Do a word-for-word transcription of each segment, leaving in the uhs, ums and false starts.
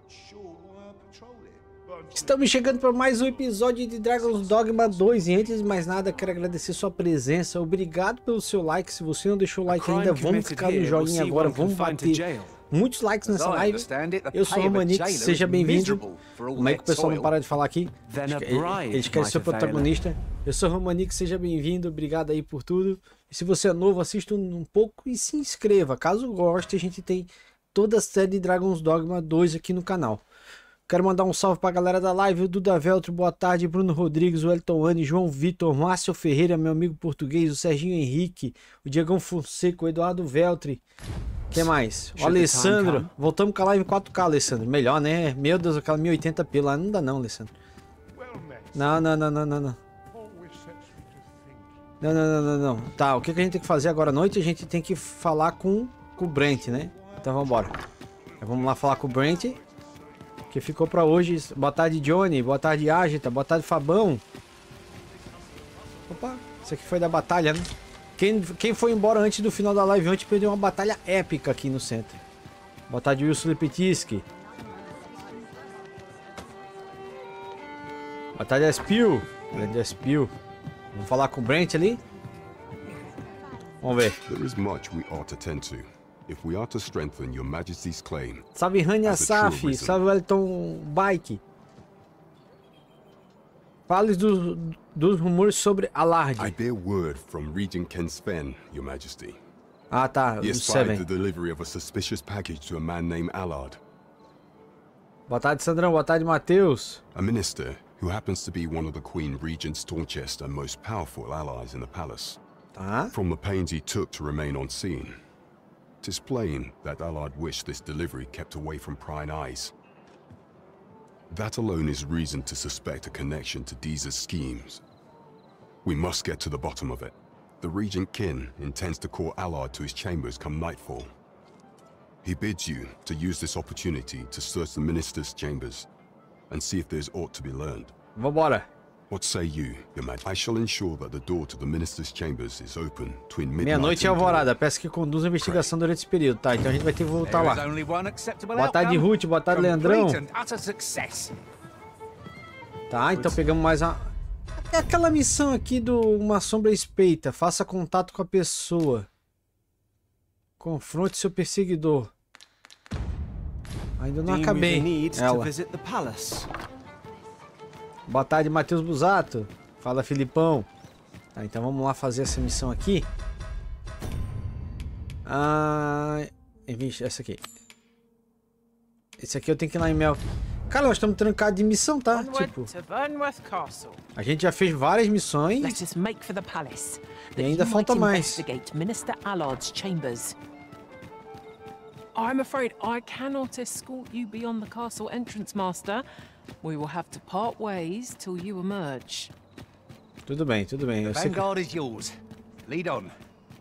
Estamos chegando para mais um episódio de Dragon's Dogma dois e antes de mais nada quero agradecer sua presença, obrigado pelo seu like, se você não deixou o like ainda, vamos ficar no joinha agora, vamos bater muitos likes nessa live. Eu sou o Romanix, seja bem-vindo. Como é que o pessoal não para de falar aqui? Eles querem ser o protagonista. Eu sou o Romanix, seja bem-vindo, obrigado aí por tudo. E se você é novo, assista um pouco e se inscreva, caso goste, a gente tem toda a série de Dragon's Dogma dois aqui no canal. Quero mandar um salve pra galera da live, o Duda Veltro, boa tarde, Bruno Rodrigues, o Elton Anne, João Vitor, Márcio Ferreira, meu amigo português, o Serginho Henrique, o Diegão Fonseca, o Eduardo Veltri, que mais? O Alessandro, voltamos com a live em quatro K, Alessandro, melhor, né? Meu Deus, aquela mil e oitenta p lá, não dá não, Alessandro. Não, não, não, não, não, não. Não, não, não, não, não. Tá, o que, que a gente tem que fazer agora à noite? A gente tem que falar com, com o Brent, né? Então vamos embora. Vamos lá falar com o Brent. Que ficou pra hoje. Boa tarde, Johnny. Boa tarde, Agita. Boa tarde, Fabão. Opa, isso aqui foi da batalha, né? Quem, quem foi embora antes do final da live ontem perdeu uma batalha épica aqui no centro. Boa tarde, Wilson Lepetiski. Boa tarde, Aspil. Grande Aspil. Vamos falar com o Brent ali? Vamos ver. There is much we ought to tend to. If we are to strengthen your Majesty's claim. Salve Rania Saf, salve Wellington Bike. Fale dos, dos rumores sobre Allard. I bear word from Regent Ken Sven, Your Majesty. Ah tá, He o Seven. espied the delivery of a suspicious package to a man named Allard. Boa tarde, Sandrão. Boa tarde, Matheus. A minister who happens to be one of the Queen Regent's staunchest and most powerful allies in the palace. Tá. From the pains he took to remain on scene. 'Tis plain that Allard wished this delivery kept away from prying eyes. That alone is reason to suspect a connection to Deeza's schemes. We must get to the bottom of it. The Regent Kin intends to call Allard to his chambers come nightfall. He bids you to use this opportunity to search the minister's chambers and see if there's aught to be learned. Vambora. What say you, Your Majesty? I shall ensure that the door to the minister's chambers is open between midnight Meia-noite e and alvorada. Peço que conduza a investigação durante esse período, tá? Então a gente vai ter que voltar lá. Boa tarde, Ruth. Boa tarde, Leandrão. Tá, então pegamos mais uma... É aquela missão aqui do Uma Sombra Espeita. Faça contato com a pessoa. Confronte seu perseguidor. Ainda não acabei. Ela. Boa tarde, Matheus Busato. Fala, Filipão. Tá, então vamos lá fazer essa missão aqui. Ah, essa aqui. Esse aqui eu tenho que ir lá em Mel. Cara, nós estamos trancados de missão, tá? Tipo, a gente já fez várias missões. E ainda falta mais. I'm afraid I cannot escort you beyond the castle entrance, Master. We will have to part ways till you emerge. Tudo bem, tudo bem. Eu sei que... Vanguard is yours. Lead on.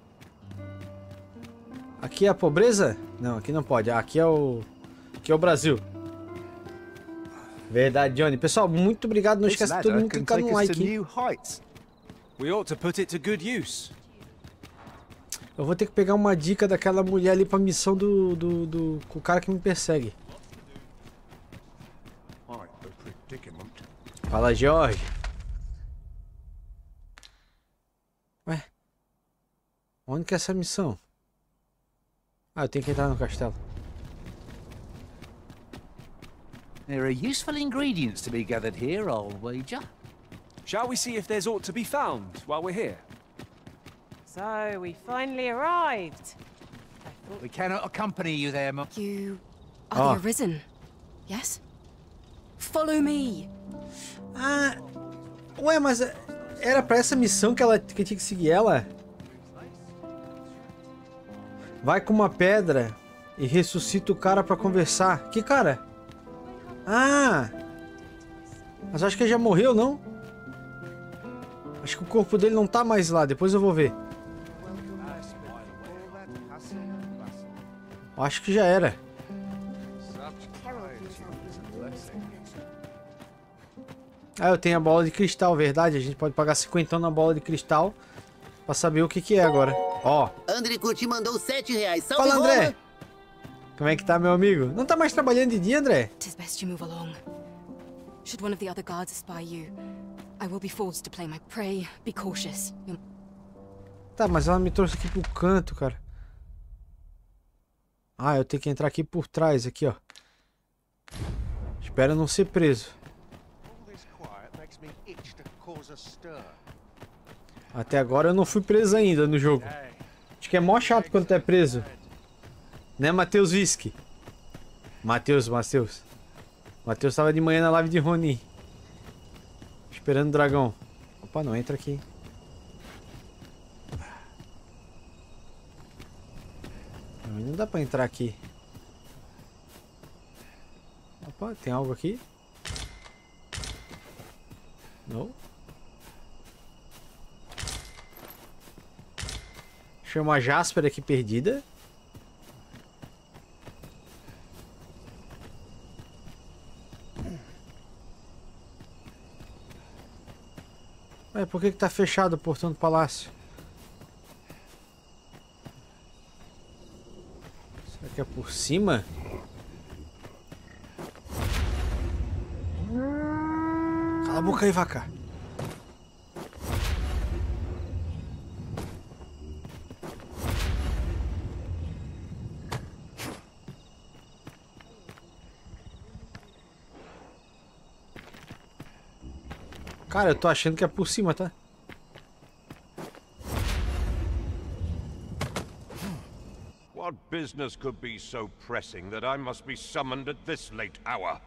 Aqui é a pobreza? Não, aqui não pode. Aqui é o... Aqui é o Brasil. Verdade, Johnny. Pessoal, muito obrigado. Não esquece de todo mundo clicar no like. We ought to put it to good use. Eu vou ter que pegar uma dica daquela mulher ali pra missão do, do, do, do cara que me persegue. Fala, Jorge. Ué? Onde que é essa missão? Ah, eu tenho que entrar no castelo. There are useful ingredients to be gathered here, I'll wager. Shall we see if there's aught to be found while we're here? So, we finally arrived. We cannot accompany you there, Mum. You are Ah. the Arisen, yes? Follow me. Ah, ué, mas era pra essa missão que ela que tinha que seguir ela? Vai com uma pedra e ressuscita o cara pra conversar. Que cara? Ah! Mas acho que ele já morreu, não? Acho que o corpo dele não tá mais lá, depois eu vou ver. Acho que já era. Ah, eu tenho a bola de cristal, verdade. A gente pode pagar cinquenta na bola de cristal pra saber o que que é agora. Ó. Andrico te mandou sete reais. Salve, Fala, André. Como é que tá, meu amigo? Não tá mais trabalhando de dia, André? Tis best you move along. Should one of the other guards espy you, I will be forced to play my prey. Be cautious. You're... Tá, mas ela me trouxe aqui pro canto, cara. Ah, eu tenho que entrar aqui por trás, aqui, ó. Espero não ser preso. Até agora eu não fui preso ainda no jogo. Acho que é mó chato quando tu é preso. Né, Matheus Visky? Matheus, Matheus. Matheus tava de manhã na live de Ronin. Esperando o dragão. Opa, não entra aqui. Não dá pra entrar aqui. Opa, tem algo aqui? Não. Chama a Jasper aqui perdida. Ué, por que que tá fechado o portão do palácio? Será que é por cima? Cala a boca aí, vaca. Cara, eu tô achando que é por cima, tá? What business could be so pressing that I must be summoned at this late hour?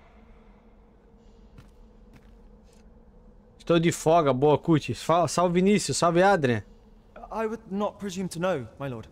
Estou de folga, boa, Cutis. Salve, Vinícius. Salve, Adrian. I would not presume to know, my lord.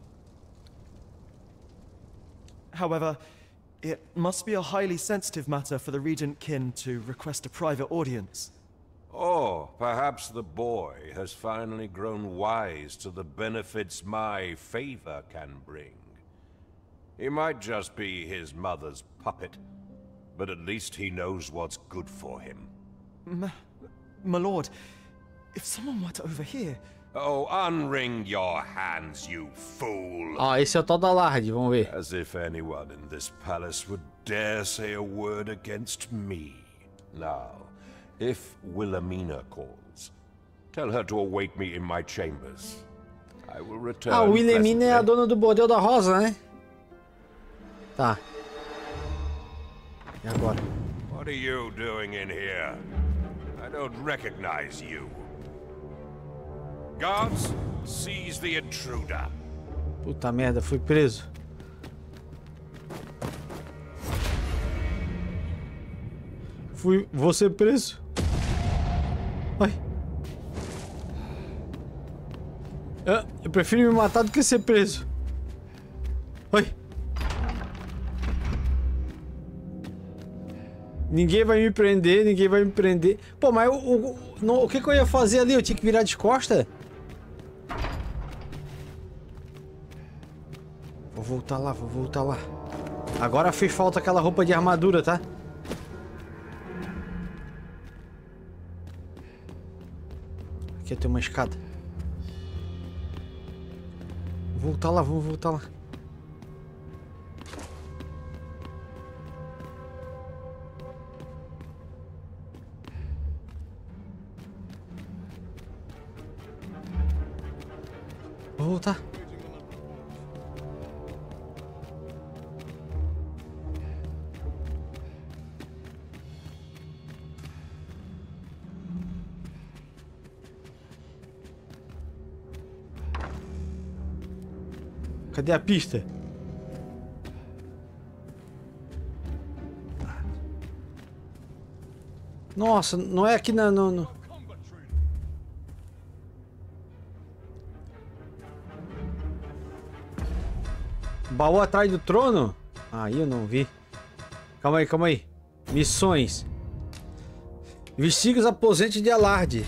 However, it must be a highly sensitive matter for the Regent Kin to request a private audience. Or perhaps the boy has finally grown wise to the benefits my favor can bring. He might just be his mother's puppet, but at least he knows what's good for him. M my lord, if someone were to overhear... Oh, unwring your hands, you fool! Ah, esse é o tal da Lard, vamos ver. As if anyone in this palace would dare say a word against me. Now, if Wilhelmina calls, tell her to await me in my chambers. I will return. Ah, Wilhelmina é a dona do bordel da Rosa, né? Tá. E agora? What are you doing in here? I don't recognize you. Guards, seize the intruder. Puta merda, fui preso. Fui, vou ser preso. Ai. Eu, eu prefiro me matar do que ser preso. Ai. Ninguém vai me prender, ninguém vai me prender. Pô, mas o, o, no, o que, que eu ia fazer ali? Eu tinha que virar de costa? Vou voltar lá, vou voltar lá. Agora fez falta aquela roupa de armadura, tá? Aqui tem uma escada. Vou voltar lá, vou voltar lá. Vou voltar. Cadê a pista? Nossa, não é aqui na... No, no... Baú atrás do trono? Aí eu não vi. Calma aí, calma aí. Missões. Investiga os aposentos de Allard.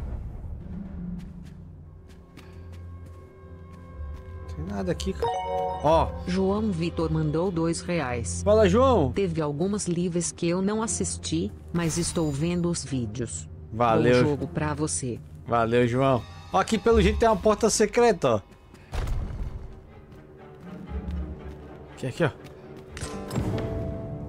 Não tem nada aqui, cara. Ó. João Vitor mandou dois reais. Fala, João. Teve algumas lives que eu não assisti, mas estou vendo os vídeos. Valeu. Bom jogo pra você. Valeu, João. Ó, aqui pelo jeito tem uma porta secreta, ó. Aqui, aqui, ó.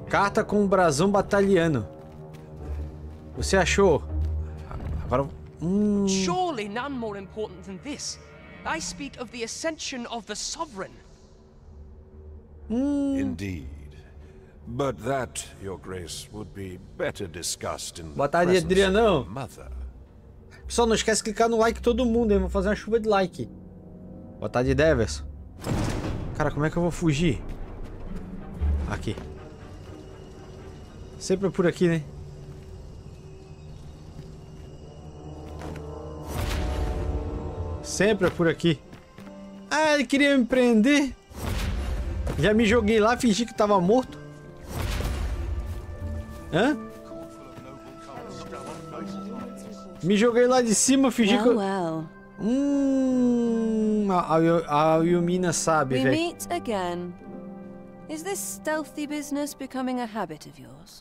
Carta com o brasão batalhano. Você achou? Agora... Hum... Surely none more important than this. I speak of the ascension of the sovereign. Hum... Indeed. But that, Your Grace, would be better discussed in Boa tarde, Adrianão. Mother. Pessoal, não esquece de clicar no like todo mundo, hein? Vou fazer uma chuva de like. Boa tarde, Devers. Cara, como é que eu vou fugir? Aqui. Sempre por aqui, né? Sempre por aqui. Ah, ele queria me prender. Já me joguei lá, fingi que tava morto. Hã? Me joguei lá de cima, fingi well, que eu... Well. Hum, a, a Yumina sabe, velho. We meet again. Is this stealthy business becoming a habit of yours?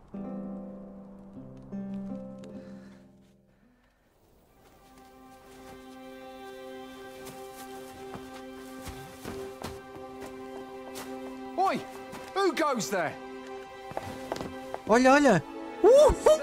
Oi! Who goes there? Olha, olha. Uh!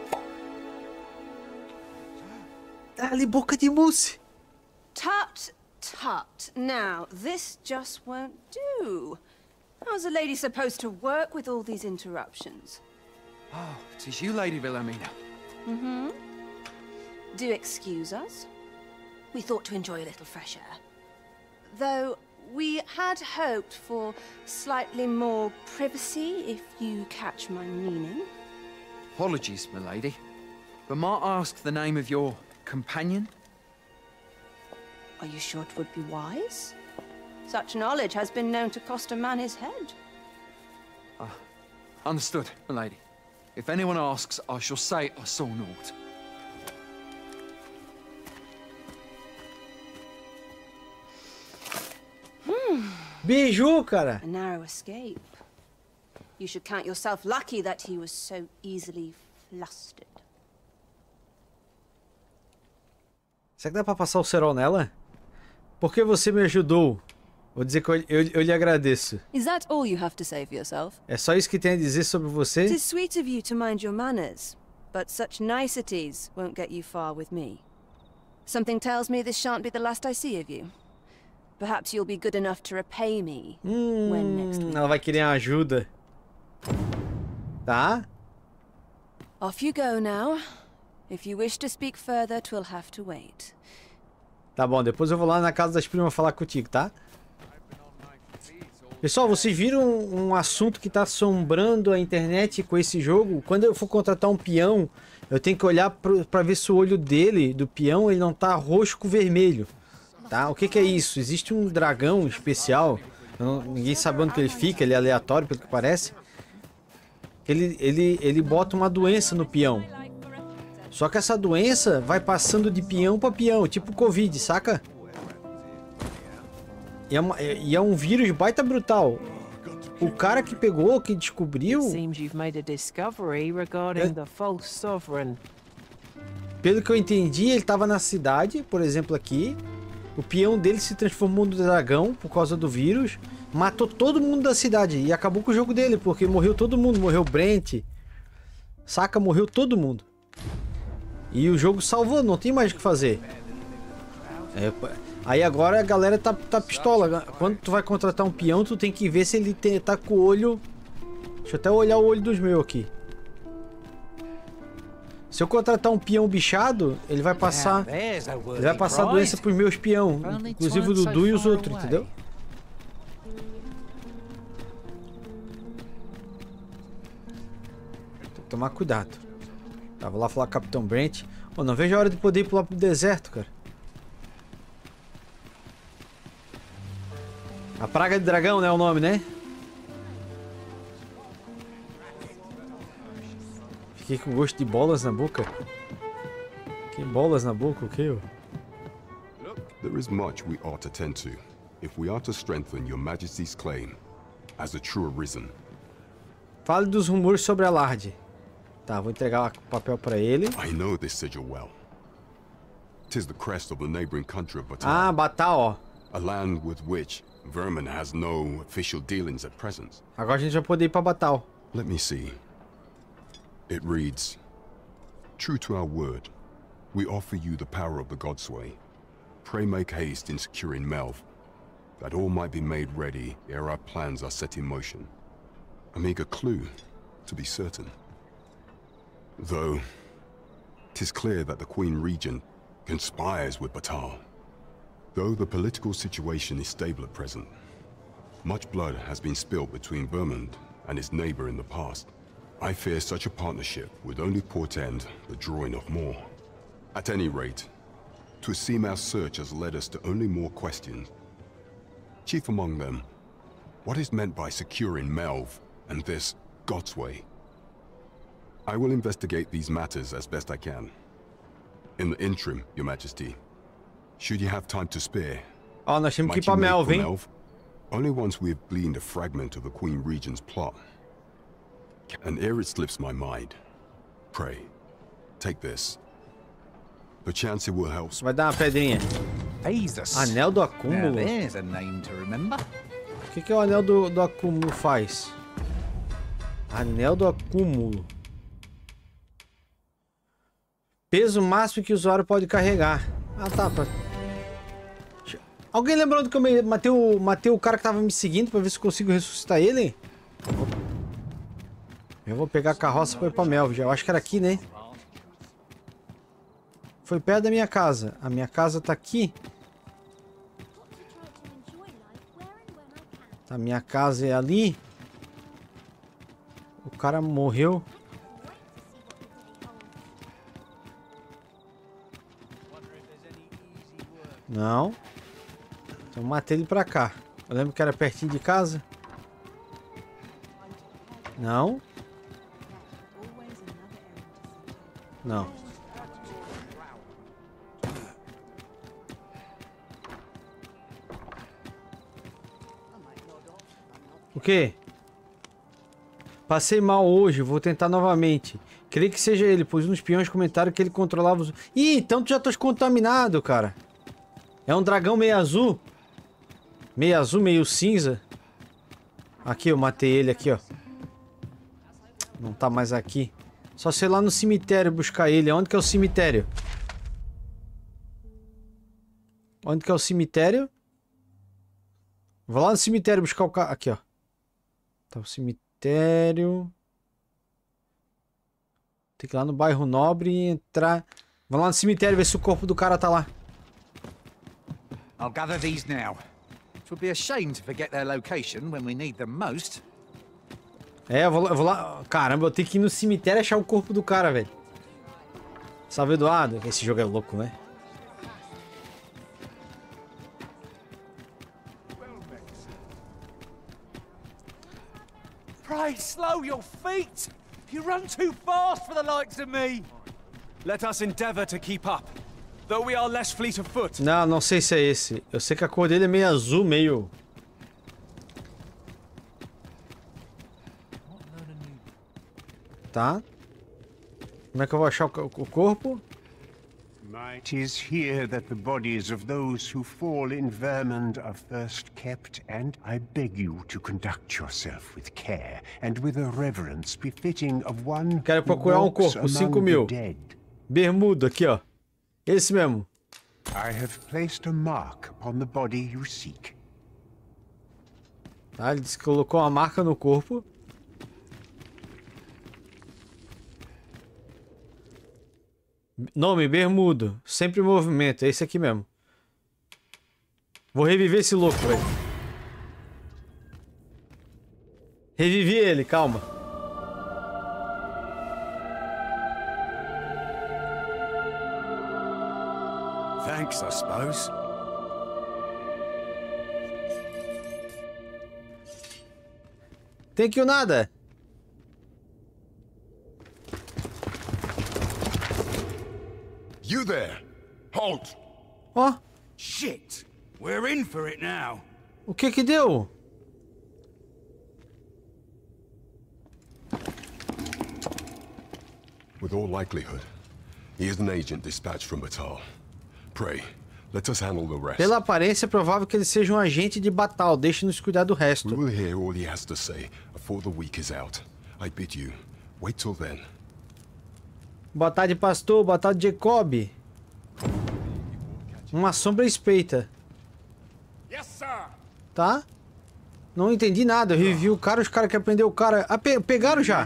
Dá-lhe boca de mousse. Tut, tut. Now, this just won't do. How's a lady supposed to work with all these interruptions? Oh, it is you, Lady Wilhelmina. Mm-hmm. Do excuse us. We thought to enjoy a little fresh air. Though, we had hoped for slightly more privacy, if you catch my meaning. Apologies, milady. But might I ask the name of your companion? Are you sure it would be wise? Such knowledge has been known to cost a man his head. Ah, understood, milady. If anyone asks, I shall say I saw naught. Beijou, cara. A narrow escape. You should count yourself lucky that he was so easily flustered. Será que dá pra passar o cerol nela? Porque você me ajudou. Vou dizer que eu, eu, eu lhe agradeço. Is that all you have to say for yourself? É só isso que tem a dizer sobre você? It is sweet of you to mind your manners, but such niceties won't get you far with me. Something tells me this shan't be the last I see of you. Perhaps you'll be good enough to repay me hum, when next week. Ela vai querer ajuda. Tá? Off you go now. If you wish to speak further, 'twill have to wait. Tá bom, depois eu vou lá na casa das primas falar contigo, tá? Pessoal, vocês viram um, um assunto que tá assombrando a internet com esse jogo? Quando eu for contratar um peão, eu tenho que olhar pro, pra ver se o olho dele, do peão, ele não tá roxo com vermelho. Tá? O que que é isso? Existe um dragão especial, não, ninguém sabe onde que ele fica, ele é aleatório pelo que parece. Ele, ele, ele bota uma doença no peão. Só que essa doença vai passando de peão para peão, tipo Covid, saca? E é, uma, e é um vírus baita brutal. O cara que pegou, que descobriu... Seems you've made a discovery regarding the false sovereign. Pelo que eu entendi, ele estava na cidade, por exemplo aqui. O peão dele se transformou no dragão por causa do vírus. Matou todo mundo da cidade e acabou com o jogo dele, porque morreu todo mundo. Morreu Brent. Saca, morreu todo mundo. E o jogo salvou, não tem mais o que fazer. É, aí agora a galera tá, tá pistola. Quando tu vai contratar um peão, tu tem que ver se ele tem, tá com o olho... Deixa eu até olhar o olho dos meus aqui. Se eu contratar um peão bichado, ele vai passar... Ele vai passar doença pros meus peão. Inclusive o Dudu e os outros, entendeu? Tem que tomar cuidado. Tá, vou lá falar com o Capitão Brent. Oh, não vejo a hora de poder ir pular pro deserto, cara. A praga de dragão, né? É o nome, né? Fiquei com gosto de bolas na boca. Que bolas na boca, o que? There is much we ought to tend to, if we are to strengthen your Majesty's claim as a true arisen. Fale dos rumores sobre Alard. Tá, vou entregar o papel para ele. I know this sigil well. Tis the crest of the neighboring country of Batal. Ah, Batal, ó. A land with which Vermin has no official dealings at present. Agora a gente vai poder ir para Batal. Let me see. It reads, "True to our word, we offer you the power of the Godsway. Pray make haste in securing Melve, that all might be made ready ere our plans are set in motion." A meager clue, to be certain. Though, 'tis clear that the Queen Regent conspires with Battahl. Though the political situation is stable at present, much blood has been spilled between Vermund and his neighbor in the past. I fear such a partnership would only portend the drawing of more. At any rate, 'twould seem our search has led us to only more questions. Chief among them, what is meant by securing Melve and this Godsway? I will investigate these matters as best I can. In the interim, Your Majesty, should you have time to spare, oh, nós temos que ir pra Melve, hein? Melve, only once we have gleaned a fragment of the Queen Regent's plot. And ere it slips my mind, pray, take this. The chance it will help. Vai dar uma pedrinha. Jesus. Anel do acúmulo. Now there's a name to remember. O que que o anel do, do acúmulo faz? Anel do acúmulo. Peso máximo que o usuário pode carregar. Ah, tá. Pra... Alguém lembrando que eu matei o, matei o cara que tava me seguindo pra ver se eu consigo ressuscitar ele? Eu vou pegar a carroça pra ir pra Melve já. Eu acho que era aqui, né? Foi perto da minha casa. A minha casa tá aqui. A minha casa é ali. O cara morreu. Não. Então matei ele pra cá. Eu lembro que era pertinho de casa. Não. Não. O quê? Passei mal hoje, vou tentar novamente. Creio que seja ele, pois uns espiões comentaram que ele controlava os... Ih, então tu já tá contaminado, cara. É um dragão meio azul. Meio azul, meio cinza. Aqui, eu matei ele aqui, ó. Não tá mais aqui. Só sei lá no cemitério buscar ele. Onde que é o cemitério? Onde que é o cemitério? Vou lá no cemitério buscar o cara. Aqui, ó. Tá o cemitério. Tem que ir lá no bairro Nobre e entrar. Vamos lá no cemitério ver se o corpo do cara tá lá. I'll gather these now. It would be a shame to forget their location when we need them most. É, eu vou, eu vou lá. Caramba, eu tenho que ir no cemitério e achar o corpo do cara, velho. Salve, Eduardo. Esse jogo é louco, né? Pray slow your feet. You run too fast for the likes of me. Let us endeavor to keep up, though we are less fleet of foot. Não, não sei se é esse. Eu sei que a cor dele é meio azul, meio... Tá. Como é que eu vou achar o, o corpo? It is here that the bodies of those who fall in Vermund are first kept, and I beg you to conduct yourself with care and with a reverence befitting of one Quero procurar um corpo, cinco mil. Bermuda, aqui, ó. Esse mesmo. I have placed a mark upon the body you seek. Tá, ele disse que colocou uma marca no corpo. Nome, Bermudo. Sempre em movimento. É esse aqui mesmo. Vou reviver esse louco, velho. Revivi ele, calma. Thanks, I suppose. Thank you nada. You there! Halt! Ó. Shit! We're in for it now. O que que deu? With all likelihood, he is an agent dispatched from Battahl. Pray, let us handle the rest. Pela aparência, é provável que ele seja um agente de Battahl. Deixe-nos cuidar do resto. We will hear all he has to say before the week is out. I bid you, wait till then. Boa tarde, pastor. Boa tarde, Jacob. Uma sombra espeita. Yes, sir. Tá? Não entendi nada. Eu revivi o cara, os caras que aprendeu o cara. Ah, pe pegaram já.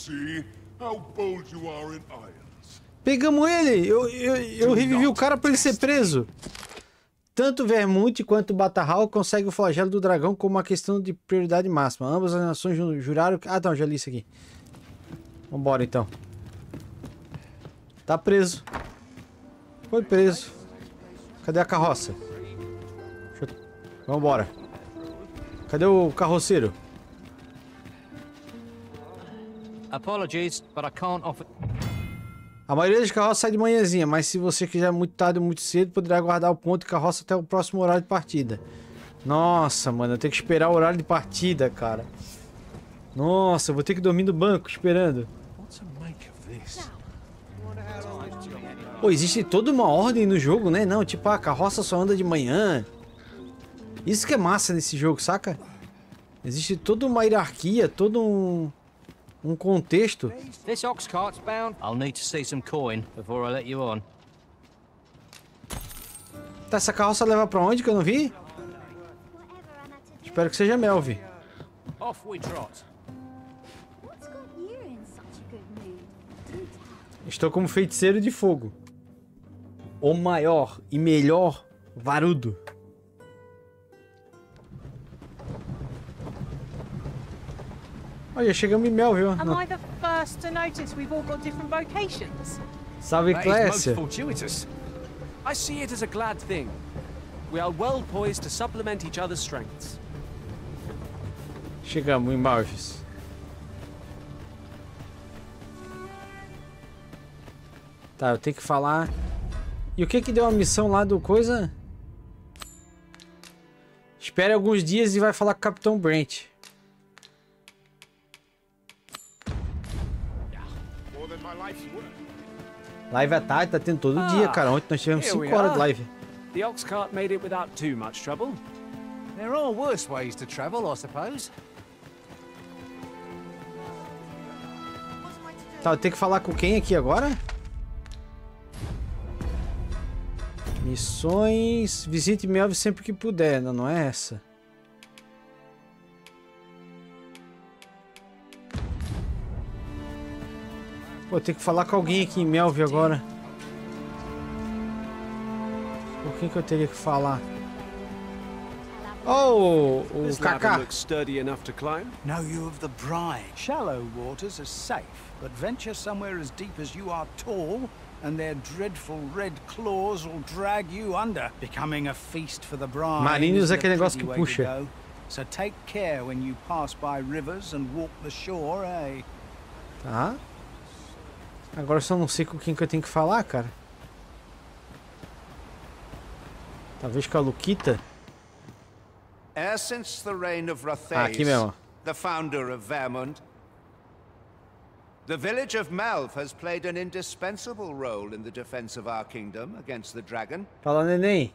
Pegamos ele. Eu, eu, eu revivi o cara pra ele ser preso. Tanto Vermute quanto Batarral conseguem o flagelo do dragão como uma questão de prioridade máxima. Ambas as nações juraram... Ah, não, já li isso aqui. Vambora, então. Tá preso. Foi preso. Cadê a carroça? Eu... Vambora. Cadê o carroceiro? Apologies, but I can't offer... A maioria das carroças sai de manhãzinha, mas se você quiser muito tarde ou muito cedo, poderá guardar o ponto de carroça até o próximo horário de partida. Nossa, mano, eu tenho que esperar o horário de partida, cara. Nossa, eu vou ter que dormir no banco esperando. Pô, existe toda uma ordem no jogo, né? Não, tipo, a carroça só anda de manhã. Isso que é massa nesse jogo, saca? Existe toda uma hierarquia, todo um... um contexto. This ox cart's bound. I'll need to see some coin before I let you on. Tá, essa carroça leva pra onde que eu não vi? Espero que seja Melve. Off we trot. Estou como feiticeiro de fogo. O maior e melhor Varudo. Olha, chegamos em Melve, ó. Am I the first to notice we've all got different vocations? Salve, Clécia. I see it as a glad thing. We are well poised to supplement each other's strengths. Chegamos em Malvis. Tá, eu tenho que falar. E o que que deu a missão lá do coisa? Espere alguns dias e vai falar com o Capitão Brent. Live à tarde, tá tendo todo ah, dia, cara. Ontem nós tivemos cinco horas de live. The ox cart made it without too much trouble. There are worse ways to travel, I suppose. Tá, eu tenho que falar com quem aqui agora? Missões... Visite Melve sempre que puder. Não, não é essa. Pô, eu tenho que falar com alguém aqui em Melve agora. Com quem que eu teria que falar? Oh, o Kaká. Know you of the brine. Shallow waters are safe, but venture somewhere as deep as you are tall, and their dreadful red claws will drag you under, becoming a feast for the brine. Marinho usa aquele negócio que puxa. So take care when you pass by rivers and walk the shore, eh? Tá. Agora eu só não sei com quem que eu tenho que falar, cara. Talvez com a Luquita. Ever since the reign of Rathaeus, ah, aqui mesmo. The founder of Vermund, the village of Melve has played an indispensable role in the defense of our kingdom against the dragon. Fala, neném.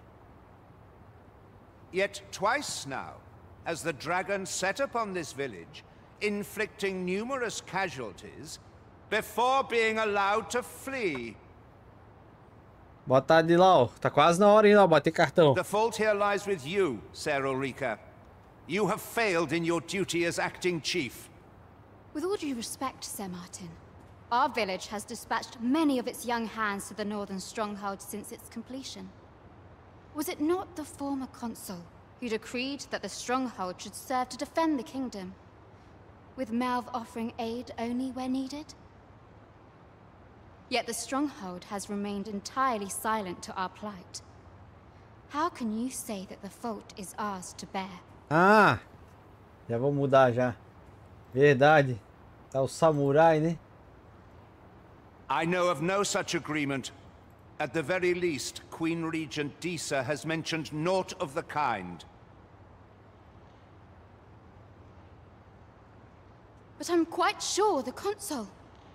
Yet twice now has the dragon set upon this village, inflicting numerous casualties before being allowed to flee. Boa tarde, Lau. Tá quase na hora, hein, Lau, bater cartão. The fault here lies with you, Ser Ulrika. You have failed in your duty as acting chief. With all due respect, Ser Martin, our village has dispatched many of its young hands to the northern stronghold since its completion. Was it not the former consul who decreed that the stronghold should serve to defend the kingdom, with Melve offering aid only where needed? Yet the stronghold has remained entirely silent to our plight. How can you say that the fault is ours to bear? Ah, já vou mudar já. Verdade. Tá o samurai, né? I know of no such agreement. At the very least, Queen Regent Disa has mentioned naught of the kind. But I'm quite sure the consul...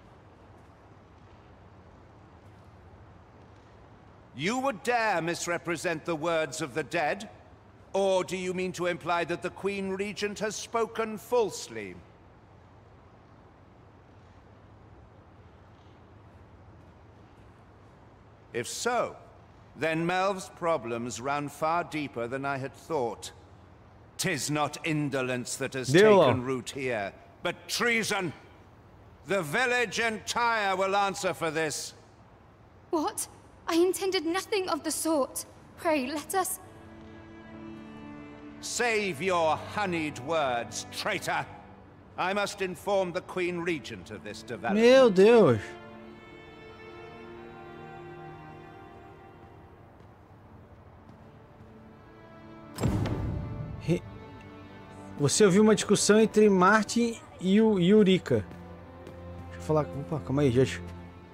You would dare misrepresent the words of the dead? Or do you mean to imply that the Queen Regent has spoken falsely? If so, then Melv's problems run far deeper than I had thought. 'Tis not indolence that has Deu, taken root here, but treason. The village entire will answer for this. What? I intended nothing of the sort. Pray, let us... Save your honeyed words, traitor. I must inform the Queen Regent of this development. Meu Deus. Re... Você ouviu uma discussão entre Martin e o e Ulrika. Deixa eu falar... Opa, calma aí, gente.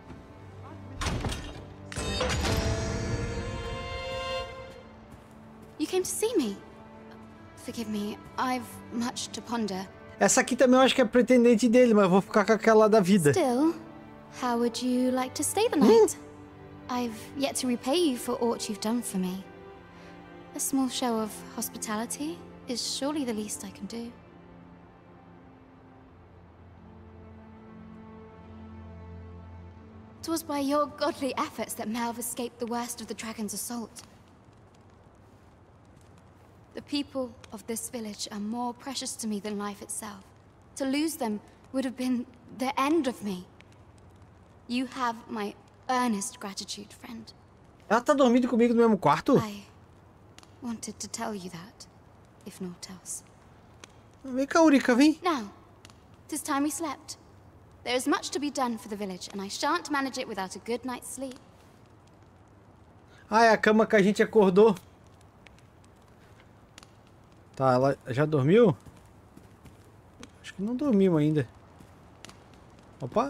You came to see me. Forgive me, I've much to ponder. Essa aqui também eu acho que é pretendente dele, mas eu vou ficar com aquela da vida. Still, how would you like to stay the night? I've yet to repay you for aught you've done for me. A small show of hospitality is surely the least I can do. It was by your godly efforts that Melv escaped the worst of the dragon's assault. The people of this village are more precious to me than life itself. To lose them would have been the end of me. You have my earnest gratitude, friend. Ela tá dormindo comigo no mesmo quarto? I wanted to tell you that, if not else. Vem cá, Ulrika, vem. Now, 'tis time we slept. There is much to be done for the village, and I shan't manage it without a good night's sleep. Ah, é a cama que a gente acordou. Tá, ela já dormiu? Acho que não dormiu ainda. Opa.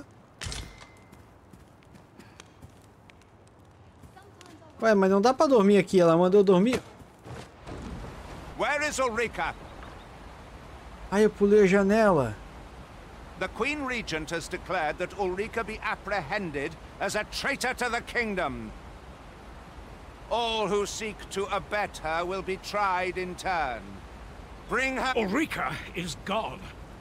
Ué, mas não dá pra dormir aqui. Ela mandou dormir. Where is Ulrika? Ai, eu pulei a janela. The Queen Regent has declared that Ulrika be apprehended as a traitor to the kingdom. All who seek to abet her will be tried in turn. Bring her... Ulrika is gone.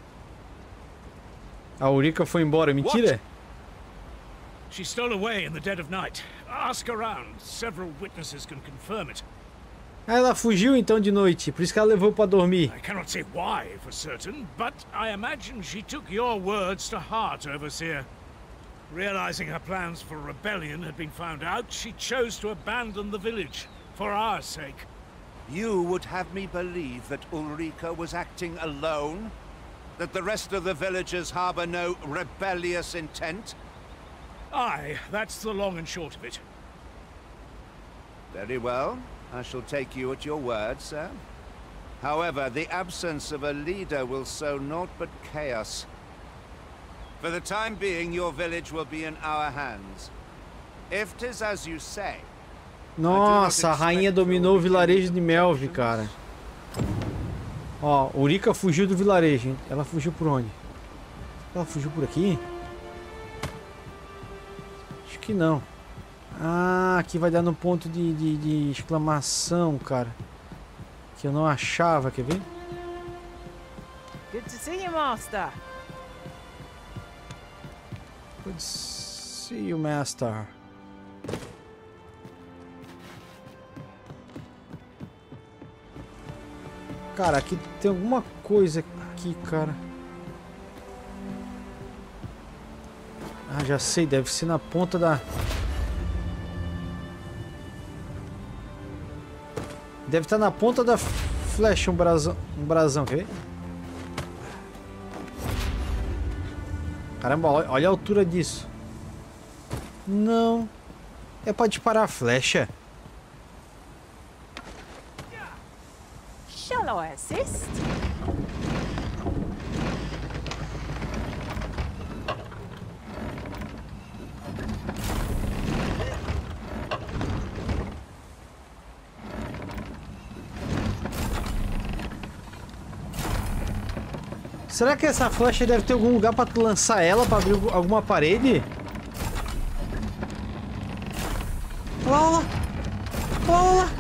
A Ulrika foi embora, mentira? What? She stole away in the dead of night. Ask around. Several witnesses can confirm it. Ela fugiu então de noite, por isso que ela levou para dormir. I cannot say why for certain, but I imagine she took your words to heart, Overseer. Realizing her plans for rebellion had been found out, she chose to abandon the village, for our sake. You would have me believe that Ulrika was acting alone? That the rest of the villagers harbor no rebellious intent? Aye, that's the long and short of it. Very well. I shall take you at your word, sir. However, the absence of a leader will sow naught but chaos. For the time being, your village will be in our hands. If 'tis as you say... Nossa, a rainha dominou o vilarejo de Melv, cara. Ó, Ulrika fugiu do vilarejo, hein? Ela fugiu por onde? Ela fugiu por aqui? Acho que não. Ah, aqui vai dar no ponto de, de, de exclamação, cara. Que eu não achava, quer ver? Good to see you, Master. Good to see you, Master. Cara, aqui tem alguma coisa aqui, cara. Ah, já sei, deve ser na ponta da... Deve estar na ponta da flecha um brasão, um brasão, quer ver? Caramba, olha, olha a altura disso. Não. É para disparar a flecha. Shall I assist? Será que essa flecha deve ter algum lugar para tu lançar ela para abrir alguma parede? Olha lá, olha lá. Olha lá.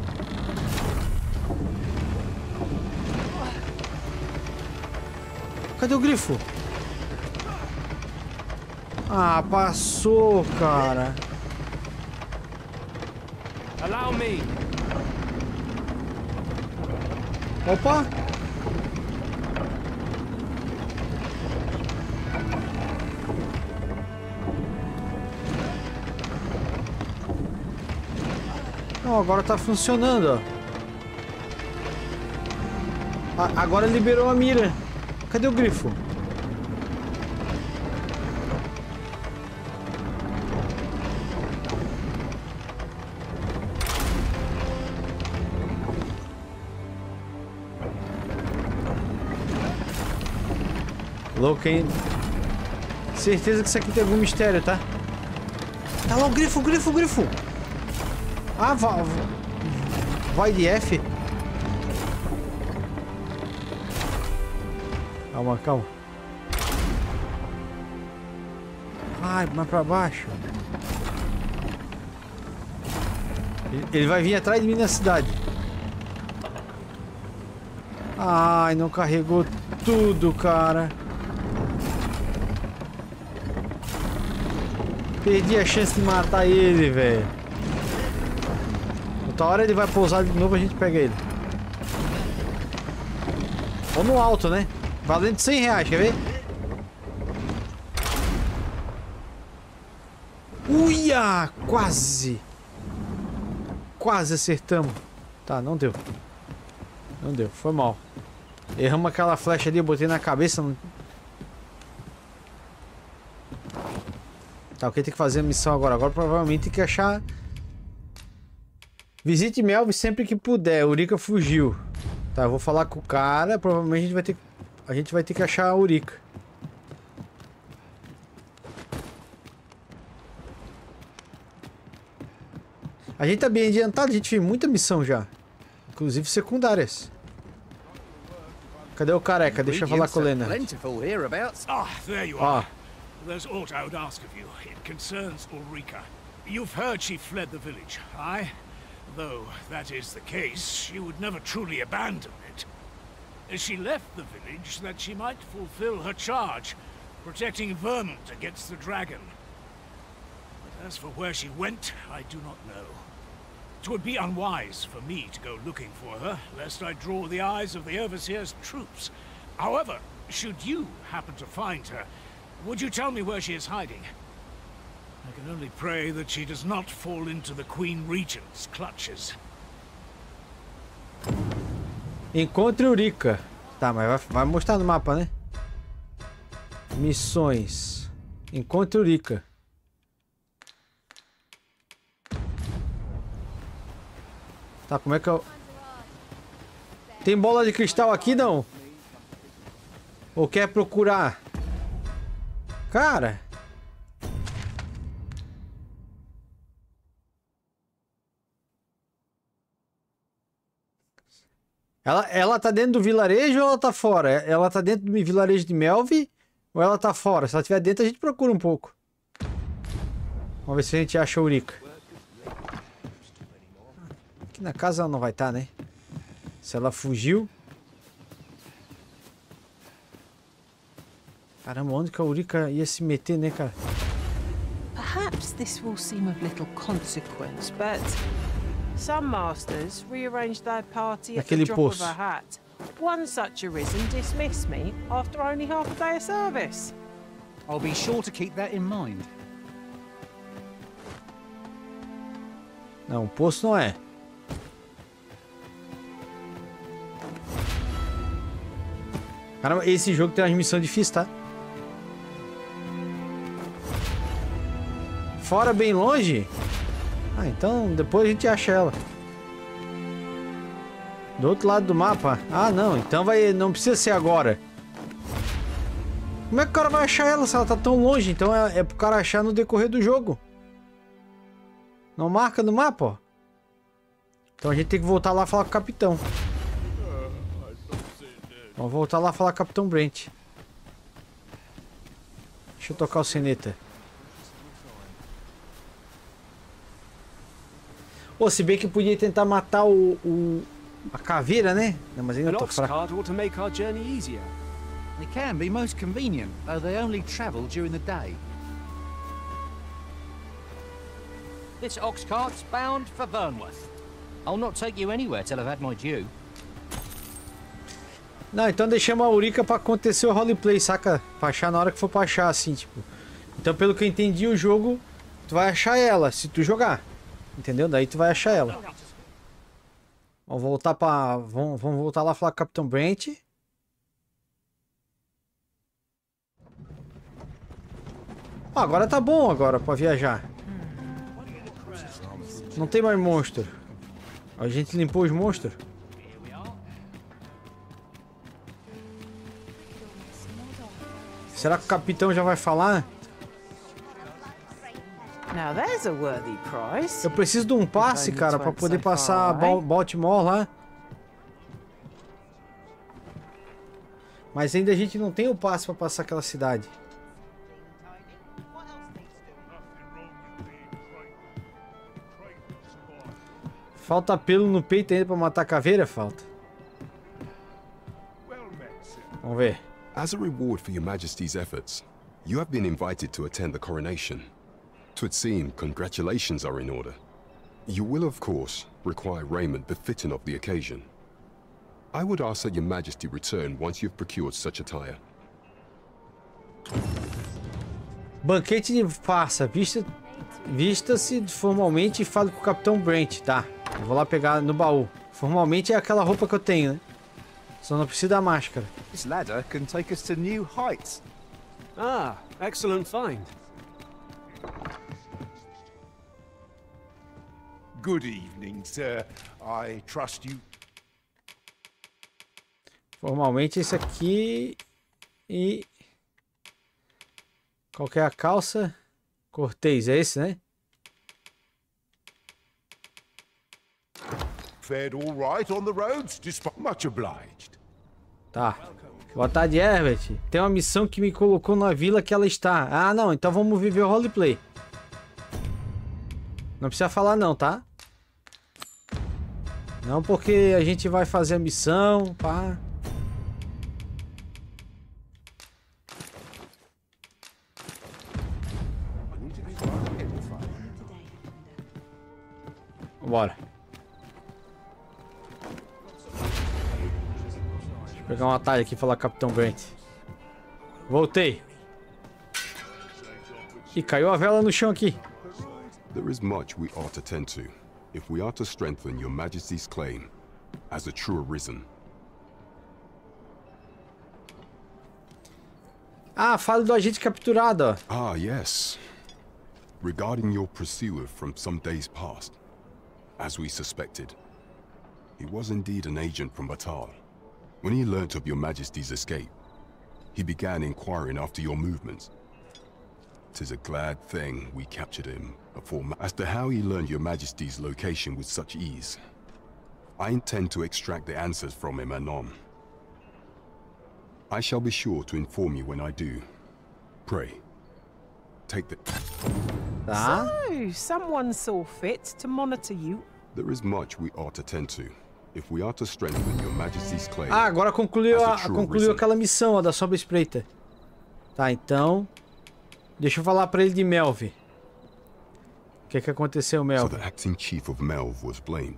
Cadê o grifo? Ah, passou, cara. Allow me. Opa! Não, agora tá funcionando, ó. A- agora liberou a mira. Cadê o grifo? Louco, hein? Certeza que isso aqui tem algum mistério, tá? Tá lá o grifo, o grifo, o grifo! Ah, vai... Vai de F? Calma, calma. Ai, mais pra baixo. Ele vai vir atrás de mim na cidade. Ai, não carregou tudo, cara. Perdi a chance de matar ele, velho. Outra hora ele vai pousar de novo, a gente pega ele. Ou no alto, né? Valendo cem reais, quer ver? Uia! Quase! Quase acertamos. Tá, não deu. Não deu, foi mal. Erramos aquela flecha ali, eu botei na cabeça. Não... Tá, o que tem que fazer a missão agora? Agora provavelmente tem que achar... Visite Melve sempre que puder. Ulrika fugiu. Tá, eu vou falar com o cara. Provavelmente a gente vai ter, a gente vai ter que achar a Ulrika. A gente tá bem adiantado. A gente fez muita missão já. Inclusive secundárias. Cadê o careca? Deixa eu falar com o Lena. Ah, there you are. There's aught I would ask of you. It concerns Ulrika. You've heard she fled the village, aye? Though that is the case, she would never truly abandon it. She left the village that she might fulfill her charge, protecting Vermont against the dragon. But as for where she went, I do not know. It would be unwise for me to go looking for her, lest I draw the eyes of the Overseer's troops. However, should you happen to find her, would you tell me where she is hiding? I can only pray that she does not fall into the Queen Regent's clutches. Encontre Ulrika. Tá, mas vai, vai mostrar no mapa, né? Missões. Encontre Ulrika. Tá, como é que eu... Tem bola de cristal aqui, não? Ou quer procurar? Cara... Ela, ela tá dentro do vilarejo ou ela tá fora? Ela tá dentro do vilarejo de Melve ou ela tá fora? Se ela estiver dentro, a gente procura um pouco. Vamos ver se a gente acha a Ulrika. Aqui na casa ela não vai estar, né? Se ela fugiu... Caramba, onde que a Ulrika ia se meter, né, cara? Perhaps this will seem of little consequence, but some masters rearrange their party at the drop of a hat. One such arisen dismissed me after only half a day of service. I'll be sure to keep that in mind. Não, o poço não é. Caramba, esse jogo tem uma missão difícil, tá? Fora bem longe? Ah, então depois a gente acha ela. Do outro lado do mapa? Ah, não. Então vai, não precisa ser agora. Como é que o cara vai achar ela se ela tá tão longe? Então é, é pro cara achar no decorrer do jogo. Não marca no mapa, ó. Então a gente tem que voltar lá e falar com o capitão. Vamos voltar lá e falar com o Capitão Brent. Deixa eu tocar o sineta. Ou se bem que podia tentar matar o, o a caveira, né? Não, mas ainda tô fraco. They can be most convenient, though they only travel during the day. This ox cart's bound for Vernworth. I'll not take you anywhere till I've had my due. Não, então deixamos a Ulrika pra acontecer o roleplay, saca? Pra achar na hora que for pra achar, assim, tipo. Então, pelo que eu entendi, o jogo, tu vai achar ela, se tu jogar. Entendeu? Daí tu vai achar ela. Vamos voltar pra... Vamos, vamos voltar lá falar com o Capitão Brent. Ah, agora tá bom agora pra viajar. Não tem mais monstro. A gente limpou os monstros. Será que o capitão já vai falar? Now there's a worthy price. Eu preciso de um passe, cara, pra poder passar Bal Baltimore lá. Mas ainda a gente não tem o passe pra passar aquela cidade. Falta pelo no peito ainda pra matar a caveira? Falta. Vamos ver. As a reward for your Majesty's efforts, you have been invited to attend the coronation. 'Twould seem congratulations are in order. You will, of course, require raiment befitting of the occasion. I would ask that your Majesty return once you've procured such attire. Banquete de farsa. Vista, vista-se formalmente e fale com o Capitão Brent, tá? Eu vou lá pegar no baú. Formalmente é aquela roupa que eu tenho, né? Só não precisa da máscara. This ladder can take us to new heights. Ah, excellent find. Good evening, sir. I trust you. Formalmente esse aqui e... Qual que é a calça? Cortês, é esse, né? Fared all right on the roads, despite much obliged. Tá. Boa tarde, Herbert. Tem uma missão que me colocou na vila que ela está. Ah, não. Então vamos viver o roleplay. Não precisa falar não, tá? Não, porque a gente vai fazer a missão, pá. Bora. Deixa eu pegar um atalho aqui e falar com o Capitão Brent. Voltei. E caiu a vela no chão aqui. There is much we ought to tend to, if we are to strengthen your Majesty's claim as a true arisen. Ah, fala do agente capturado, ó. Ah, yes. Regarding your pursuer from some days past, as we suspected, he was indeed an agent from Batal. When he learnt of your Majesty's escape, he began inquiring after your movements. 'Tis a glad thing we captured him before. As to how he learned your Majesty's location with such ease, I intend to extract the answers from him anon. I shall be sure to inform you when I do. Pray, take the... Tá. So, someone saw fit to monitor you. There is much we ought to tend to, if we are to strengthen your Majesty's claim. Ah, agora concluiu, a, concluiu aquela missão, ó, da sombra espreita. Tá, então... Deixa eu falar pra ele de Melve. O que que aconteceu, Melve? So the acting chief of Melve was blamed.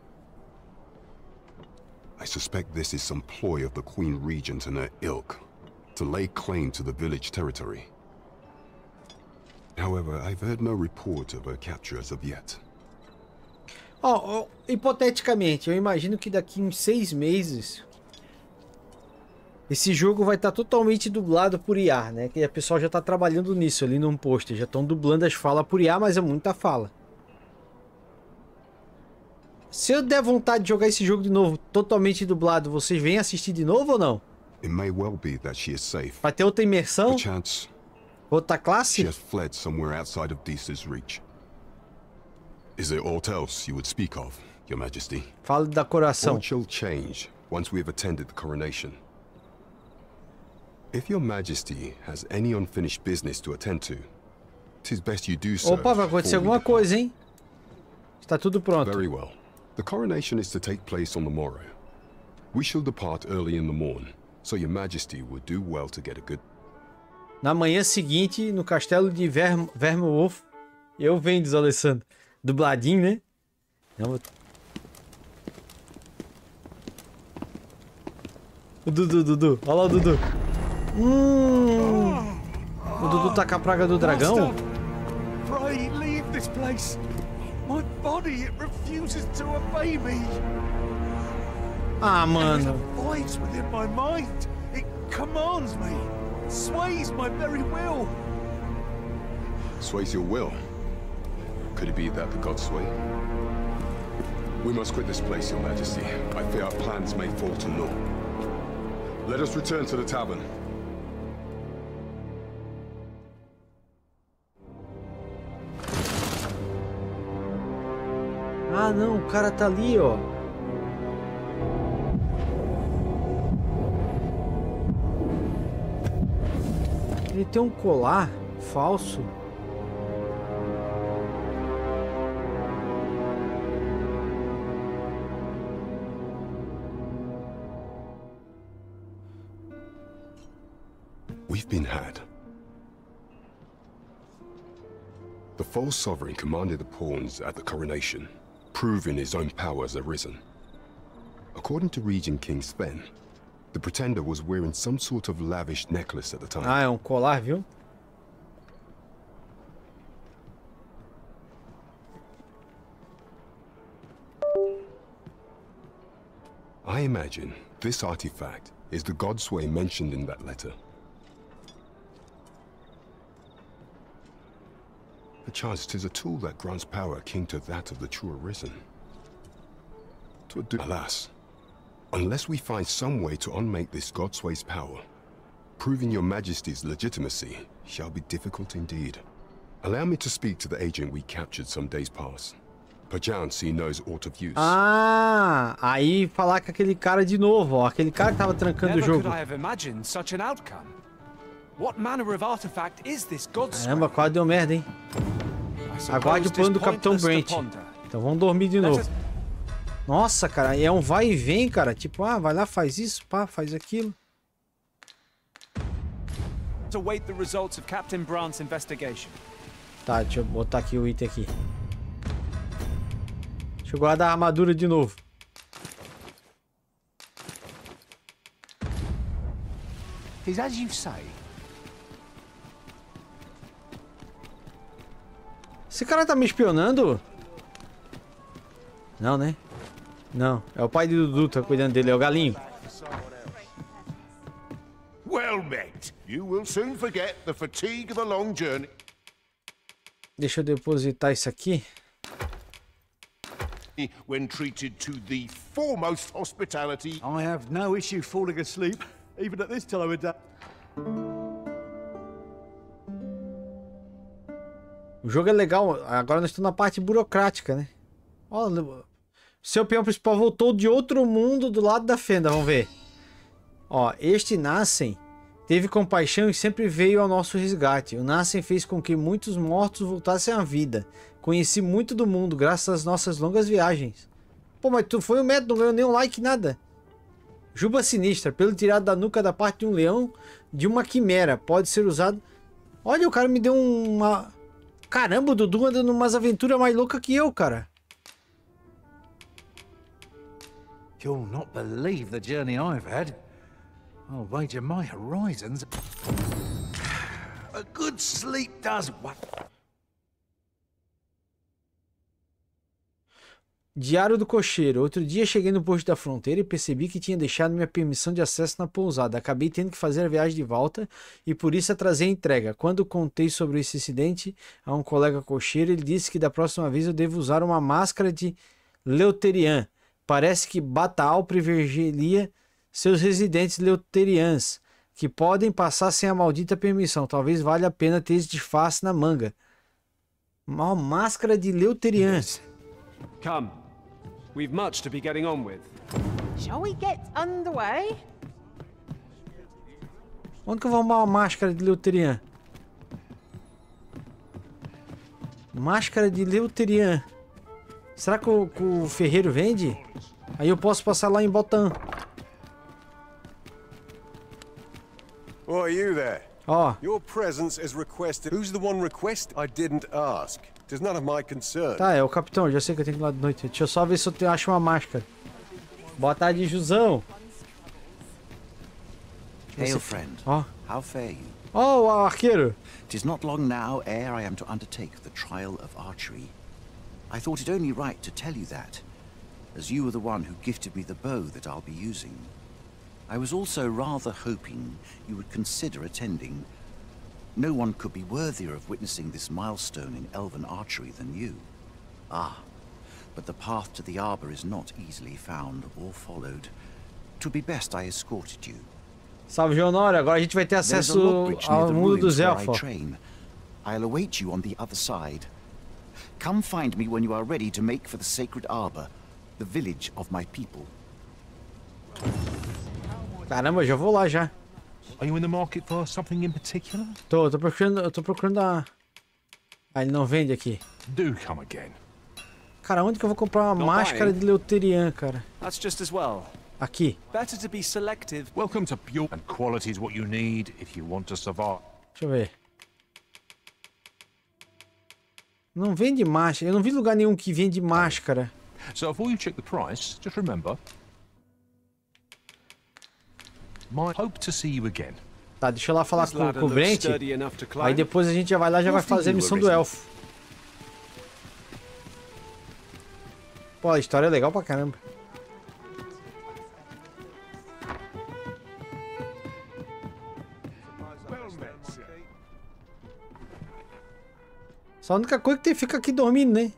I suspect this is some ploy of the Queen Regent and her ilk to lay claim to the village territory. However, I've heard no report of her capture as of yet. Ó, oh, oh, hipoteticamente, eu imagino que daqui uns seis meses esse jogo vai estar totalmente dublado por I A, né? Que a pessoa já está trabalhando nisso ali num pôster, já estão dublando as falas por I A, mas é muita fala. Se eu der vontade de jogar esse jogo de novo, totalmente dublado, vocês vêm assistir de novo ou não? It may well be that she is safe. Vai ter outra imersão? Perchance, outra classe? She has fled somewhere outside of Disa's reach. Is there aught else you would speak of, Your Majesty? Fale da coração. What shall change once we have attended the coronation? If Your Majesty has any unfinished business to attend to, 'tis best you do so. Opa, vai acontecer alguma coisa, hein? Está tudo pronto. Very well. The coronation is to take place on the morrow. We shall depart early in the morn, so Your Majesty would do well to get a good... Na manhã seguinte, no castelo de Verm Vermwolf, eu venho, diz Alessandro. Dubladinho, né? Não, vou... O Dudu, Dudu. Olha lá o Dudu. Hum. O Dudu tá com a praga do dragão? Pray, leave this place. My body, it refuses to obey me. Ah, mano. There's a voice within my mind. It commands me. Sways my very will. Sways your will? Could it be that the gods sway? We must quit this place, Your Majesty. I fear our plans may fall to naught. Let us return to the tavern. Ah, não, o cara tá ali, ó. Ele tem um colar falso. We've been had. The false sovereign commanded the pawns at the coronation, proving his own power has arisen. According to Regent King Sven, the pretender was wearing some sort of lavish necklace at the time. Ah, é um colar, viu? I imagine this artifact is the Godsway mentioned in that letter. Perchance 'tis a tool that grants power akin to that of the true Arisen. To do, alas, unless we find some way to unmake this Godsway's power, proving your Majesty's legitimacy shall be difficult indeed. Allow me to speak to the agent we captured some days past. Perchance he knows aught of use. Ah, aí falar com aquele cara de novo, ó, aquele cara que tava trancando o jogo. Never could I have imagined such an outcome. What manner of artifact is this Godsway? Caramba, quase deu merda, hein? Aguarde o plano do Capitão Brent. Então vamos dormir de novo. Nossa, cara, é um vai e vem, cara. Tipo, ah, vai lá, faz isso, pá, faz aquilo. To wait the results of Captain Brant's investigation. Tá, deixa eu botar aqui o item aqui. Deixa eu guardar a armadura de novo. Is as you say. Esse cara tá me espionando? Não, né? Não, é o pai de Dudu, tá cuidando dele, é o galinho. Well met. You will soon forget the fatigue of a long journey. Deixa eu depositar isso aqui. When treated to the foremost hospitality. I have no issue falling asleep, even at this time of day. O jogo é legal, agora nós estamos na parte burocrática, né? Olha, seu peão principal voltou de outro mundo do lado da fenda, vamos ver. Ó, este Nassen teve compaixão e sempre veio ao nosso resgate. O Nassen fez com que muitos mortos voltassem à vida. Conheci muito do mundo graças às nossas longas viagens. Pô, mas tu foi um método, não ganhou nenhum like, nada. Juba sinistra, pelo tirado da nuca da parte de um leão de uma quimera. Pode ser usado... Olha, o cara me deu uma... Caramba, o Dudu anda numas aventuras mais loucas que eu, cara. You'll not believe the journey I've had. I'll wager my horizons. A good sleep does what? Diário do cocheiro. Outro dia cheguei no posto da fronteira e percebi que tinha deixado minha permissão de acesso na pousada. Acabei tendo que fazer a viagem de volta e por isso atrasei a entrega. Quando contei sobre esse incidente a um colega cocheiro, ele disse que da próxima vez eu devo usar uma máscara de Leuterian. Parece que Bataal privilegia seus residentes Leuterians, que podem passar sem a maldita permissão. Talvez valha a pena ter esse disfarce na manga. Uma máscara de Leuterian. Come. We've much to be getting on with. Shall we get underway? Onde que eu vou arrumar uma máscara de Leuterian? Máscara de Leuterian. Será que o, que o ferreiro vende? Aí eu posso passar lá em Botan. Oh, are you there? Oh. Your presence is requested. Who's the one request? I didn't ask. It's none of my concern. Tá, é o capitão, já sei que eu tenho que ir lá de noite. Deixa eu só ver se eu te- acho uma máscara. Boa tarde, Jusão. Hail, friend. Ó. How fare you? Ó, o arqueiro. Tis not long now ere I am to undertake the trial of archery. I thought it only right to tell you that, as you were the one who gifted me the bow that I'll be using. I was also rather hoping you would consider attending. No one could be worthier of witnessing this milestone in elven archery than you. Ah, but the path to the arbor is not easily found or followed. 'Twould be best I escorted you. Salve, Honório. Agora a gente vai ter acesso ao mundo dos elfos. I'll await you on the other side. Come find me when you are ready to make for the sacred arbor, the village of my people. Caramba, já vou lá já. Are you in the market for something in particular? Tô, tô procurando, eu tô procurando a... Ah, ele não vende aqui. Do come again. Cara, onde que eu vou comprar uma máscara de Leuterian, cara? That's just as well. Aqui. Better to be selective. Welcome to pure and quality is what you need if you want to survive. Deixa eu ver. Não vende máscara. Eu não vi lugar nenhum que vende máscara. So before you check the price, just remember. My hope to see you again. Tá, deixa eu lá falar com, com o Brent. Aí depois a gente já vai lá e já vai fazer a missão do elfo. Pô, a história é legal pra caramba. Só a única coisa que tem fica aqui dormindo, né?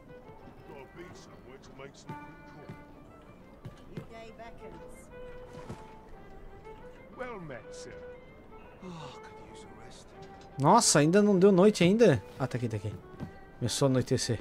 Nossa, ainda não deu noite ainda? Ah, tá aqui, tá aqui. Começou a anoitecer.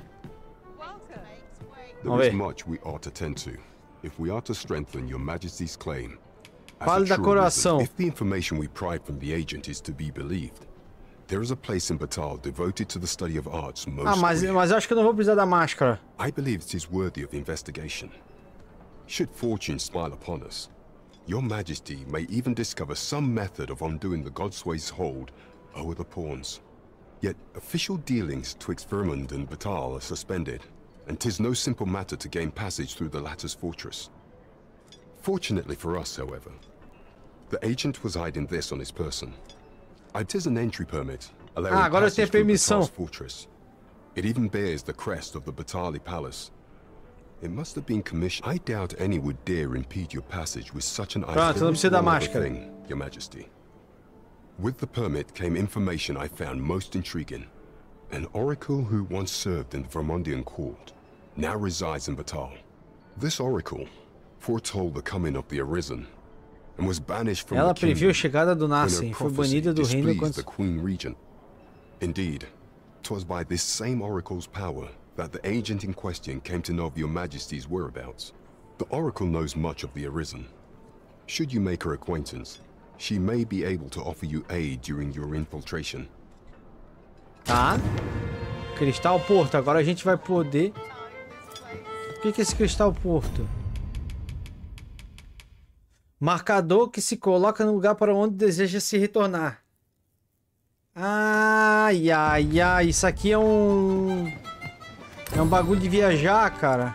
There is much we ought to tend to, if we are to strengthen your Majesty's claim. Fale da coroação. If the information we pried from the agent is to be believed, there is a place in Battahl devoted to the study of arts most Ah, mas, mas eu acho que eu não vou precisar da máscara. I believe it is worthy of investigation. Should fortune smile upon us, your Majesty may even discover some method of undoing the Godsway's hold over the pawns. Yet official dealings twixt Vermund and Battahl are suspended, and 'tis no simple matter to gain passage through the latter's fortress. Fortunately for us, however, the agent was hiding this on his person. It is an entry permit, allowing ah, agora eu tenho passage through permissão. Battah's fortress. It even bears the crest of the Battahli Palace. It must have been commissioned. I doubt any would dare impede your passage with such an Pronto, não precisa da máscara. thing, Your Majesty. With the permit came information I found most intriguing. An oracle who once served in the Vermundian court now resides in Battahl. This oracle foretold the coming of the Arisen and was banished from Ela the kingdom previu a chegada do when her Nassim, foi prophecy banida do reino displeased quando... the Queen Regent. Indeed, 'twas by this same oracle's power that the agent in question came to know of your Majesty's whereabouts. The oracle knows much of the Arisen. Should you make her acquaintance, she may be able to offer you aid during your infiltration. Tá. Cristal Porto. Agora a gente vai poder... O que que é esse Cristal Porto? Marcador que se coloca no lugar para onde deseja se retornar. Ai, ai, ai. Isso aqui é um... É um bagulho de viajar, cara.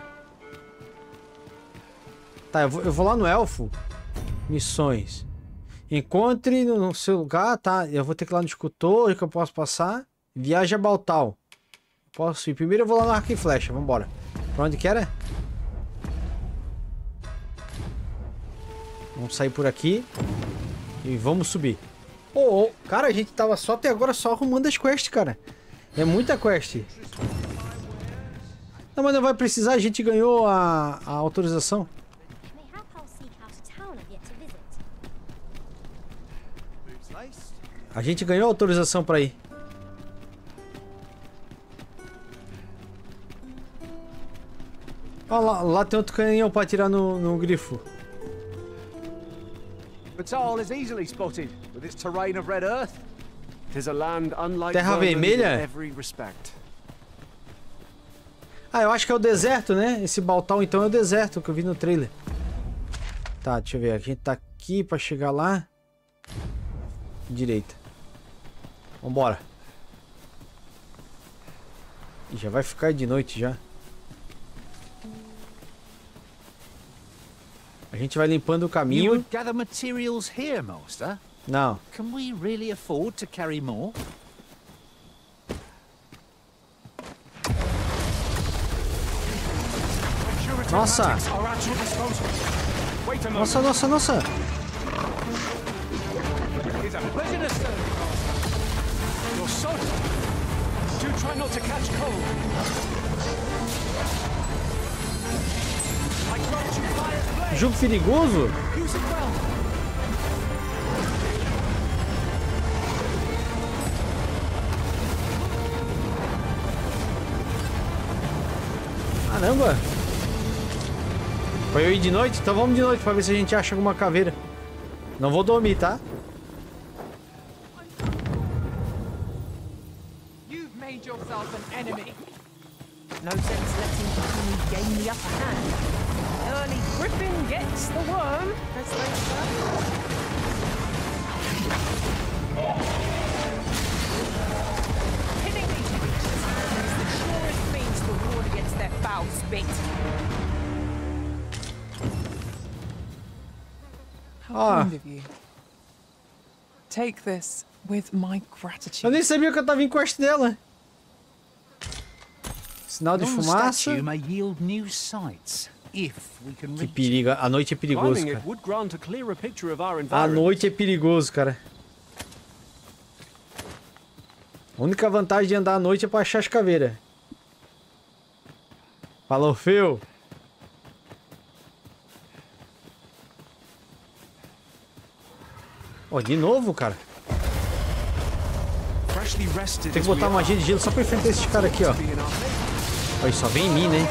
Tá, eu vou, eu vou lá no Elfo. Missões. Encontre no, no seu lugar, tá? Eu vou ter que ir lá no escultor, que eu posso passar. Viaje a Baltal. Posso ir. Primeiro eu vou lá no arco e flecha. Vambora. Pra onde que era? Vamos sair por aqui. E vamos subir. Oh, oh. Cara, a gente tava só até agora só arrumando as quests, cara. É muita quest. Não, mas não vai precisar. A gente ganhou a, a autorização. A gente ganhou a autorização pra ir. Ó, lá, lá tem outro canhão pra atirar no, no grifo. Battahl is easily spotted with its terrain of red earth. It is a land unlike Terra Vermelha? in every respect. Ah, eu acho que é o deserto, né? Esse Baltal então é o deserto que eu vi no trailer. Tá, deixa eu ver. A gente tá aqui pra chegar lá. Direita. Vambora. E já vai ficar de noite já. A gente vai limpando o caminho. You would gather materials here, Master? Não. Can we really afford to carry more? Nossa! Nossa, nossa, nossa! Jogo perigoso? Caramba! Foi eu ir de noite? Então vamos de noite pra ver se a gente acha alguma caveira. Não vou dormir, tá? You've made yourself an enemy. No sense letting you gain the upper hand. Early griffin gets the worm, as they say. Hitting these creatures is the surest means to ward against their foul spit. Ah. Kind of you. Take this with my gratitude. Eu nem sabia que eu tava em quest dela. Sinal de fumaça. Que perigo. A noite é perigoso, cara. A noite é perigoso, cara. A única vantagem de andar à noite é pra achar as caveiras. Falou, Phil. Ó, oh, de novo, cara. Tem que botar magia de gelo só pra enfrentar esses caras aqui, ó. Olha, só vem em mim, né?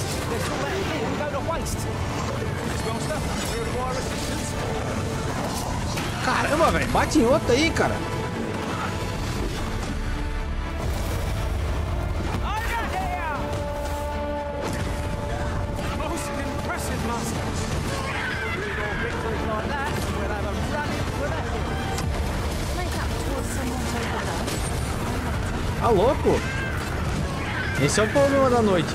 Caramba, velho. Bate em outro aí, cara. Tá louco? Esse é o problema da noite.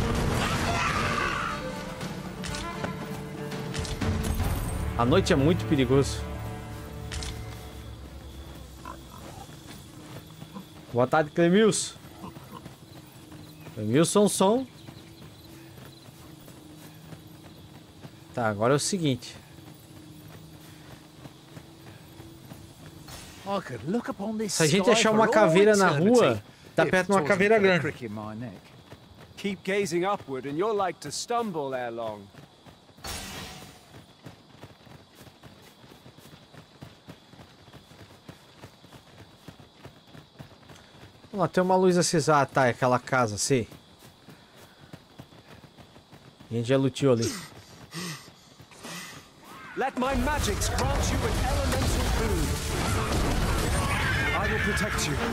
A noite é muito perigoso. Boa tarde, Clemilson. Clemilson, som. Tá, agora é o seguinte. Se a gente achar uma caveira na rua, tá perto de uma caveira grande. Keep gazing upward and you're like to stumble ere long. Vamos lá, tem uma luz acesa. Ah, tá, é aquela casa, sei. A gente já luteou ali. Let my magics grant you an elemental boon. I will protect you.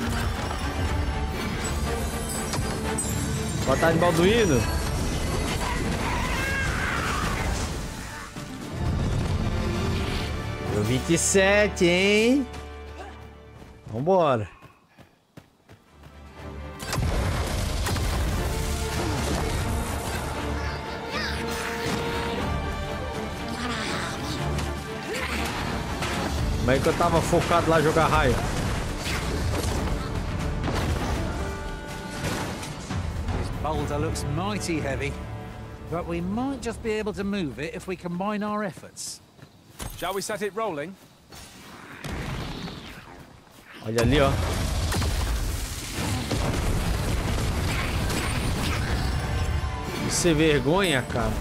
Boa tarde, Balduíno. Deu vinte e sete, hein? Vambora. Mas que eu tava focado lá jogar raio. Boulder looks mighty heavy, but we might just be able to move it if we combine our efforts. Shall we set it rolling? Olha ali, ó. Que sem vergonha, cara.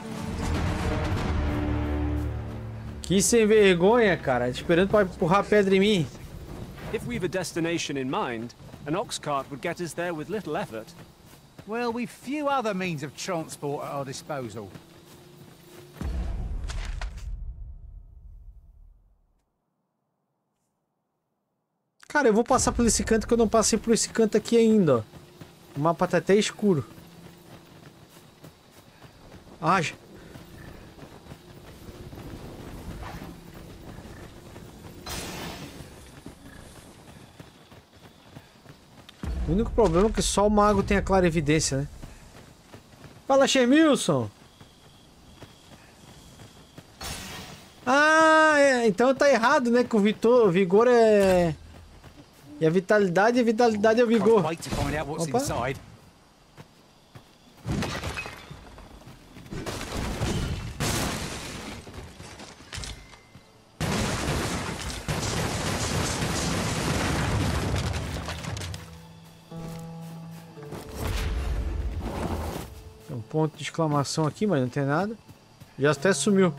Que sem vergonha, cara. Esperando pra empurrar a pedra em mim. If we've a destination in mind, an ox cart would get us there with little effort. Well, we've few other means of transport at our disposal. Cara, eu vou passar por esse canto que eu não passei por esse canto aqui ainda, ó. O mapa tá até escuro. Ah, já... O único problema é que só o mago tem a clara evidência, né? Fala, Shemilson! Ah, é, então tá errado, né? Que o, Vitor, o vigor é... E a vitalidade, a vitalidade é o vigor. Opa. Tem um ponto de exclamação aqui, mas não tem nada. Já até sumiu.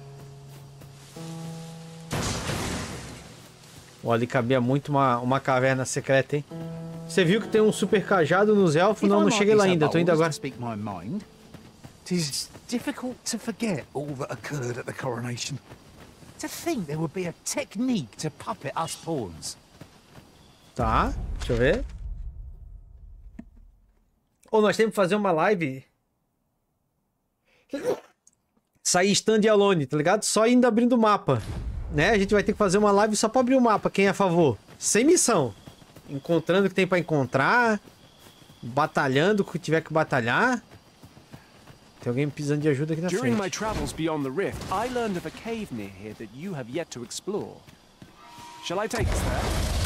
Ó, ali cabia muito uma, uma caverna secreta, hein? Você viu que tem um super cajado nos elfos? Não, não cheguei lá ainda, tô indo agora. Tis difficult to forget all that occurred at the coronation. To think there would be a technique to puppet us pawns. Tá, deixa eu ver. Ou nós temos que fazer uma live. Sair stand alone, tá ligado? Só indo abrindo o mapa. Né? A gente vai ter que fazer uma live só pra abrir o mapa. Quem é a favor? Sem missão. Encontrando o que tem pra encontrar. Batalhando o que tiver que batalhar. Tem alguém precisando de ajuda aqui na frente. During my travels beyond the rift, I learned of a cave near here that you have yet to explore. Shall I take us there?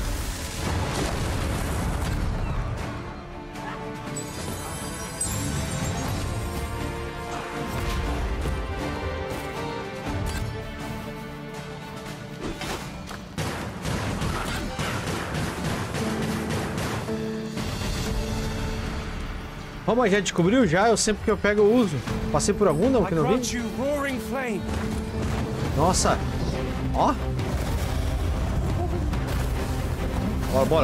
Ó, mas já descobriu já? Eu sempre que eu pego eu uso. Passei por algum não que não vi? Nossa. Ó. Bora, bora.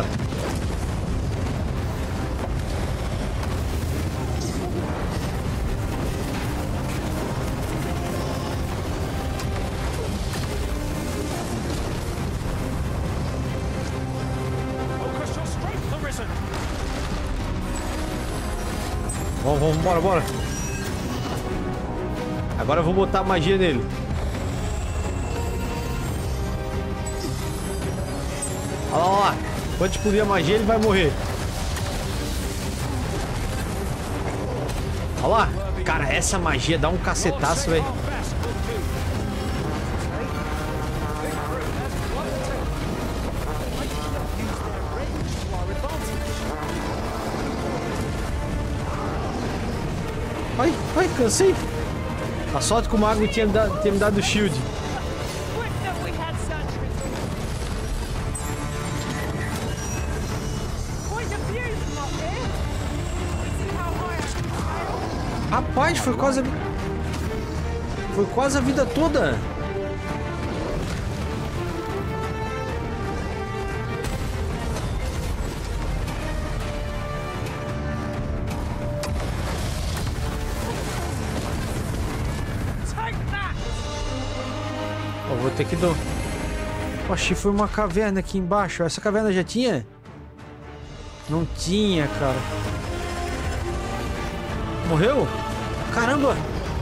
Vamos, vamos, bora, bora. Agora eu vou botar magia nele. Olha lá, olha lá. Quando explodir a magia, ele vai morrer. Olha lá. Cara, essa magia dá um cacetaço, velho. Ai, ai, cansei. A sorte que o mago tinha, dado, tinha me dado o shield. Rapaz, foi quase a... Foi quase a vida toda. Vou ter que dar. Oxi, foi uma caverna aqui embaixo. Essa caverna já tinha? Não tinha, cara. Morreu? Caramba!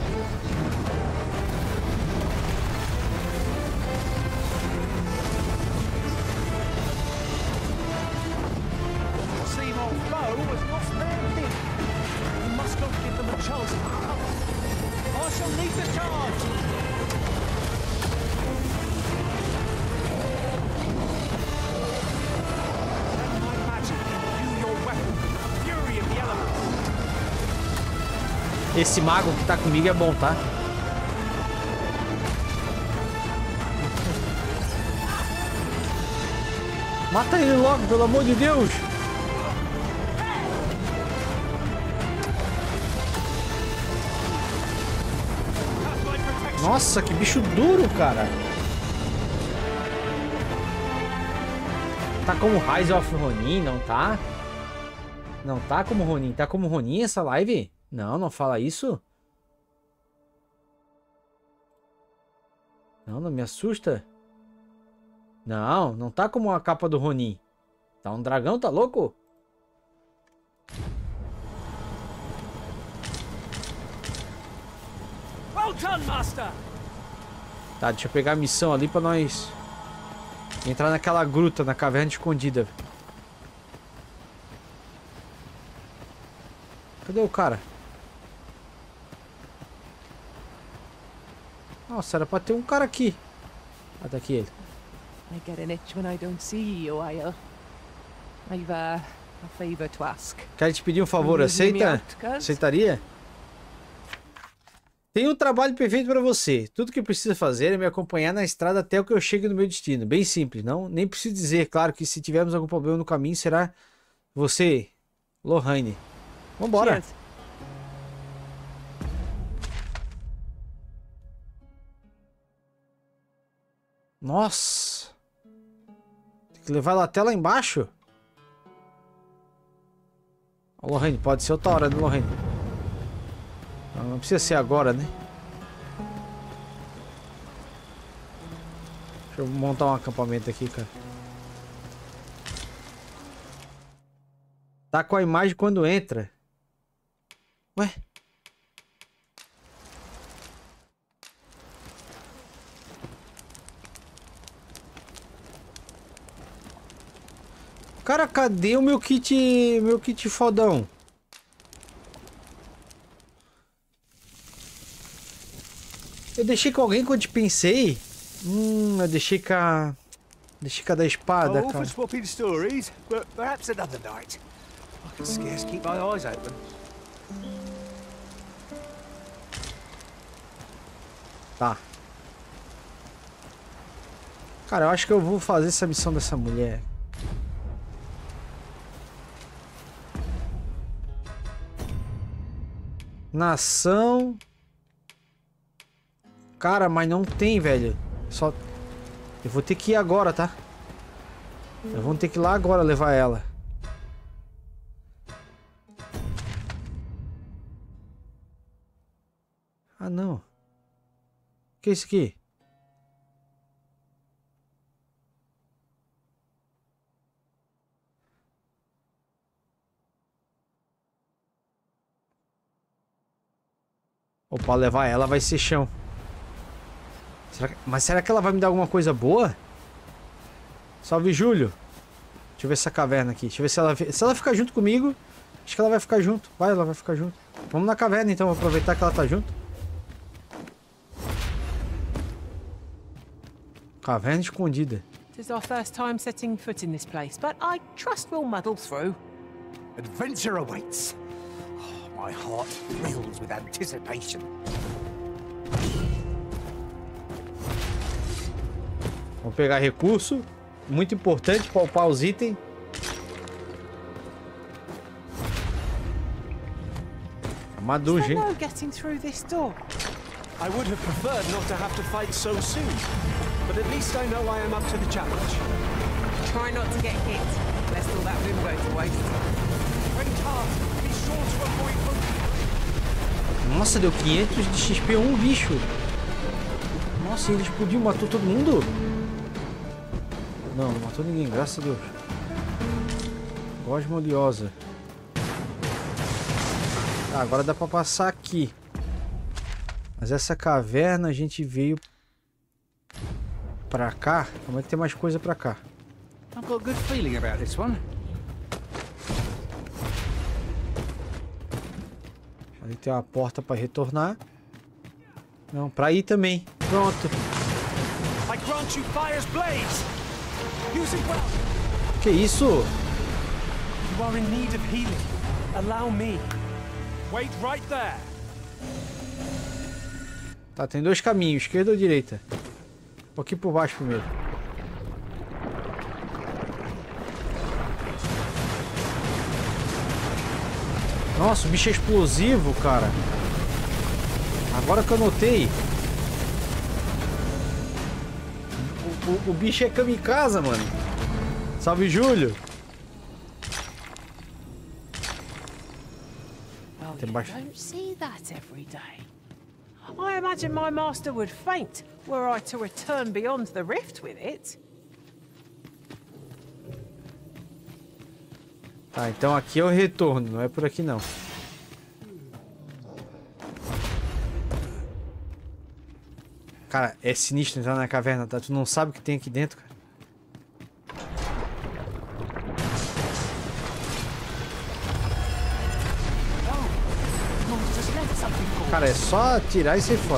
Esse mago que tá comigo é bom, tá? Mata ele logo, pelo amor de Deus! Nossa, que bicho duro, cara! Tá como Rise of Ronin, não tá? Não tá como Ronin. Tá como Ronin essa live? Não, não fala isso. Não, não me assusta. Não, não tá como a capa do Ronin. Tá um dragão, tá louco? Well done, Master. Tá, deixa eu pegar a missão ali pra nós entrar naquela gruta, na caverna escondida. Cadê o cara? Nossa, era pra ter um cara aqui. Ah, tá aqui ele. I get an itch when I don't see you, Aiel. I've uh, a favor to ask. Quero te pedir um favor, aceita? Aceitaria? Tenho um trabalho perfeito para você. Tudo que precisa fazer é me acompanhar na estrada até o que eu chegue no meu destino. Bem simples, não? Nem preciso dizer, claro, que se tivermos algum problema no caminho, será você, Lorraine. Vambora. Cheers. Nossa. Tem que levar ela até lá embaixo? Ó, Lorraine, pode ser outra hora, né, Lorraine? Não, não precisa ser agora, né? Deixa eu montar um acampamento aqui, cara. Tá com a imagem quando entra. Ué? Cara, cadê o meu kit, meu kit fodão? Eu deixei com alguém quando pensei. Hum, eu deixei com a... Deixei com a da espada, cara. Tá. Cara, eu acho que eu vou fazer essa missão dessa mulher. Nação. Cara, mas não tem, velho. Só... Eu vou ter que ir agora, tá? Eu vou ter que ir lá agora levar ela. Ah, não. O que é isso aqui? Opa, levar ela vai ser chão. Será que... Mas será que ela vai me dar alguma coisa boa? Salve, Júlio. Deixa eu ver essa caverna aqui. Deixa eu ver se ela... Se ela ficar junto comigo, acho que ela vai ficar junto. Vai, ela vai ficar junto. Vamos na caverna então, vou aproveitar que ela tá junto. Caverna escondida. This is our first time setting foot in this place, but I trust we'll muddle through. Adventure awaits. My heart thrills with anticipation. Vamos pegar recurso. Muito importante para upar os itens. Uma dungeon. No getting through this door. I would have preferred not to have to fight so soon, but at least I know I am up to the challenge. Try not to get hit, lest all that room go to waste. Drink hard. Be sure to avoid both. Nossa, deu quinhentos de X P um bicho. Nossa, ele explodiu, matou todo mundo? Não, não matou ninguém, graças a Deus. Gosma oleosa. Tá, agora dá pra passar aqui. Mas essa caverna a gente veio pra cá. Como é que tem mais coisa pra cá? I've got a good feeling about this one. Ali tem uma porta pra retornar. Não, pra ir também. Pronto. I grant you fire's blaze. Use it well. Que isso? You are in need of healing. Allow me. Wait right there. Tá, tem dois caminhos, esquerda ou direita? Vou aqui por baixo primeiro. Nossa, o bicho é explosivo, cara. Agora que eu notei. O, o, o bicho é kamikaze, mano. Salve, Júlio. Well, you don't see that every day. I imagine my master would faint were I to return beyond the rift with it. Tá, então aqui é o retorno, não é por aqui não. Cara, é sinistro entrar na caverna, tá? Tu não sabe o que tem aqui dentro, cara. Cara, é só atirar e sair fora.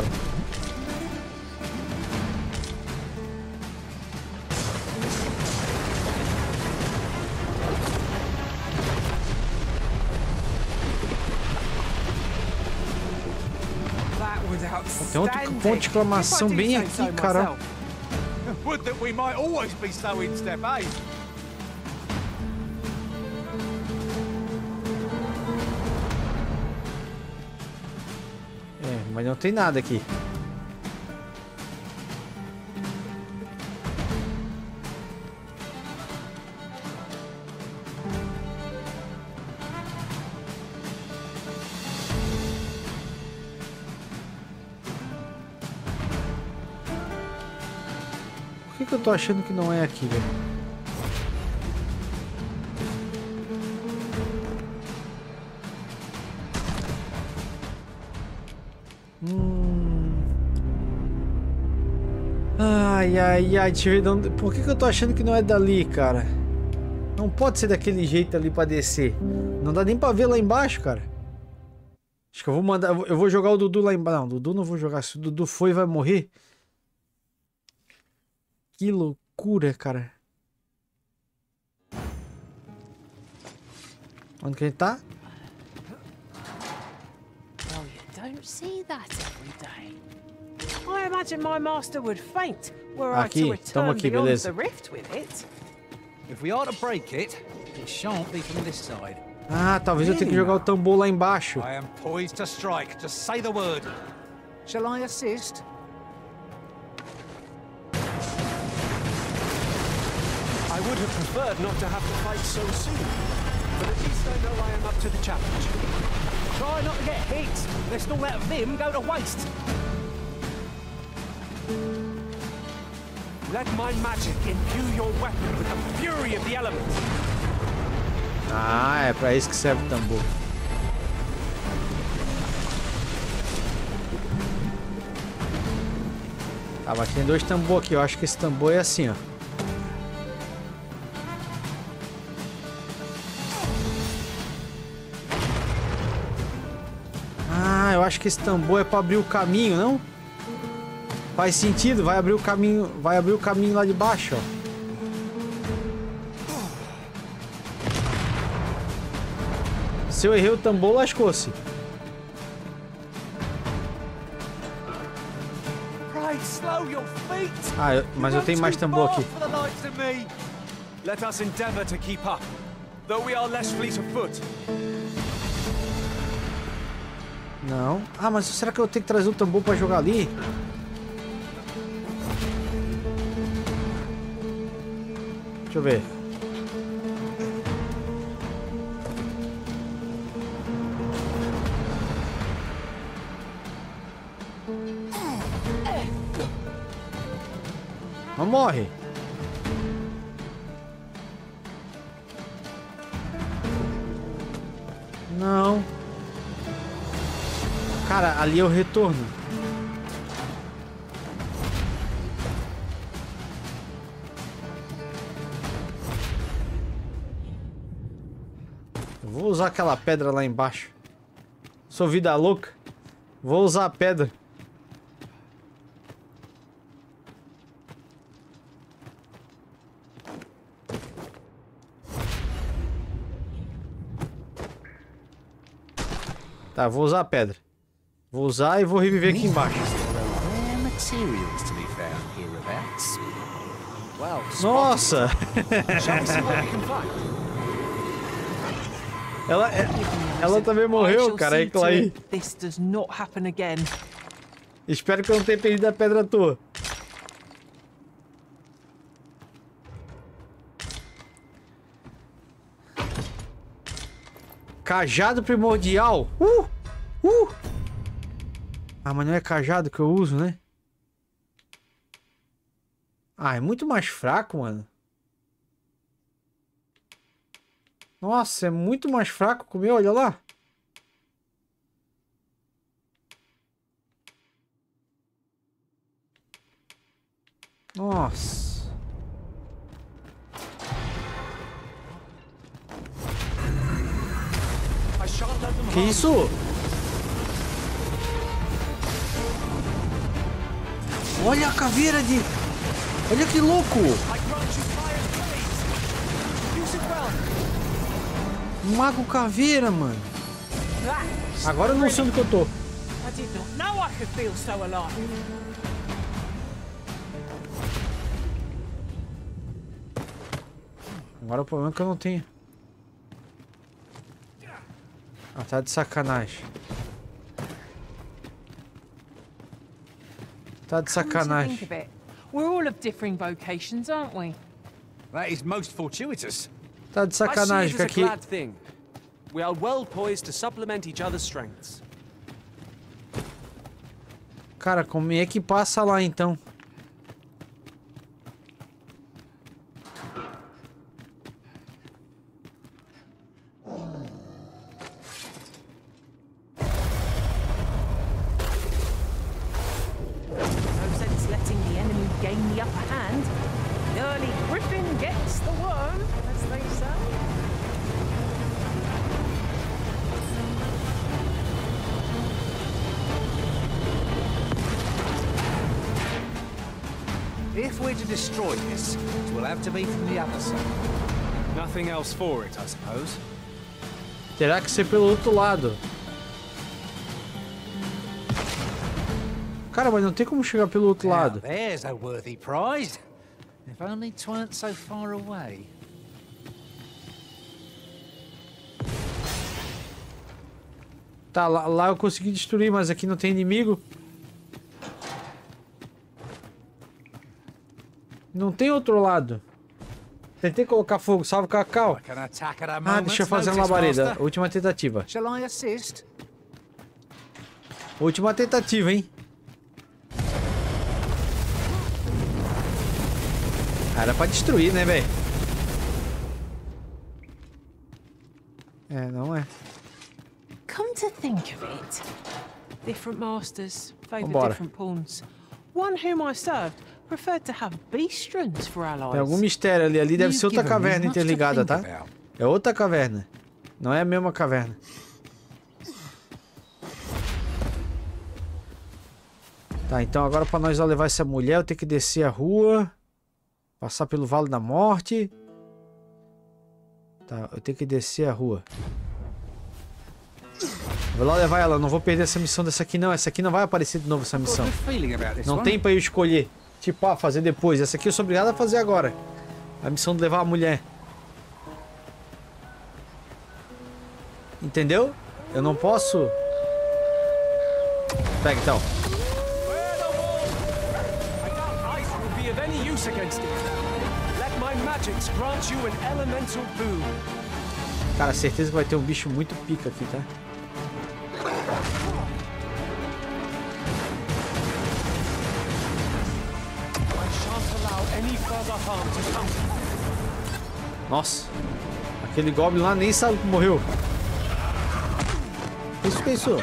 Tem outro ponto de exclamação bem aqui, cara. Would that we might always be so in step, eh? É, mas não tem nada aqui. Por que que eu tô achando que não é aqui, velho? Hum. Ai, ai, ai, deixa eu ver de onde... Por que que eu tô achando que não é dali, cara? Não pode ser daquele jeito ali pra descer. Não dá nem pra ver lá embaixo, cara. Acho que eu vou mandar... Eu vou jogar o Dudu lá embaixo. Não, o Dudu não vou jogar. Se o Dudu for, vai morrer. Que loucura, cara. Onde que a gente tá? Well, you don't see that every day. I imagine my master would faint were I to return aqui, beyond beleza. the rift with it. If we are to break it, it shan't be from this side. Ah, talvez eu tenha que jogar o tambor lá embaixo. I am poised to strike. Just say the word. Shall I assist? I would have preferred not to have to fight so soon, but at least I know I am up to the challenge. Try not to get hit, lest all that vim go to waste. Let my magic imbue your weapon with the fury of the elements. Ah, é pra isso que serve o tambor. Tá, mas tem dois tambor aqui. Eu acho que esse tambor é assim, ó. Ah, eu acho que esse tambor é pra abrir o caminho, não? Faz sentido, vai abrir o caminho, vai abrir o caminho lá de baixo, ó. Se eu errei o tambor, lascou-se. Ah, eu, mas eu tenho mais tambor aqui. Let us endeavor to keep up, though we are less fleet of foot. Não. Ah, mas será que eu tenho que trazer o tambor pra jogar ali? Deixa eu ver. Não morre. Não. Cara, ali é o retorno. Eu vou usar aquela pedra lá embaixo. Sou vida louca. Vou usar a pedra. Tá, vou usar a pedra. Vou usar e vou reviver aqui embaixo. Nossa! ela, ela também morreu, cara. É aí. Espero que eu não tenha perdido a pedra à toa. Cajado primordial. Uh! Uh! Ah, mas não é cajado que eu uso, né? Ah, é muito mais fraco, mano. Nossa, é muito mais fraco que o meu, olha lá. Nossa. Que isso? Olha a caveira de... Olha que louco! Um mago caveira, mano. Agora eu não sei onde que eu tô. Agora o problema é que eu não tenho. Ah, tá de sacanagem. Tá de sacanagem. We're all of differing vocations, aren't we? That is most fortuitous. Tá de sacanagem que aqui. We are well poised to supplement each other's strengths. Cara, como é que passa lá então? If we're to destroy this, it will have to be from the other side. Nothing else for it, I suppose. Terá que ser pelo outro lado. Cara, mas não tem como chegar pelo outro lado. Now, there's a worthy prize. If only 'tweren't so far away. Tá, lá, lá eu consegui destruir, mas aqui não tem inimigo. Não tem outro lado. Tentei colocar fogo, salve o Cacau. Ah, deixa eu fazer uma labareda. Última tentativa. Última tentativa, hein? Ah, era pra destruir, né, velho? É, não é. Come to think of it, different masters favor Vambora. different pawns. One whom I served preferred to have beastrons for allies. Tem algum mistério ali. Ali deve ser outra caverna interligada, tá? É outra caverna. Não é a mesma caverna. Tá, então agora pra nós levar essa mulher, eu tenho que descer a rua. Passar pelo Vale da Morte. Tá, eu tenho que descer a rua. Vou lá levar ela, não vou perder essa missão dessa aqui não. Essa aqui não vai aparecer de novo, essa missão. Não tem pra eu escolher. Tipo, ah, fazer depois. Essa aqui eu sou obrigado a fazer agora. A missão de levar a mulher. Entendeu? Eu não posso... Pega então. Cara, certeza que vai ter um bicho muito pica aqui, tá? Nossa, aquele Goblin lá nem sabe que morreu. Isso que é isso?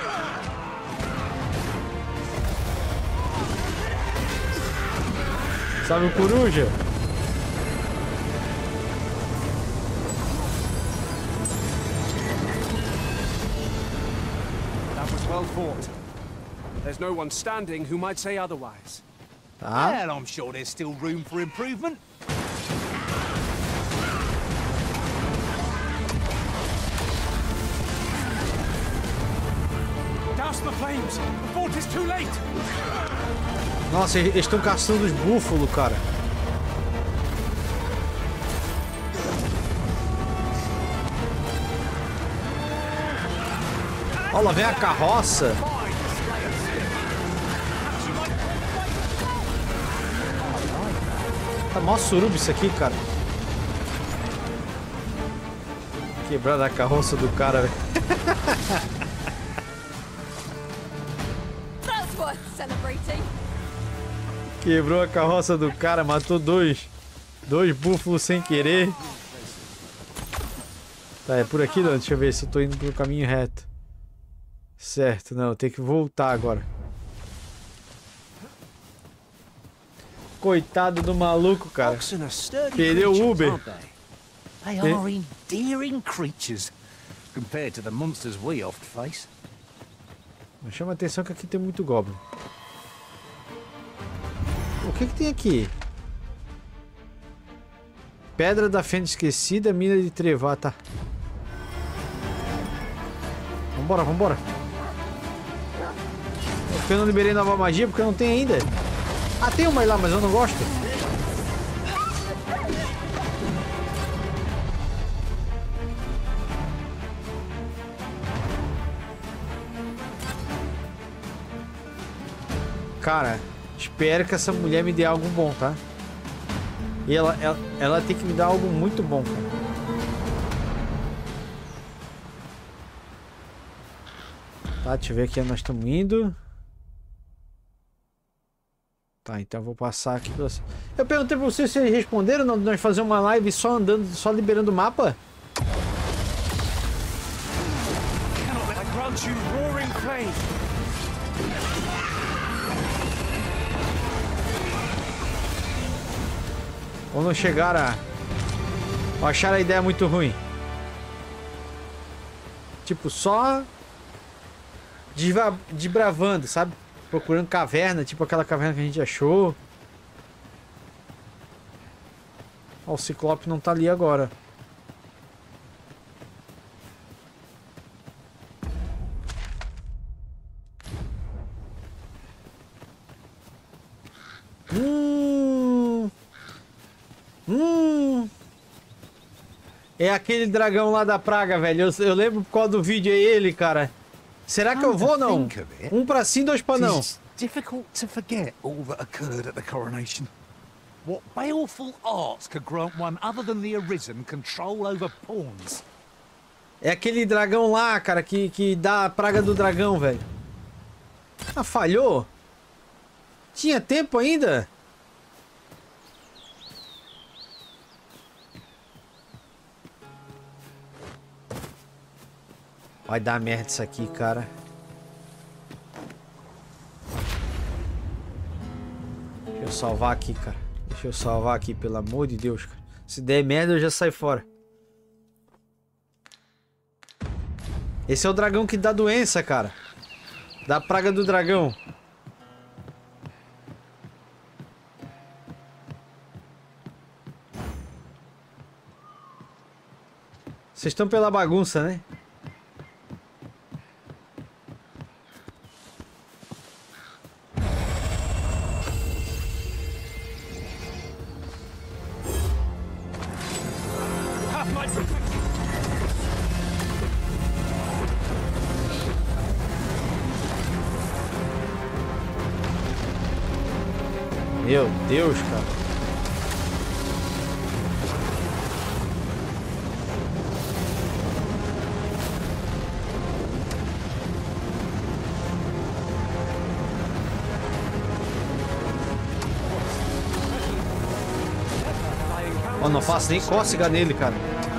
Sabe o coruja? That was well fought. There's no one standing who might say otherwise. Tá. Well, I'm sure there's still room for improvement. Douse the flames before it is too late. Nossa, eles estão caçando os búfalos, cara. Olha lá, vem a carroça. Tá mó suruba isso aqui, cara. Quebrando a carroça do cara, velho. Quebrou a carroça do cara, matou dois. Dois búfalos sem querer. Tá, é por aqui, não? Deixa eu ver se eu tô indo pelo caminho reto. Certo, não, eu tenho que voltar agora. Coitado do maluco, cara. Perdeu o Uber. They are endearing creatures compared to the monsters we oft face. Mas chama a atenção que aqui tem muito Goblin. O que que tem aqui? Pedra da Fenda Esquecida, mina de Trevar, tá. Vambora, vambora. Porque eu não liberei nova magia, porque eu não tenho ainda. Ah, tem uma aí lá, mas eu não gosto. Cara, espero que essa mulher me dê algo bom, tá? E ela, ela, ela tem que me dar algo muito bom, cara. Tá, deixa eu ver aqui onde nós estamos indo. Tá, então eu vou passar aqui pra você. Eu perguntei pra vocês se eles responderam, não, nós fazer uma live só andando, só liberando o mapa? Ou não chegaram a... Ou acharam a ideia muito ruim? Tipo, só... desbravando, sabe? Procurando caverna, tipo aquela caverna que a gente achou. Ó, o Ciclope não tá ali agora. Hum... Hum... É aquele dragão lá da praga, velho. Eu, eu lembro por causa do vídeo, é ele, cara. Será que eu vou ou não? Um pra sim, dois pra não. It's difficult to forget all that occurred at the coronation. What baleful arts could grant one other than the Arisen control over pawns? É aquele dragão lá, cara, que, que dá a praga do dragão, velho. Ah, falhou? Tinha tempo ainda? Vai dar merda isso aqui, cara. Deixa eu salvar aqui, cara. Deixa eu salvar aqui, pelo amor de Deus, cara. Se der merda, eu já saio fora. Esse é o dragão que dá doença, cara. Da praga do dragão. Vocês estão pela bagunça, né? Meu Deus, cara. Oh, não faço nem cócega nele, cara.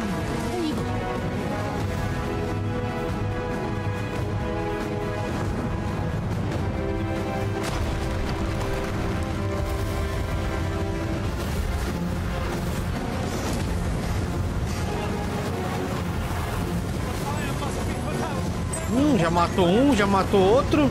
Hum, já matou um, já matou outro.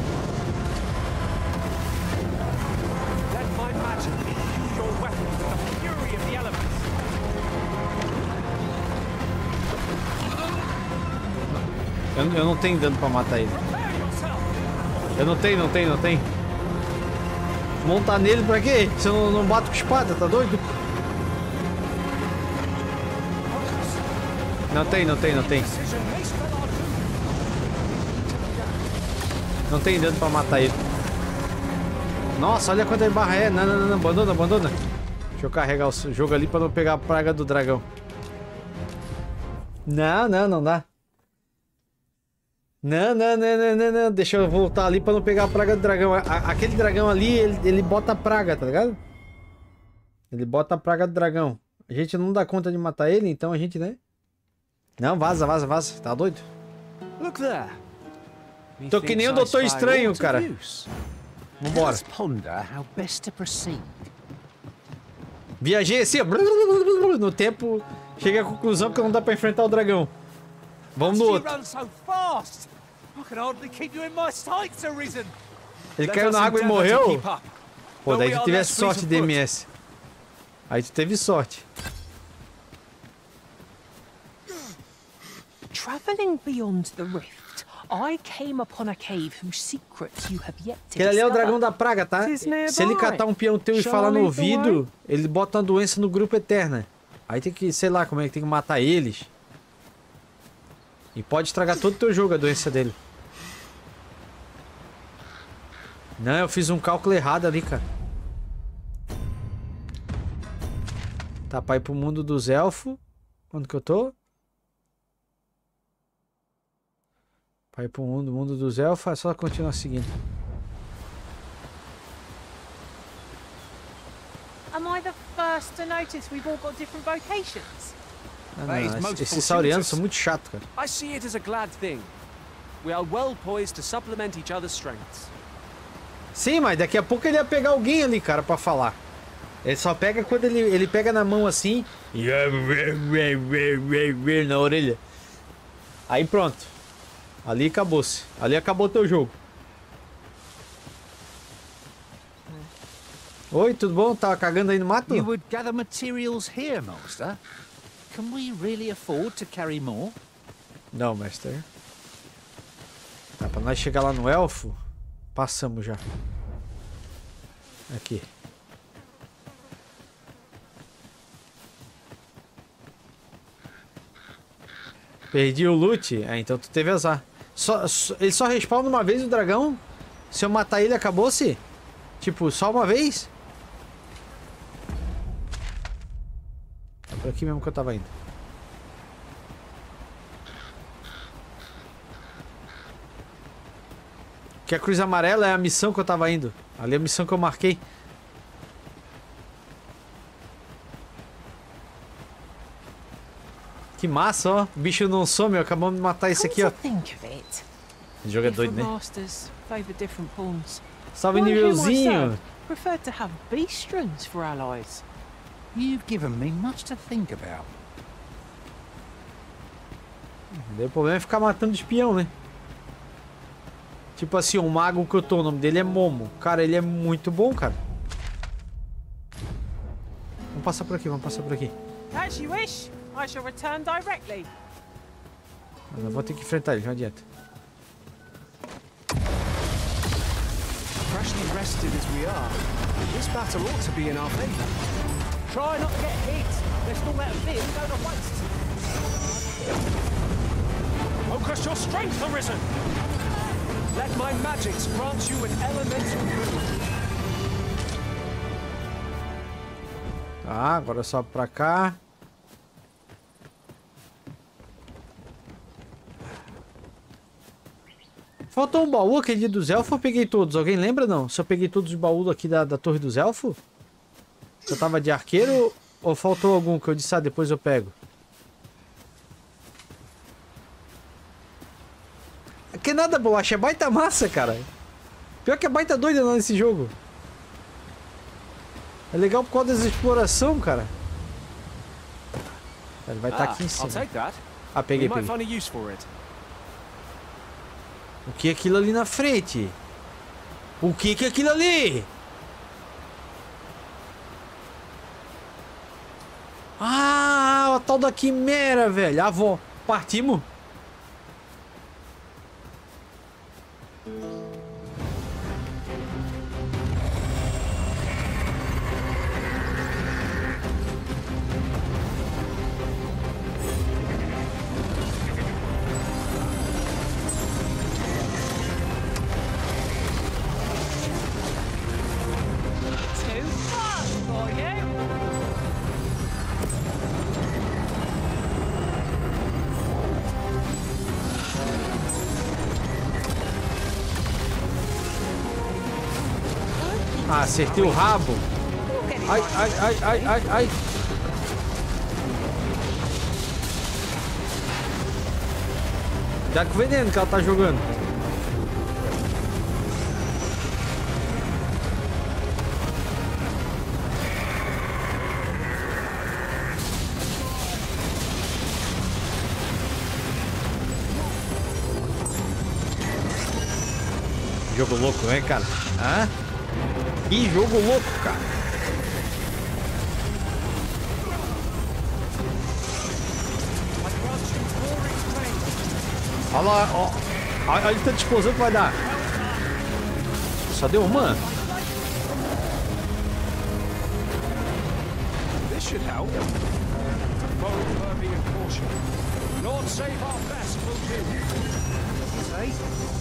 Eu, eu não tenho dano pra matar ele. Eu não tenho, não tenho, não tenho. Montar nele pra quê? Se eu não, não bato com espada, tá doido? Não tem, não tem, não tem. Não tem dano pra matar ele. Nossa, olha quanta barra é. Não, não, não, não, abandona, abandona. Deixa eu carregar o jogo ali pra não pegar a praga do dragão. Não, não, não dá. Não, não, não, não, não, não. Deixa eu voltar ali pra não pegar a praga do dragão. A, aquele dragão ali, ele, ele bota a praga, tá ligado? Ele bota a praga do dragão. A gente não dá conta de matar ele, então a gente, né? Não, vaza, vaza, vaza. Tá doido? Look there. Tô que nem o Doutor Estranho, cara. Vambora. Viajei assim, ó, no tempo. Cheguei à conclusão que não dá pra enfrentar o dragão. Vamos no outro. Ele caiu na água e morreu? Pô, daí tu tivesse sorte, D M S. Aí tu teve sorte. Traveling beyond the rift, I came upon a cave whose secrets you have yet to Aquele ali é o discover. dragão da praga, tá? Se ele catar um peão teu e falar no ouvido, ele bota uma doença no grupo Eterna. Aí tem que, sei lá, como é que tem que matar eles. E pode estragar todo o teu jogo a doença dele. Não, eu fiz um cálculo errado ali, cara. Tá, pra ir pro mundo dos elfos. Onde que eu tô? Pra ir pro mundo, mundo dos elfos, é só continuar seguindo. Am I the first to notice we've all got different vocations? Não, não, esses, esses saurianos são muito chatos, cara. I see it as a glad thing. We are well poised to supplement each other's strengths. Sim, mas daqui a pouco ele ia pegar alguém ali, cara, pra falar. Ele só pega quando ele, ele pega na mão assim e na orelha. Aí pronto. Ali acabou-se. Ali acabou o teu jogo. Oi, tudo bom? Tava cagando aí no mato? You would gather materials here, master. Can we really afford to carry more? Não, mestre. Tá, pra nós chegar lá no elfo, passamos já. Aqui. Perdi o loot? É, então tu teve azar. Só, só, ele só respawna uma vez o dragão? Se eu matar ele, acabou-se? Tipo, só uma vez? É por aqui mesmo que eu tava indo. Que a cruz amarela é a missão que eu tava indo. Ali é a missão que eu marquei. Que massa, ó. O bicho não some, acabamos de matar esse aqui, ó. O jogo é doido, né? Salve, nívelzinho. Prefer to have beastrons for allies. You've given me much to think about. O problema é ficar matando espião, né? Tipo assim, o mago que eu tô, o nome dele é Momo. Cara, ele é muito bom, cara. Vamos passar por aqui, vamos passar por aqui. As you wish. I shall return directly. Eu vou ter que enfrentar ele, não adianta. Freshly rested as we are, this battle ought to be in our favor. Try not to get hit. Let's not let a bit go to waste. Focus your strength, Arisen. Let my magics grant you an elemental movement. Tá, agora só pra cá. Faltou um baú aquele dos elfos, eu peguei todos. Alguém lembra, não? Se eu peguei todos os baús aqui da, da Torre dos Elfos? Eu tava de arqueiro ou faltou algum que eu disse, ah, depois eu pego? Que nada, bolacha, é baita massa, cara. Pior que é baita doida não nesse jogo. É legal por causa da exploração, cara. Ele vai estar tá aqui em cima. Ah, peguei, peguei. O que é aquilo ali na frente? O que que é aquilo ali? Ah, a tal da quimera, velho. Ah, vó, partimos? Ah, acertei o rabo. Ai, ai, ai, ai, ai, ai. Cuidado com o veneno que ela tá jogando. Jogo louco, né, cara? Hã? Que jogo louco, cara. Olha lá, ó. Olha o tanto de explosão que vai dar. Só deu uma. This should help. Lord save our best will do. Say?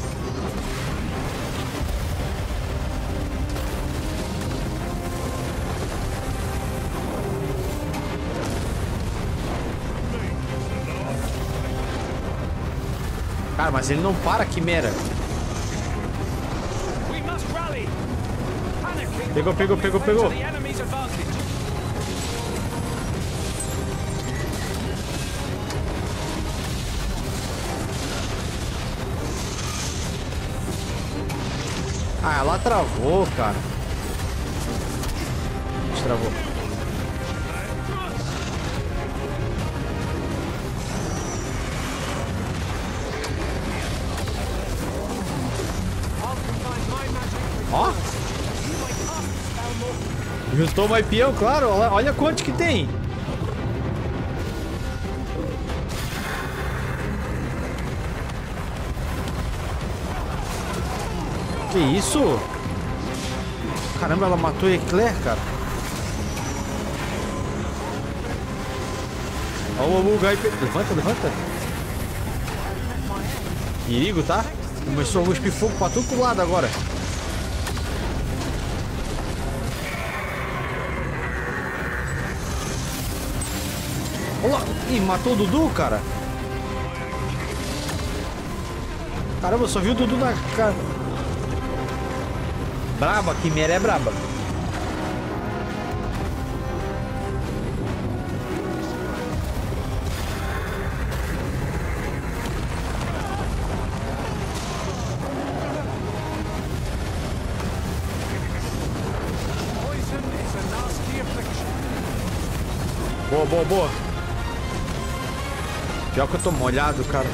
Cara, mas ele não para, Quimera. Pegou, pegou, pegou, pegou. Ah, ela travou, cara. Destravou. Ó. Juntou mais peão, claro. Olha, olha quanto que tem. Que isso? Caramba, ela matou Eclair, cara. Olha o bug aí. Levanta, levanta. Perigo, tá? Começou a cuspir fogo pra todo lado agora. Olha lá. Ih, matou o Dudu, cara. Caramba, eu só vi o Dudu na cara. Braba, Quimera é braba. Boa, boa, boa. Pior que eu tô molhado, cara.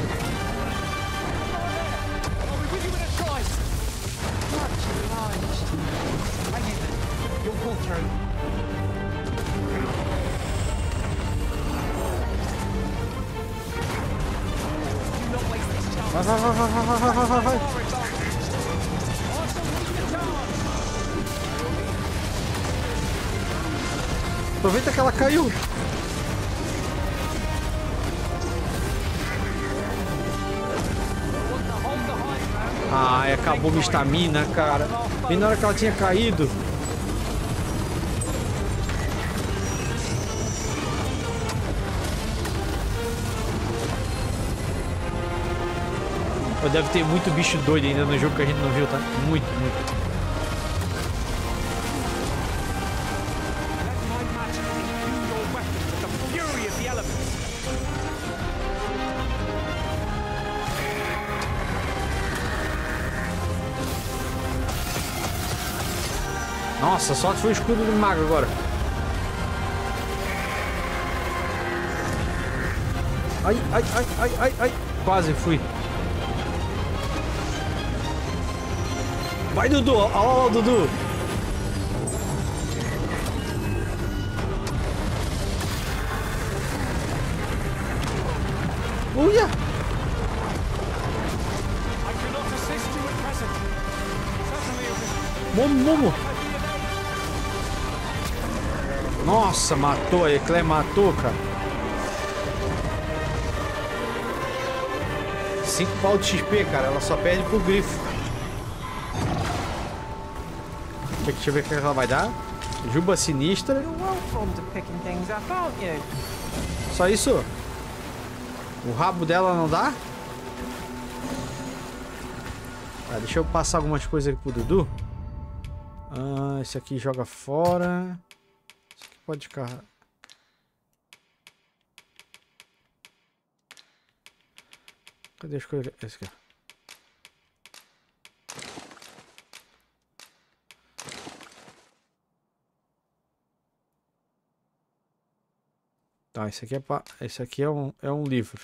Vai, vai, vai, vai, vai, vai, vai, vai. Aproveita que ela caiu. Ai, acabou minha estamina, cara. Bem na hora que ela tinha caído. Deve ter muito bicho doido ainda no jogo que a gente não viu, tá? Muito, muito. Nossa, só foi o escudo do mago agora. Ai, ai, ai, ai, ai, ai. Quase fui. Vai, Dudu! Olha lá, Dudu! Uia! Momo, Momo! Nossa, matou! A Eclair matou, cara! cinco pau de X P, cara. Ela só perde pro grifo. Deixa eu ver o que ela vai dar. Juba sinistra. Só isso? O rabo dela não dá? Tá, deixa eu passar algumas coisas aqui pro Dudu. Ah, esse aqui joga fora. Esse aqui pode ficar. Cadê as coisas? Esse aqui. Tá, esse aqui é pa... esse aqui é um é um livro.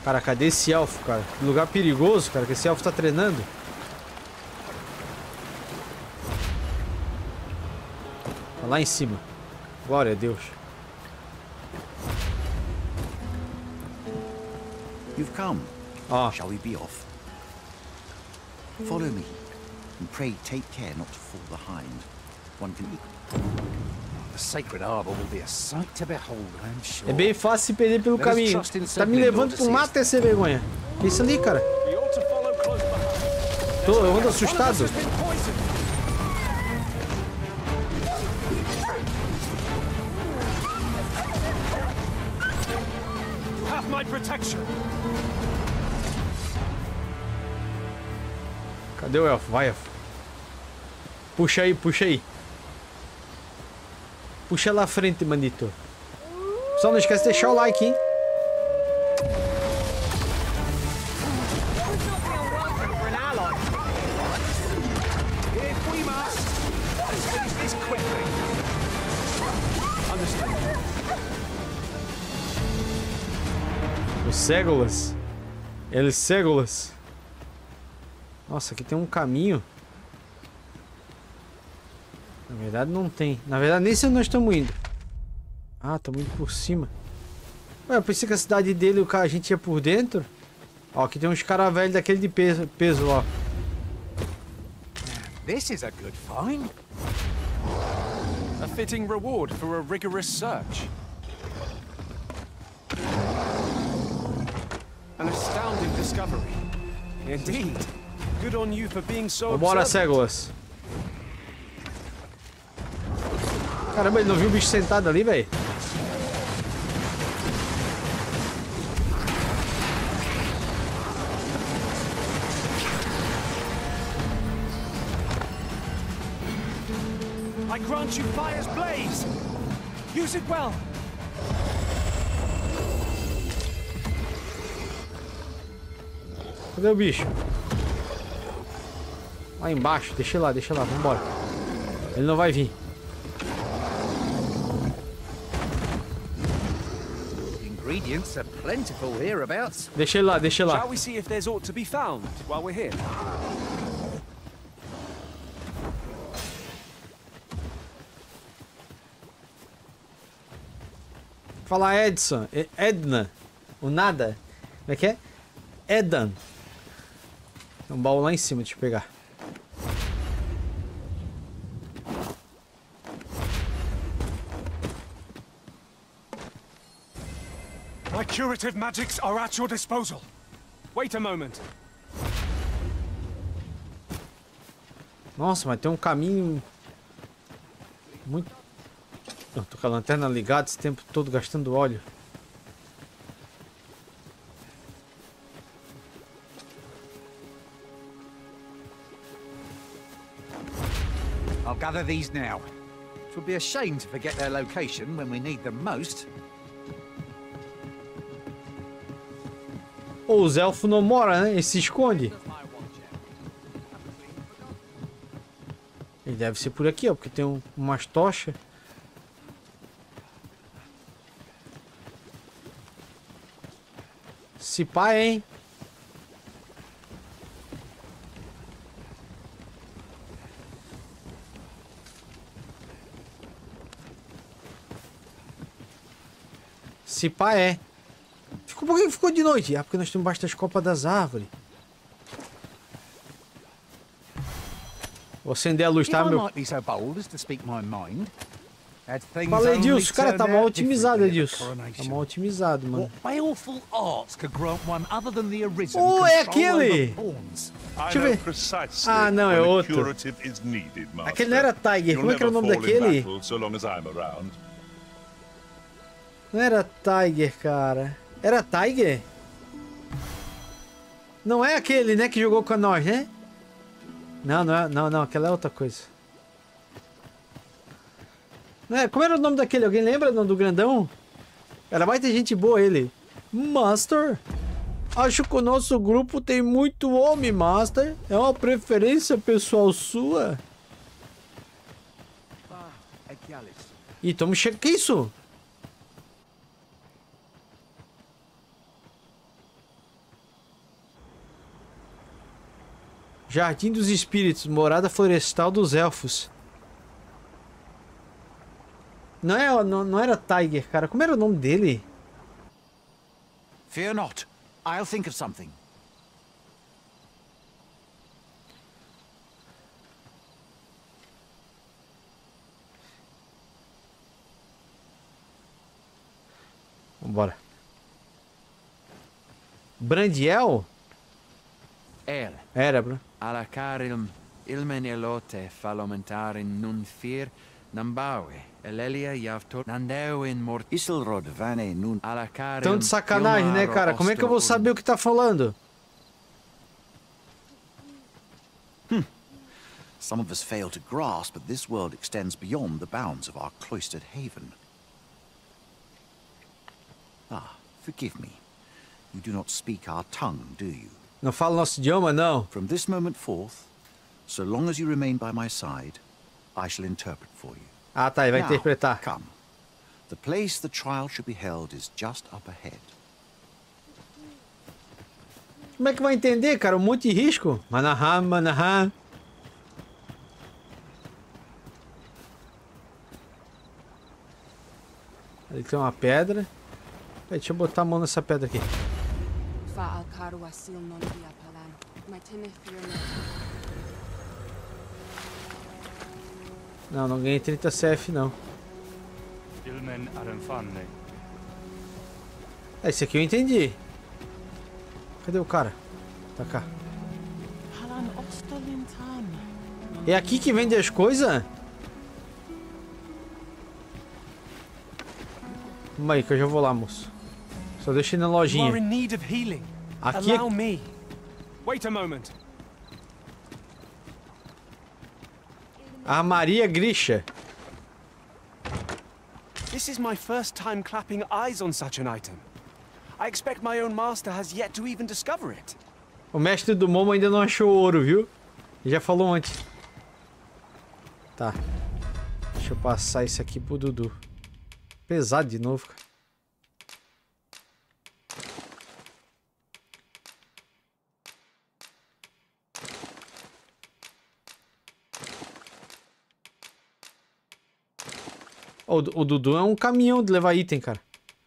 Cara, cadê esse elfo, cara? Que lugar perigoso, cara, que esse elfo tá treinando. Tá lá em cima. Glória a Deus. You've come. Ah. Shall we be off? Follow me, and pray take care not to fall behind. One can eat. The sacred arbor will be a sight to behold, I'm sure. É bem fácil se perder pelo caminho. Tá me levando pro mato esse vergonha. Que isso ali, cara? Tô, eu ando assustado. Have my protection. Cadê o elfo? Vai, elfo. Puxa aí, puxa aí. Puxa lá à frente, manito. Só não esquece de deixar o like, hein? O Ségolas. Ele Ségolas. Nossa, aqui tem um caminho. Na verdade não tem. Na verdade nem sei onde nós estamos indo. Ah, estamos indo por cima. Ué, eu pensei que a cidade dele o cara, a gente ia por dentro. Ó, aqui tem uns caras velhos daquele de peso, peso ó. This is a good find. A fitting reward for a rigorous search. An astounding discovery. Indeed. Good on you for being so observant. Vambora, Ségolas. Caramba, ele não viu o bicho sentado ali, velho? I grant you fire's blaze. Use it well. Cadê o bicho? Lá embaixo, deixa lá, deixa lá, vambora. Ele não vai vir. Ingredients are plentiful hereabouts. Deixa ele lá, deixa ele lá. Shall we see if there's aught to be found while we're here? Fala Edson, Edna, o nada. Como é que é? Edan. Tem um baú lá em cima, deixa eu pegar. My curative magics are at your disposal. Wait a moment. Nossa, mas tem um caminho muito... Eu tô com a lanterna ligada esse tempo todo gastando óleo. I'll gather these now. It would be a shame to forget their location when we need them most. Ou os elfos não moram, né? Ele se esconde. Ele deve ser por aqui, ó, porque tem um, umas tochas. Se pá, hein? Se pá, é. Ficou, por que ficou de noite? Ah, porque nós temos embaixo das copas das árvores. Vou acender a luz, tá, meu? Fala, Edilson. Cara, tá mal otimizado, Edilson. Tá mal otimizado, mano. Oh, é aquele! Deixa eu ver. Ah, não, é outro. Aquele não era Tiger. Como é que era o nome daquele? Não era Tiger, cara. Era Tiger? Não é aquele, né, que jogou com nós, né? Não, não, é, não, não, aquela é outra coisa. Não é, como era o nome daquele? Alguém lembra do, do grandão? Era mais de gente boa ele. Master, acho que o nosso grupo tem muito homem, Master. É uma preferência pessoal sua? Ih, estamos chegando. Que isso? Jardim dos Espíritos, morada florestal dos elfos. Não, é, não, não era Tiger, cara. Como era o nome dele? Fear not. I'll think of something. Vambora. Brandiel? Era. Era, bro. Alacarim ilmen elote falomentare nun fear nambawe elelia yavtor nandeu mort Isilrod vane nun alacarim. Tão de sacanagem, né, cara? Como é que eu vou saber o que tá falando? Hmm. Some of us fail to grasp that this world extends beyond the bounds of our cloistered haven. Ah, forgive me. You do not speak our tongue, do you? Não fala nosso idioma, não. From this moment forth, so long as you remain by my side, I shall interpret for you. Ah, tá, ele vai Now, interpretar. Come. The place the trial should be held is just up ahead. Como é que vai entender, cara? Um monte de risco. Manahá, manahá. Ali tem uma pedra. Aí, deixa eu botar a mão nessa pedra aqui. Não, não ganhei trinta C F não. É, esse aqui eu entendi. Cadê o cara? Tá cá. É aqui que vende as coisas? Calma aí que eu já vou lá, moço. Só deixa ir na lojinha. Aqui é... Wait a moment. A Maria Grisha. This is my first time clapping eyes on such an item. I expect my own master has yet to even discover it. O mestre do Momo ainda não achou ouro, viu? Ele já falou antes. Tá. Deixa eu passar isso aqui pro Dudu. Pesado de novo, cara. O, o Dudu é um caminhão de levar item, cara.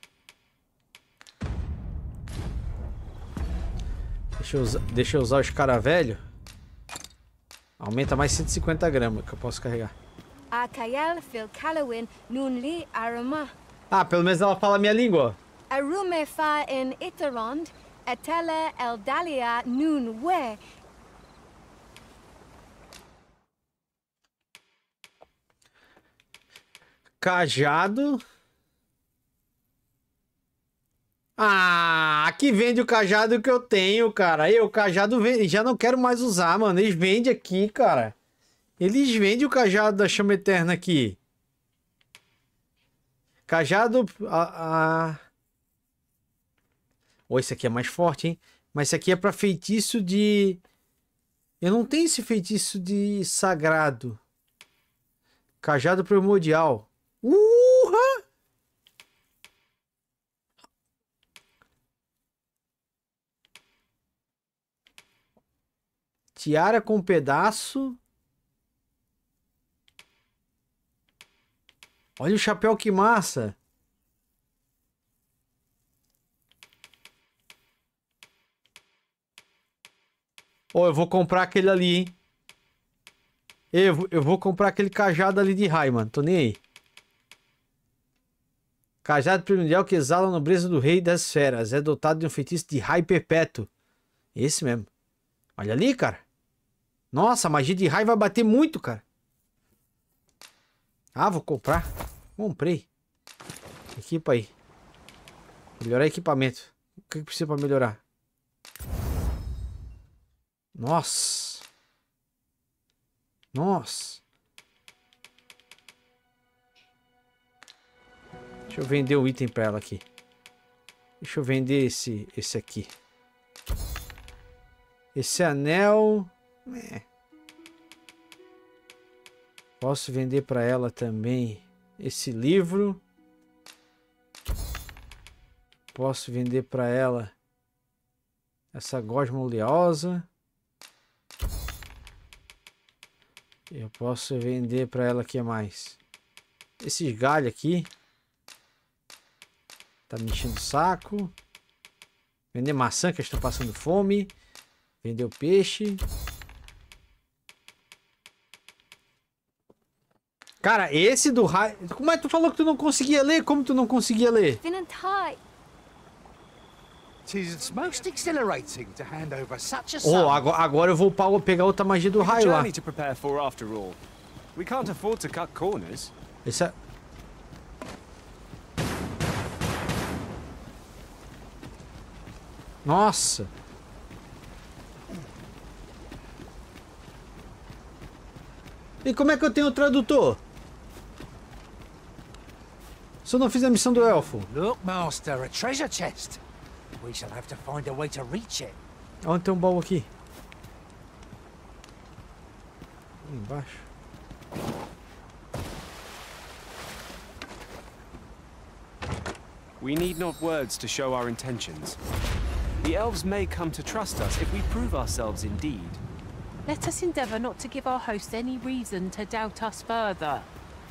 Deixa eu usar, deixa eu usar os cara velho. Aumenta mais cento e cinquenta gramas que eu posso carregar. Ah, pelo menos ela fala a minha língua. Cajado. Ah, aqui vende o cajado que eu tenho, cara. Eu, o cajado vende, já não quero mais usar, mano. Eles vendem aqui, cara. Eles vendem o cajado da chama eterna aqui. Cajado... Ah, ah... Oh, esse aqui é mais forte, hein? Mas esse aqui é pra feitiço de... Eu não tenho esse feitiço de sagrado. Cajado primordial. Uhá! Tiara com pedaço. Olha o chapéu, que massa. Ó, oh, eu vou comprar aquele ali, hein? Eu, eu vou comprar aquele cajado ali de raio, mano. Tô nem aí. Cajado primordial que exala a nobreza do rei das feras. É dotado de um feitiço de raio perpétuo. Esse mesmo. Olha ali, cara. Nossa, a magia de raio vai bater muito, cara. Ah, vou comprar. Comprei. Equipa aí. Melhorar equipamento. O que precisa pra melhorar? Nossa. Nossa. Deixa eu vender um item pra ela aqui. Deixa eu vender esse, esse aqui. Esse anel... É. Posso vender pra ela também esse livro. Posso vender pra ela essa gosma oleosa. Eu posso vender pra ela aqui mais. Esses galhos aqui. Tá me enchendo o saco. Vender maçã, que eles estão passando fome. Vender o peixe. Cara, esse do raio... Como é que tu falou que tu não conseguia ler? Como tu não conseguia ler? Oh, agora, agora eu vou pegar outra magia do raio lá. Esse é... Nossa! E como é que eu tenho o tradutor? Se eu não fiz a missão do elfo. Look, Master, a treasure chest. We shall have to find a way to reach it. Onde tem um baú aqui? Embaixo. We need not words to show our intentions. The elves may come to trust us if we prove ourselves indeed. Let us endeavour not to give our host any reason to doubt us further.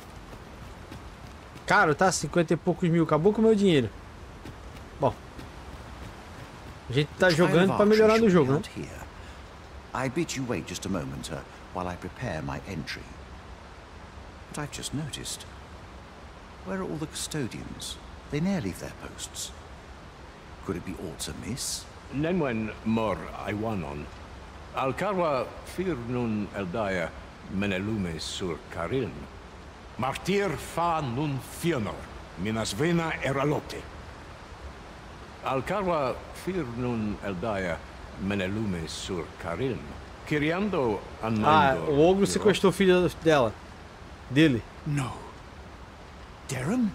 Caro, tá? cinquenta e poucos mil. Acabou com o meu dinheiro. Bom. A gente tá jogando pra melhorar no jogo, né? I bid you wait just a moment uh, while I prepare my entry. But I've just noticed. Where are all the custodians? They ne'er leave their posts. Could it be aught amiss? Nenwen mor Iwanon. Alcarwa fir nun eldaya menelume sur Carilm. Martir fa nun fionor, minas vena eralote. Alcarwa fir nun eldaya menelume sur Carilm. Kiriando Ah, o ogro sequestrou o filho dela. Dele. No. Durham?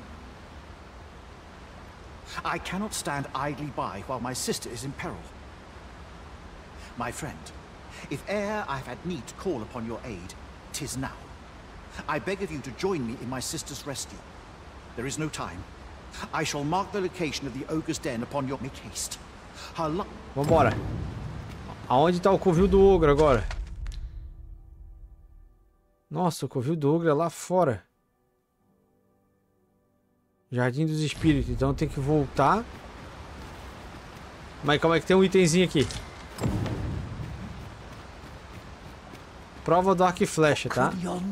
I cannot stand idly by while my sister is in peril. My friend, if e'er I've had need to call upon your aid, 'tis now. I beg of you to join me in my sister's rescue. There is no time. I shall mark the location of the ogre's den upon your... Make haste. Her luck... Vambora. Aonde tá o covil do ogro agora? Nossa, o covil do ogro é lá fora. Jardim dos Espíritos. Então tem que voltar. Mas calma aí que tem um itemzinho aqui. Prova do arco e flecha, tá?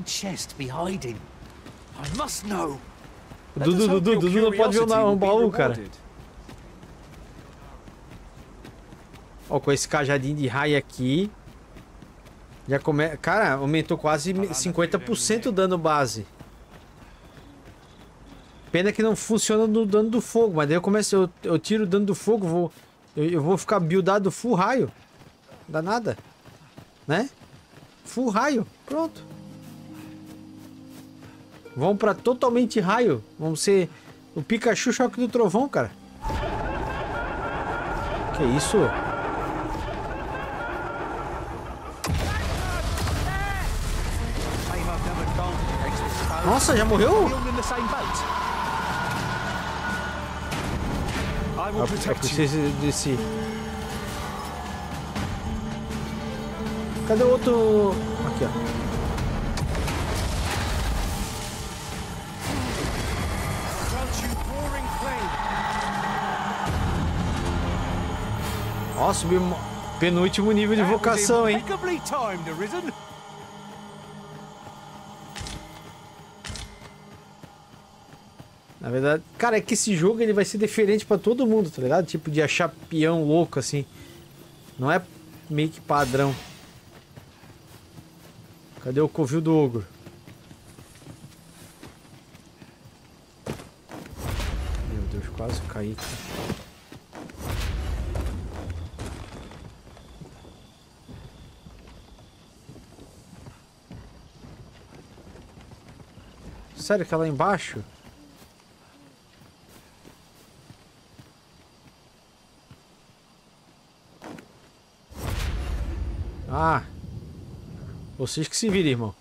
Dudu, Dudu, Dudu não pode ver um baú, cara. Ó, com esse cajadinho de raio aqui. Já come... Cara, aumentou quase cinquenta por cento o dano base. Pena que não funciona no dano do fogo, mas daí eu começo, eu, eu tiro o dano do fogo, vou, eu, eu vou ficar buildado full raio. Não dá nada, né? Full raio, pronto. Vamos pra totalmente raio. Vamos ser o Pikachu choque do trovão, cara. Que isso? Nossa, já morreu? Eu preciso desse... Cadê o outro? Aqui, ó. Ó, subiu penúltimo nível de vocação, hein? Na verdade, cara, é que esse jogo ele vai ser diferente pra todo mundo, tá ligado? Tipo de achar peão louco, assim. Não é meio que padrão. Cadê o covil do ogro? Meu Deus, quase caí aqui. Sério que é lá embaixo? Ah, vocês que se virem, irmão.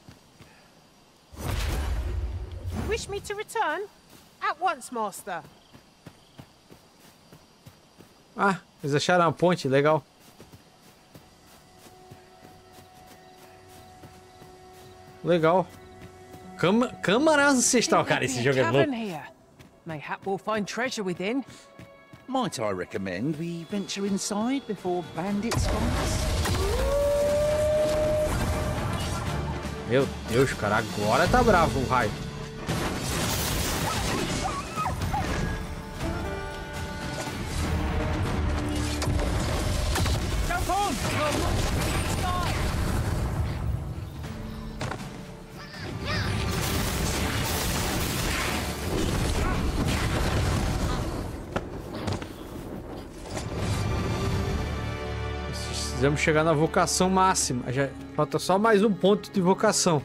Wish me to return? At once, master. Ah, eles acharam a ponte, legal. Legal. Cama, Câmara Ancestral, cara, esse jogo é louco. Mayhap we'll find treasure within. Might I recommend we venture inside before bandits find us? Meu Deus, cara, agora tá bravo o raio. Jump on! Precisamos chegar na vocação máxima. Já falta só mais um ponto de vocação.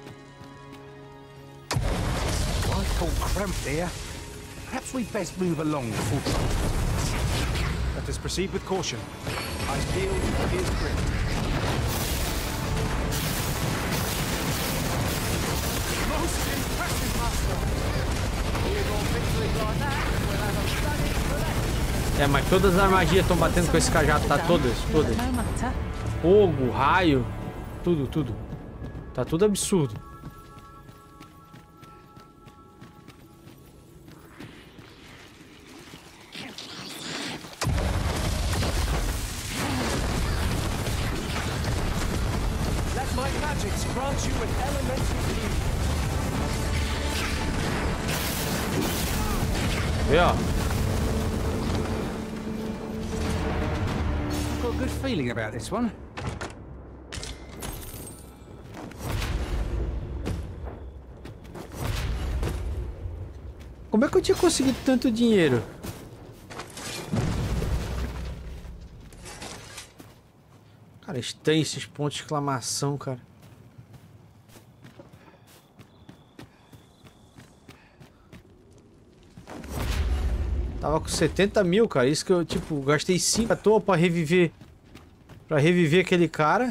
Let us proceed with caution. Eyes peeled, ears pricked. Most impressive, Master. All victories like that will have a stunning collection. É, mas todas as armadilhas estão batendo com esse cajado, tá? Todas, todas. Fogo, raio, tudo, tudo. Tá tudo absurdo. Let my magics grant you an elemental immunity. Vê, ó. Good feeling about this one. Como é que eu tinha conseguido tanto dinheiro? Cara, tem esses pontos de exclamação, cara. Tava com setenta mil, cara. Isso que eu, tipo, gastei cinco à toa pra reviver. Pra reviver aquele cara.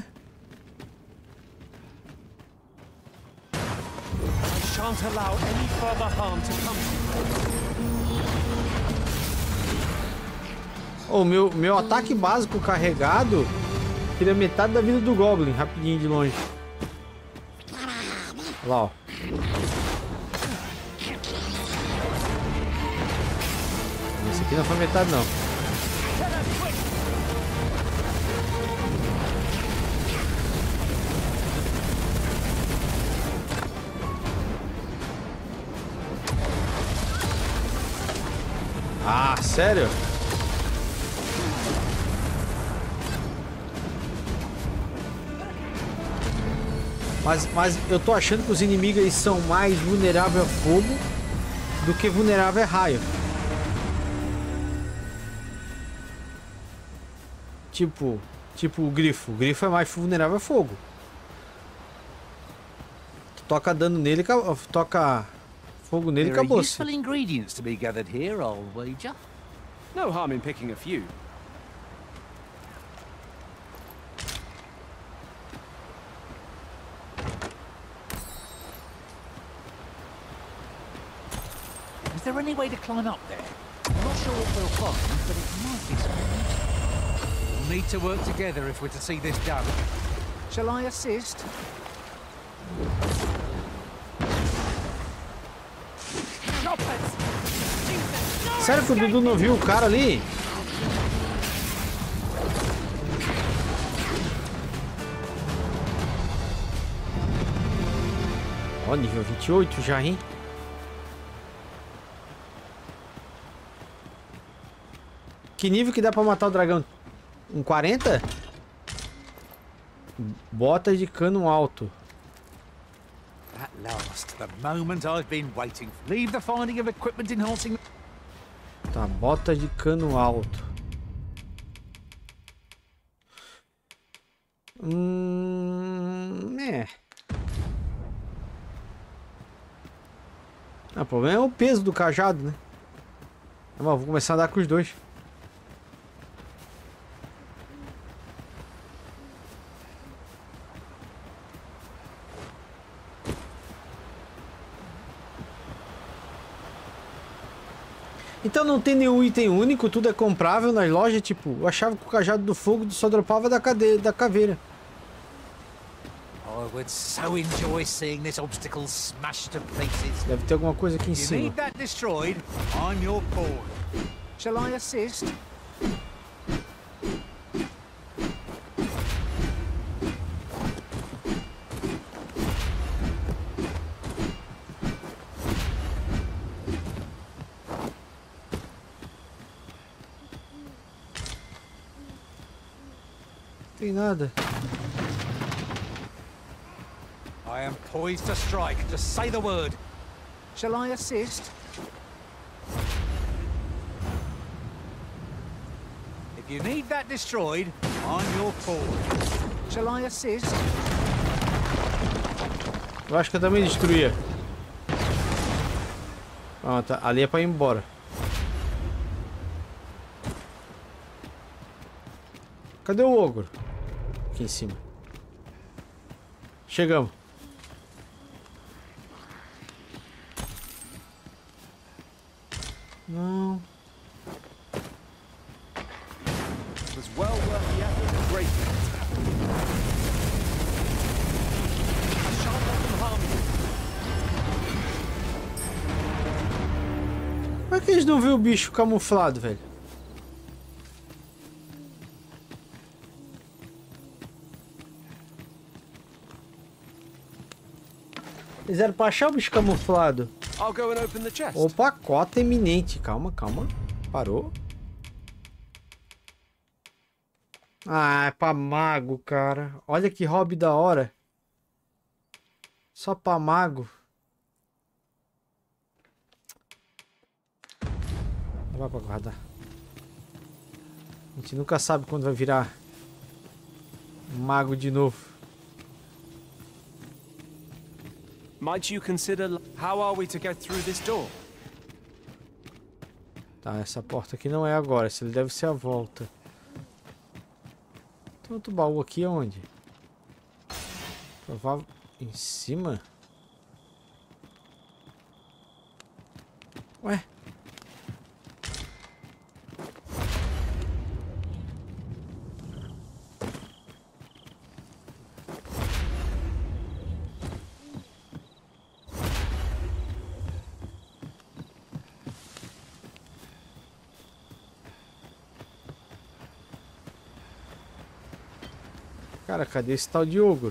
O oh, meu, meu ataque básico carregado tira metade da vida do Goblin, rapidinho de longe. Olha lá, ó. Esse aqui não foi metade, não. Ah, sério? Mas, mas eu tô achando que os inimigos aí são mais vulneráveis a fogo do que vulnerável a raio. Tipo, tipo o grifo. O grifo é mais vulnerável a fogo. Toca dano nele, toca fogo nele e acabou. Useful ingredients to be gathered here, I'll wager. No harm in picking a few. Is there any way to climb up there? I'm not sure what we'll find, but it might be something. We'll need to work together if we're to see this done. Shall I assist? Sério que o Dudu não viu o cara ali? Ó, nível vinte e oito já, hein? Que nível que dá pra matar o dragão? Um quarenta? Botas de cano alto. At last, the moment I've been waiting. Leave the finding of equipment enhancing. Tá, bota de cano alto. Hum, é. Ah, o problema é o peso do cajado, né? Mas vou começar a dar com os dois. Então não tem nenhum item único, tudo é comprável nas lojas, tipo, eu achava que o cajado do fogo só dropava da, cadeia, da caveira. I would so enjoy seeing this obstacle smashed to pieces. Deve ter alguma coisa aqui em You cima. need that destroyed, I'm your pawn. Shall I assist? Tem nada. I am poised to strike. Just say the word. Shall I assist? If you need that destroyed, I'm your pawn. Shall I assist? Eu acho que eu também destruía. Ah, tá. Ali é pra ir embora. Cadê o ogro? Aqui em cima. Chegamos. Não. Was well worth the effort and great. I shan't let them harm you. Como é que eles não viram o bicho camuflado, velho? Eles eram pra achar o bicho camuflado. I'll go and open the chest. Opa, cota iminente. Calma, calma. Parou. Ah, é pra mago, cara. Olha que hobby da hora. Só pra mago. Não vai pra guardar. A gente nunca sabe quando vai virar mago de novo. Might you consider how are we to get through this door? Tá, essa porta aqui não é agora, essa deve ser a volta. Tem outro baú aqui onde? Provável em cima? Ué? Cara, cadê esse tal de ogro?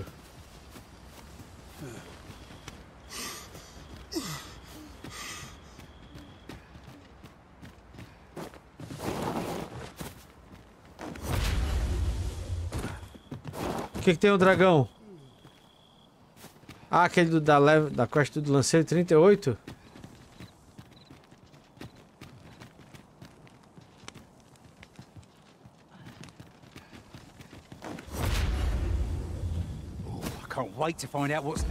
O que que tem o dragão? Ah, aquele do, da, da quest do Lanceiro trinta e oito? Can't wait to find out what's...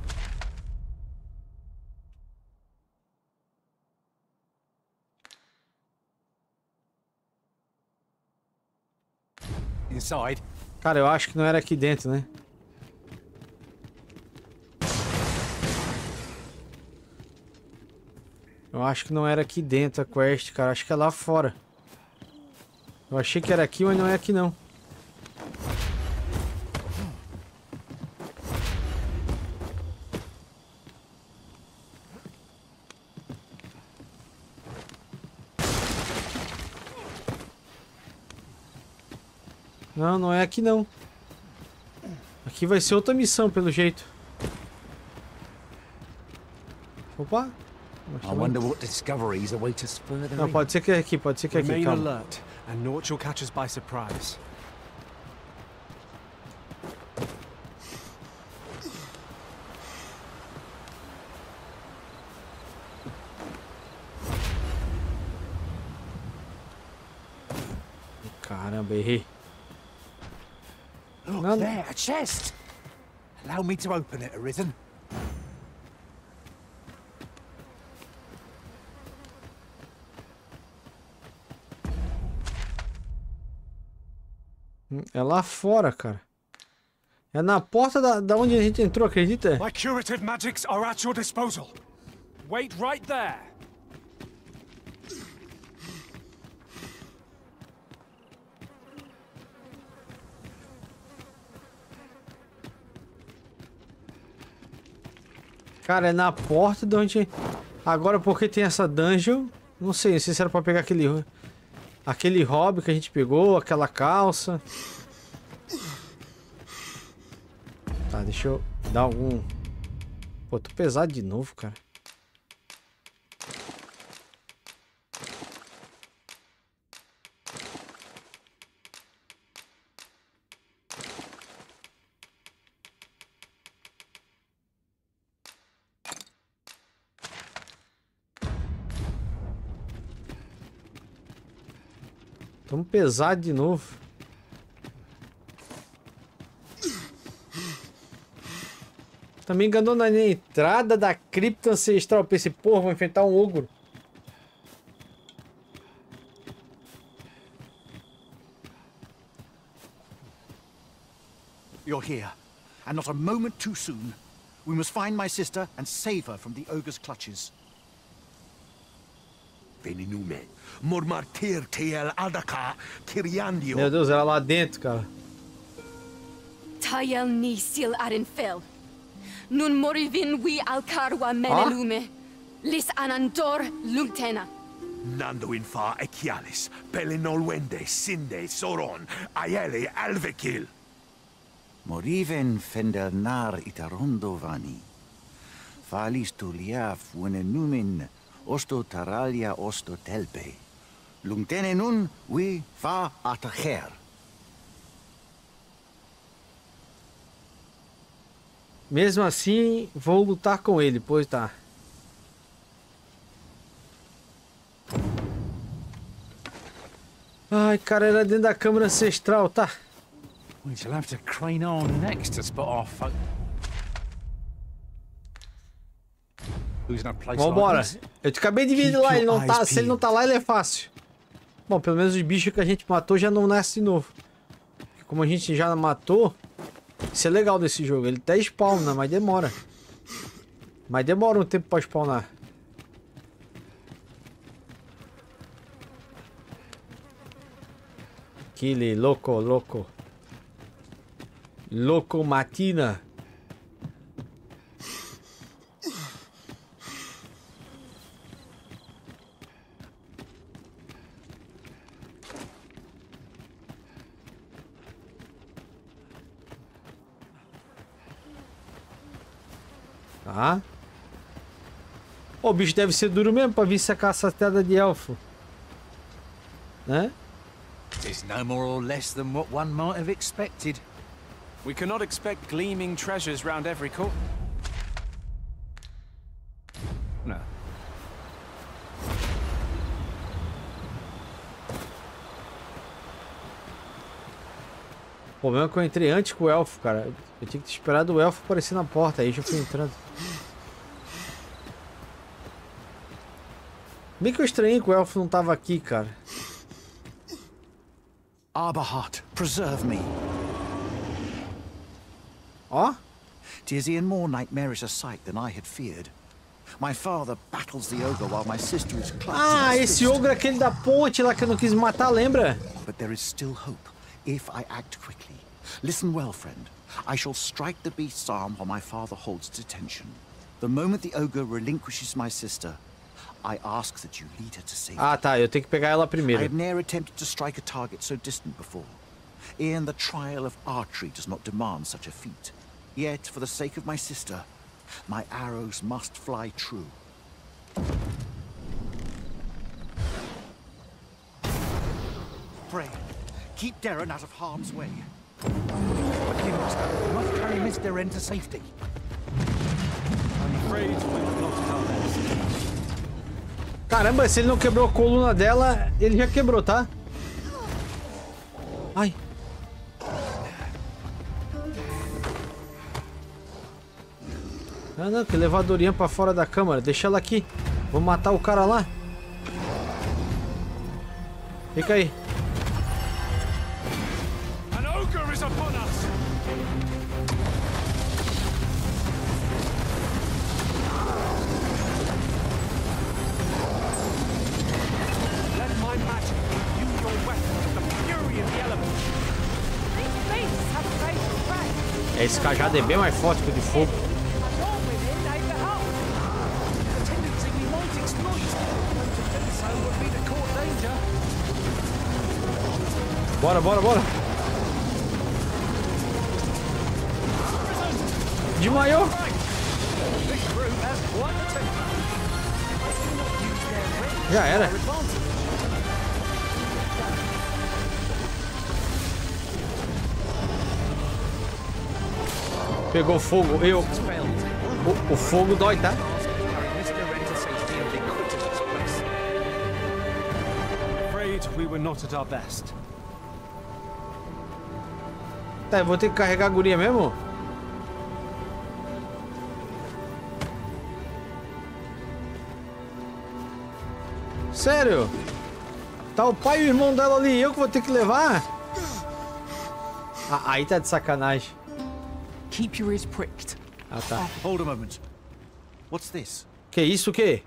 Inside. Cara, eu acho que não era aqui dentro, né? Eu acho que não era aqui dentro a quest, cara. Acho que é lá fora. Eu achei que era aqui, mas não é aqui não. Não, não é aqui não. Aqui vai ser outra missão, pelo jeito. Opa. I wonder what discoveries await us further. Não, pode ser que é aqui, pode ser que é aqui, Remain calma. alert, and naught shall catch us by surprise. Caramba, errei. Look Não. there, a chest. Allow me to open it, Arisen. É lá fora, cara. É na porta da, da onde a gente entrou, acredita? My curative magics are at your disposal. Wait right there. Cara, é na porta de onde... Agora, porque tem essa dungeon... Não sei, não sei se era pra pegar aquele... Aquele hobby que a gente pegou, aquela calça... Tá, deixa eu dar algum... Pô, tô pesado de novo, cara. Tamo pesado de novo. Também enganou na entrada da cripta ancestral. Eu pensei, porra, vou enfrentar um ogro. You're here, and not a moment too soon. We must find my sister and save her from the ogre's clutches. Veninume, mormartir tel adaka, Kiriandio. Meu Deus, era lá dentro, cara. Tayel ni sil arin fel. Nun morivin wi alkarwa menelume. Lis anandor lungtena. Nando infa ekialis, pelinolwende, sinde, soron, aiele alvekil. Moriven fendelnar itarondo vani. Falis tuliaf wenenumin osto taralia osto telpe. Lungtene nun wi fa atacher. Mesmo assim, vou lutar com ele, pois tá. Ai, cara, era dentro da câmara ancestral, tá? We shall have to crane our necks to spot our foe. Vambora. Eu te acabei de vir lá, ele não tá, se ele não tá lá, ele é fácil. Bom, pelo menos os bichos que a gente matou já não nasce de novo. Como a gente já matou, isso é legal desse jogo. Ele até spawna, mas demora. Mas demora um tempo pra spawnar. Aquele louco, louco. Louco matina. Tá. Oh, o bicho deve ser duro mesmo pra vir sacar essa tela de elfo. Né? It's no more or less than what one might have expected. We cannot expect gleaming treasures round every corner. No. O problema é que eu entrei antes com o elfo, cara. Eu tinha que ter esperado o elfo aparecer na porta, aí já fui entrando. Bem que eu estranhei que o elfo não tava aqui, cara. Arbaheart, preserve me. Ó. 'Tis e'en more nightmarish a sight than I had feared. My father battles the ogre while my sister is clutched. Ah, esse ogro é aquele da ponte lá que eu não quis matar, lembra? But there is still hope if I act quickly. Listen well, friend. I shall strike the beast's arm while my father holds detention. The moment the ogre relinquishes my sister, I ask that you lead her to safety. Ah, tá. Eu tenho que pegar ela primeiro. I have ne'er attempted to strike a target so distant before. E'en the trial of archery does not demand such a feat. Yet, for the sake of my sister, my arrows must fly true. Pray, keep Darren out of harm's way. Quickly, master. We must carry Miss Darren to safety. I'm afraid we've lost our best. Caramba, se ele não quebrou a coluna dela, ele já quebrou, tá? Ai. Ah, não, que levadorinha pra fora da câmara. Deixa ela aqui. Vou matar o cara lá. Fica aí. An ogre is upon us. Let my magic use your weapon with the fury of the elements. These beasts have fatal strength. Esse cajado é bem mais forte que o de fogo. Your women, they behold. Bora, bora, bora. Desmaiou. Já era. Pegou fogo. Eu. O, o fogo dói, tá? We were not at our best. Tá, eu vou ter que carregar a guria mesmo? Sério? Tá o pai e o irmão dela ali, eu que vou ter que levar? Ah, aí tá de sacanagem. Keep your ears pricked. Ah, tá. Hold a moment. What's this? Que isso, o quê?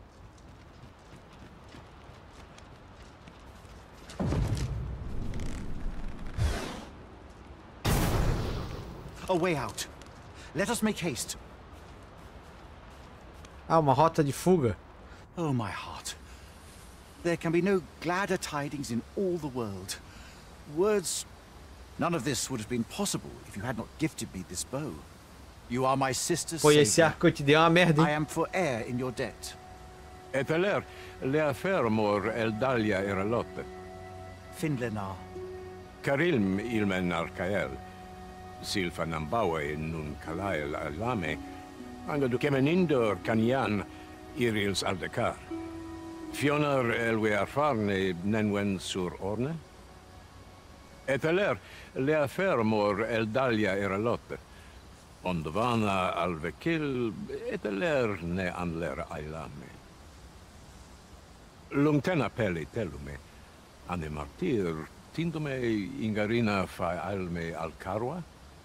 A way out. Let us make haste. Ah, uma rota de fuga. Oh, my heart. There can be no gladder tidings in all the world. Words... None of this would have been possible if you had not gifted me this bow. You are my sister's Foi esse arco que eu te dei uma merda, hein? I am for heir in your debt. Eteler, lea fermor Eldalia eralotte. Finlenar. Karilm ilmen arkael. Silfa nambawe nun kalael alame. Anga du kemenindor kanian irils aldekar. Fionar elwe arfarne nenwen sur orne. Eteler, lea fermor Eldalia eralotte. Ondvana alvekil, eteler ne anler ailame. Lungtena peli telume. Ane martir, tindume ingarina fa alme alcarwa?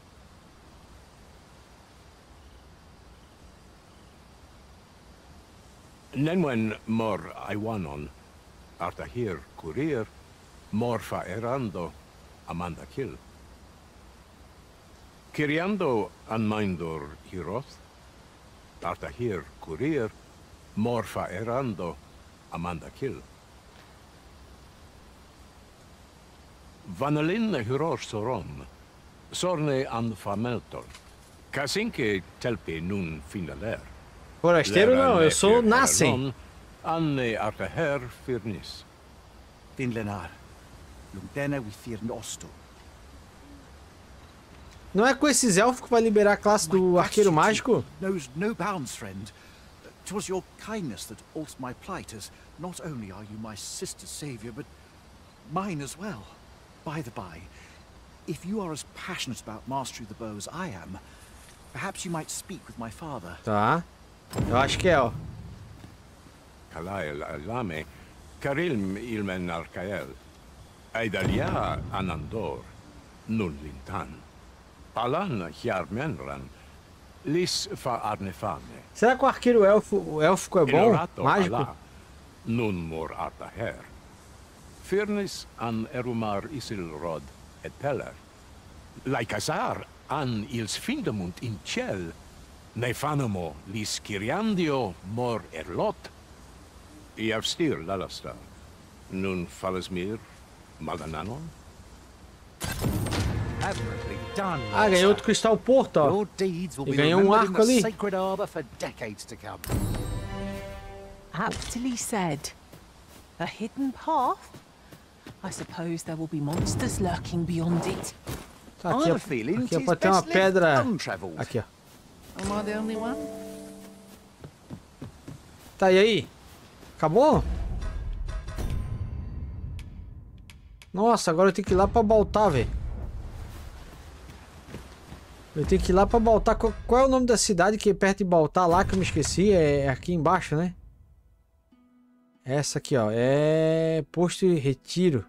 Nenwen mor aiwanon, artahir kurir, morfa erando, amanda kill. Kiriando anmaindor hiroth, artahir kurir, morfa erando, amanda kill. Vanalin hirosh soron, sorne an fameltor, kasinke telpi nun finaler. Forasteiro não, eu sou Nassen. Anne artaher firnis. Finlenar. Lungtena we fear nosto. Não é com esses elfos que vai liberar a classe do arqueiro mágico? Knows no bounds, friend. 'Twas your kindness that altered my plight, as not only are you my sister's savior, but mine as well. By the by, if you are as passionate about mastery of the bow as I am, perhaps you might speak with my father. Tá. Eu acho que é, ó. Kalael alame, Karilm ilmen arkael. Aidalia anandor, nun lintan. Palan hiarmenran, lis fa arnefane. Será que o arqueiro elfo, o élfico é bom? Mágico? Nun mor artaher. Firnis an erumar isilrod et peller. Laikasar an ils findemunt in ciel. Nefanamo lis Kiriandio mor erlot. Iavstir lalastar. Nun falesmir magananon. Admirably done. Ah, ganhou outro cristal porto, ó. E ganhou um arco ali. Sacred Arbor for decades to come. Aptly said. A hidden path? I suppose there will be monsters lurking beyond it. Tá, aqui, aqui é pra ter uma pedra. Aqui, ó. Am I the only one? Tá, e aí? Acabou? Nossa, agora eu tenho que ir lá pra Baltar, velho. Eu tenho que ir lá pra Baltar. Qual, qual é o nome da cidade que é perto de Baltar lá que eu me esqueci? É aqui embaixo, né? Essa aqui, ó. É Posto de Retiro.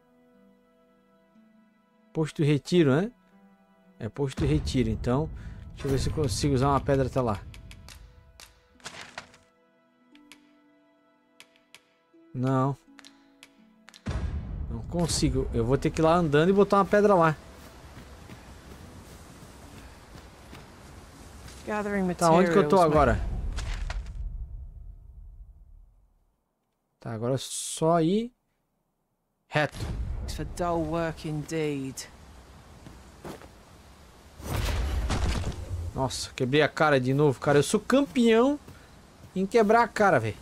Posto de Retiro, né? É Posto de Retiro, então... Deixa eu ver se eu consigo usar uma pedra até lá. Não. Não consigo. Eu vou ter que ir lá andando e botar uma pedra lá. Tá, onde que eu tô agora? Tá, agora é só ir reto. makes for dull work indeed. Nossa, quebrei a cara de novo, cara. Eu sou campeão em quebrar a cara, velho.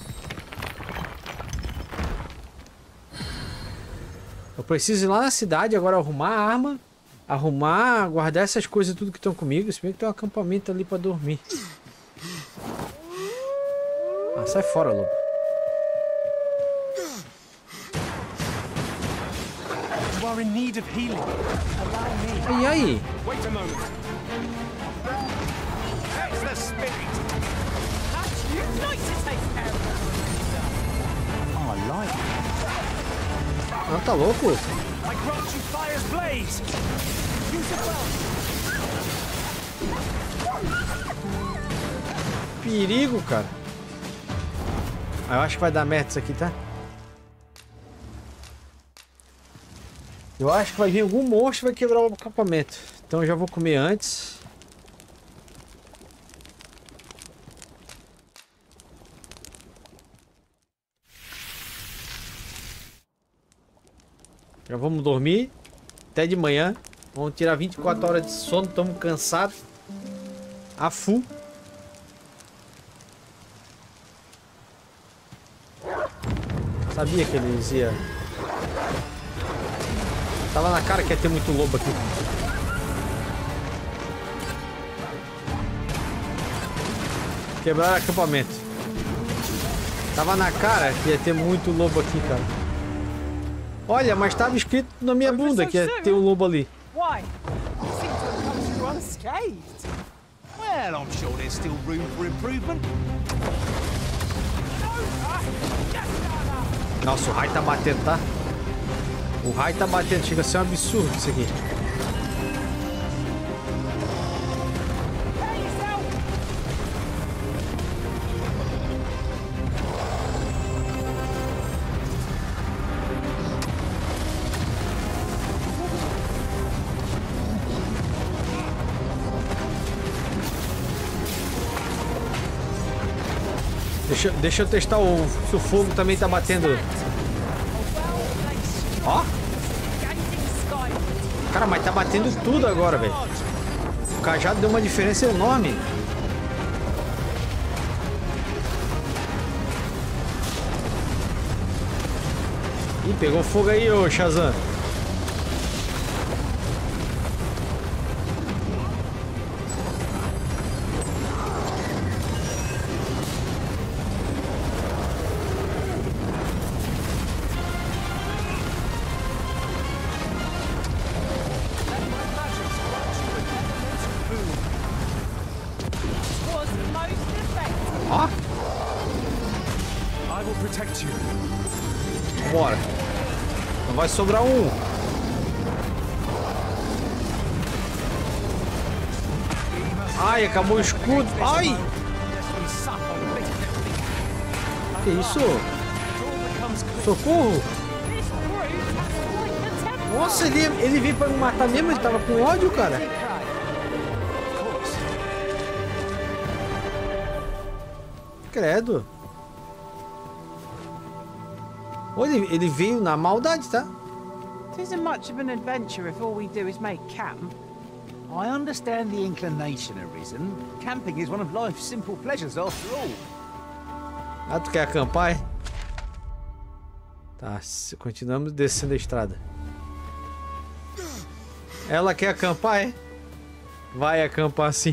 Eu preciso ir lá na cidade agora arrumar a arma, arrumar, guardar essas coisas tudo que estão comigo. Se bem que tem um acampamento ali pra dormir. Ah, sai fora, lobo. E aí? Ah, tá louco? Perigo, cara. Ah, eu acho que vai dar merda isso aqui, tá? Eu acho que vai vir algum monstro e vai quebrar o acampamento. Então eu já vou comer antes. Já vamos dormir. Até de manhã. Vamos tirar vinte e quatro horas de sono. Estamos cansados. A full. Sabia que eles iam... Tava na cara que ia ter muito lobo aqui. Quebraram acampamento. Tava na cara que ia ter muito lobo aqui, cara. Olha, mas tava escrito na minha bunda que ia ter um lobo ali. Why? You seem to have come through unscathed. Well, I'm sure there's still room for improvement. Nossa, o raio tá batendo, tá? O raio tá batendo, chega a ser um absurdo isso aqui. Deixa, deixa eu testar o, se o fogo também tá batendo. Ó. Cara, mas tá batendo tudo agora, velho. O cajado deu uma diferença enorme. Ih, pegou fogo aí, ô Shazam. Bora. Não vai sobrar um. Ai, acabou o escudo. Ai! Que isso? Socorro! Nossa, ele, ele veio pra me matar mesmo? Ele tava com ódio, cara? Credo. Ele, ele veio na maldade, tá? It isn't much of an adventure if all we do is make camp. I understand the inclination arisen. Camping is one of life's simple pleasures after all. Ah, tu quer acampar, é? Tá, continuamos descendo a estrada. Ela quer acampar, é? Vai acampar sim.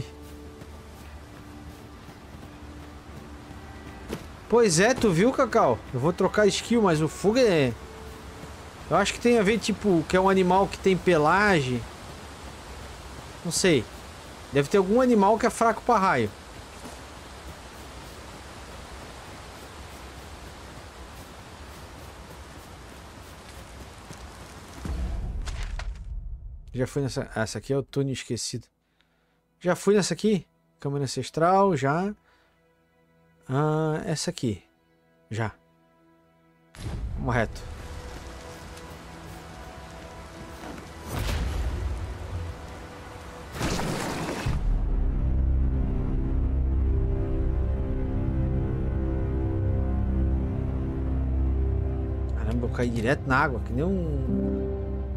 Pois é, tu viu, Cacau? Eu vou trocar skill, mas o fogo é... Eu acho que tem a ver, tipo, que é um animal que tem pelagem. Não sei. Deve ter algum animal que é fraco pra raio. Já fui nessa... Essa aqui é o túnel esquecido. Já fui nessa aqui? Câmara ancestral, já... Ah, essa aqui. Já. Vamos reto. Eu caí direto na água, que nem um...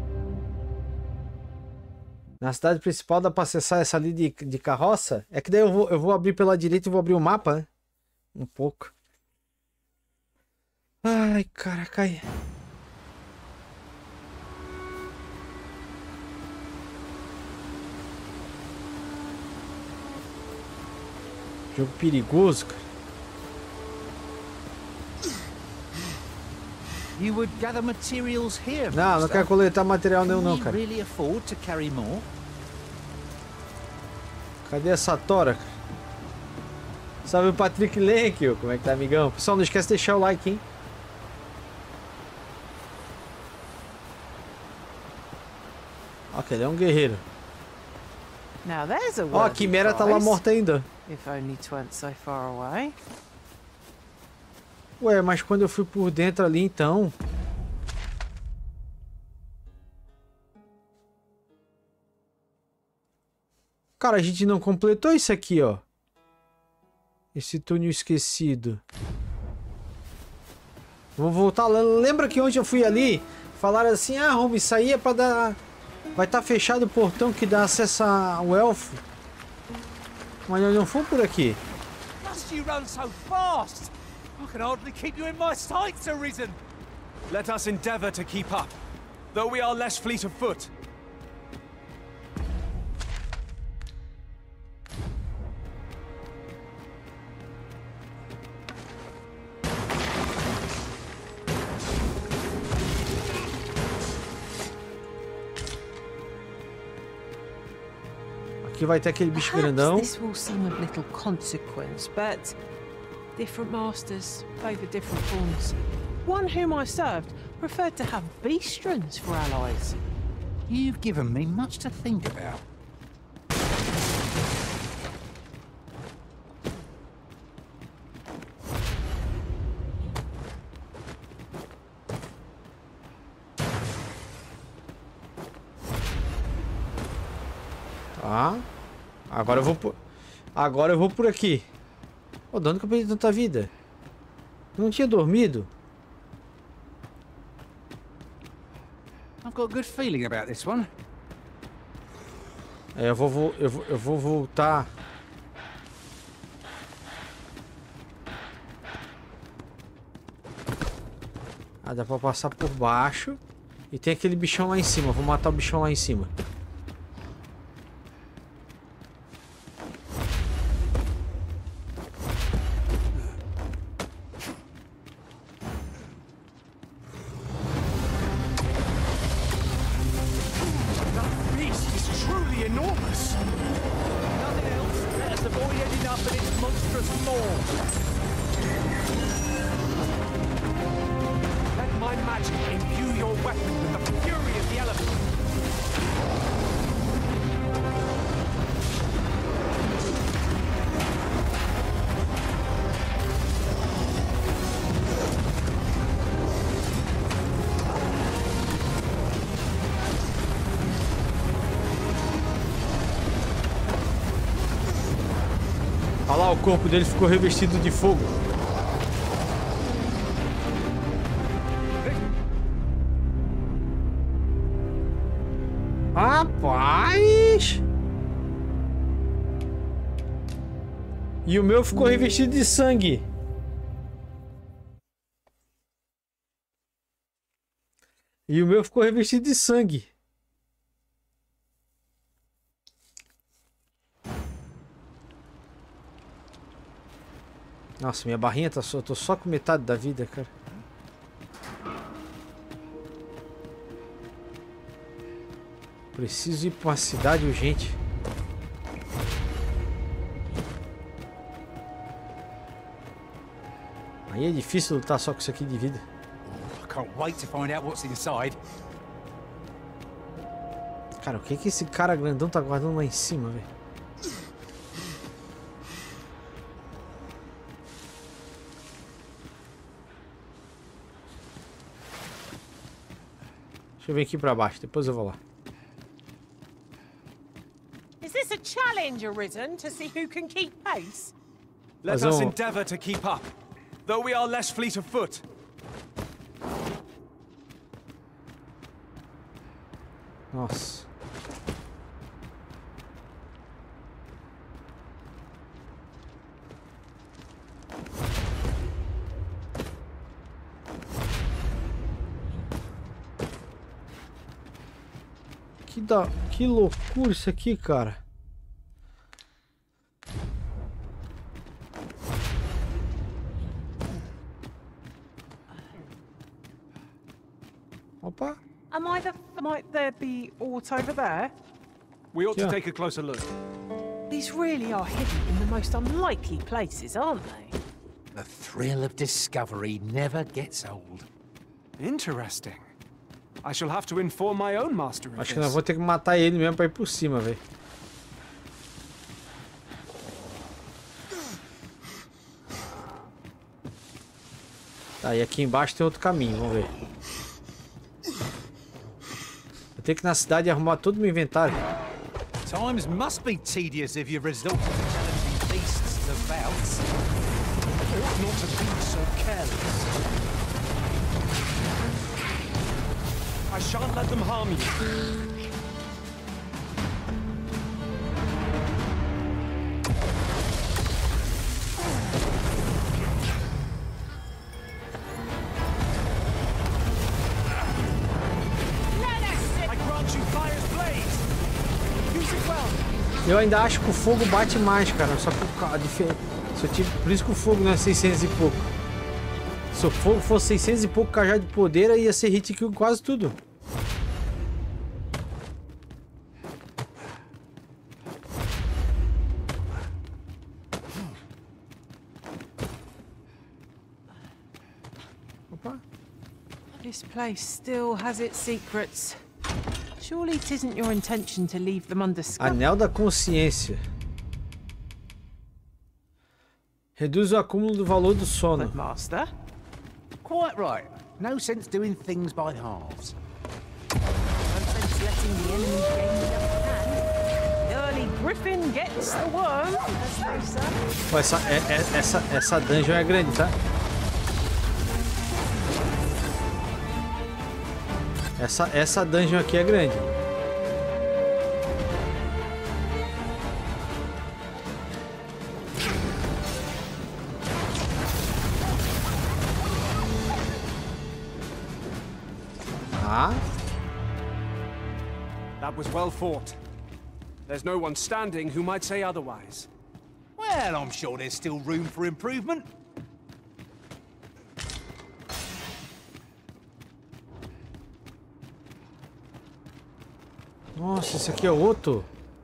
Na cidade principal dá pra acessar essa ali de, de carroça? É que daí eu vou, eu vou abrir pela direita e vou abrir o mapa, né? Um pouco. Ai, cara, cai. Jogo perigoso, cara. You would gather materials here. Não, não quero coletar material nenhum não, cara. Really afford to carry more? Cadê essa tora, cara? Salve o Patrick Lenk, como é que tá, amigão? Pessoal, não esquece de deixar o like, hein? Ok, ele é um guerreiro. Ó, oh, a Quimera tá lá morta ainda. If only 'tweren't so far away. Ué, mas quando eu fui por dentro ali, então... Cara, a gente não completou isso aqui, ó. Esse túnel esquecido. Vou voltar lá. Lembra que onde eu fui ali? Falaram assim, ah, Rumi, isso aí é pra dar... Vai estar tá fechado o portão que dá acesso ao elfo. Mas nós não fomos por aqui. Must you run so fast? I can hardly keep you in my sights, Arisen. Let us endeavor to keep up, though we are less fleet of foot. Aqui vai ter aquele bicho grandão. This will seem of little consequence, but different masters favor different forms. One whom I served preferred to have beastrons for allies. You've given me much to think about. Ah, agora eu vou por... Agora eu vou por aqui. Ô, de onde que eu perdi tanta vida? Eu não tinha dormido. I've got a good feeling about this one. É, eu vou, vou, eu vou, eu vou voltar. Ah, dá pra passar por baixo. E tem aquele bichão lá em cima. Vou matar o bichão lá em cima. Olha lá, o corpo dele ficou revestido de fogo. Rapaz! E o meu ficou revestido de sangue. E o meu ficou revestido de sangue. Nossa, minha barrinha tá só... Tô só com metade da vida, cara. Preciso ir pra uma cidade urgente. Aí é difícil lutar só com isso aqui de vida. I can't wait to find out what's inside. Cara, o que que esse cara grandão tá guardando lá em cima, velho? Deixa eu vir aqui pra baixo, depois eu vou lá. Is this a challenge, Arisen, to see who can keep pace? Let us endeavor to keep up, though we are less fleet of foot. Nossa. Que da... que loucura isso aqui, cara. Opa. Am I the... Might there be aught over there? We ought Yeah. to take a closer look. These really are hidden in the most unlikely places, aren't they? The thrill of discovery never gets old. Interesting. I shall have to inform my own master of Acho que nós this. vamos ter que matar ele mesmo pra ir por cima, velho. Tá, e aqui embaixo tem outro caminho, vamos ver. Eu tenho que ir na cidade e arrumar todo o meu inventário. Times must be tedious if you resort to challenging beasts to bouts. Ought not to be so careless. I shan't let them harm you. I grant you fire's blaze. Use it well. Eu ainda acho que o fogo bate mais, cara. Só que a diferença. Por isso que o fogo não é seiscentos e pouco. Se o fogo fosse seiscentos e pouco cajado de poder, aí ia ser hit kill quase tudo. Opa. This place still has its secrets. Surely it isn't your intention to leave them undiscovered. Anel da consciência. Reduz o acúmulo do valor do sono. Master? Quite right. No sense doing things by halves. No sense letting the enemy gain the upper hand. Early Griffin gets the worm, as they say. Pô, essa, é, é, essa, essa dungeon é grande, tá? Essa, essa dungeon aqui é grande. Ah. That was well fought. There's no one standing who might say otherwise. Well, I'm sure there's still room for improvement. Nossa, esse aqui é outro.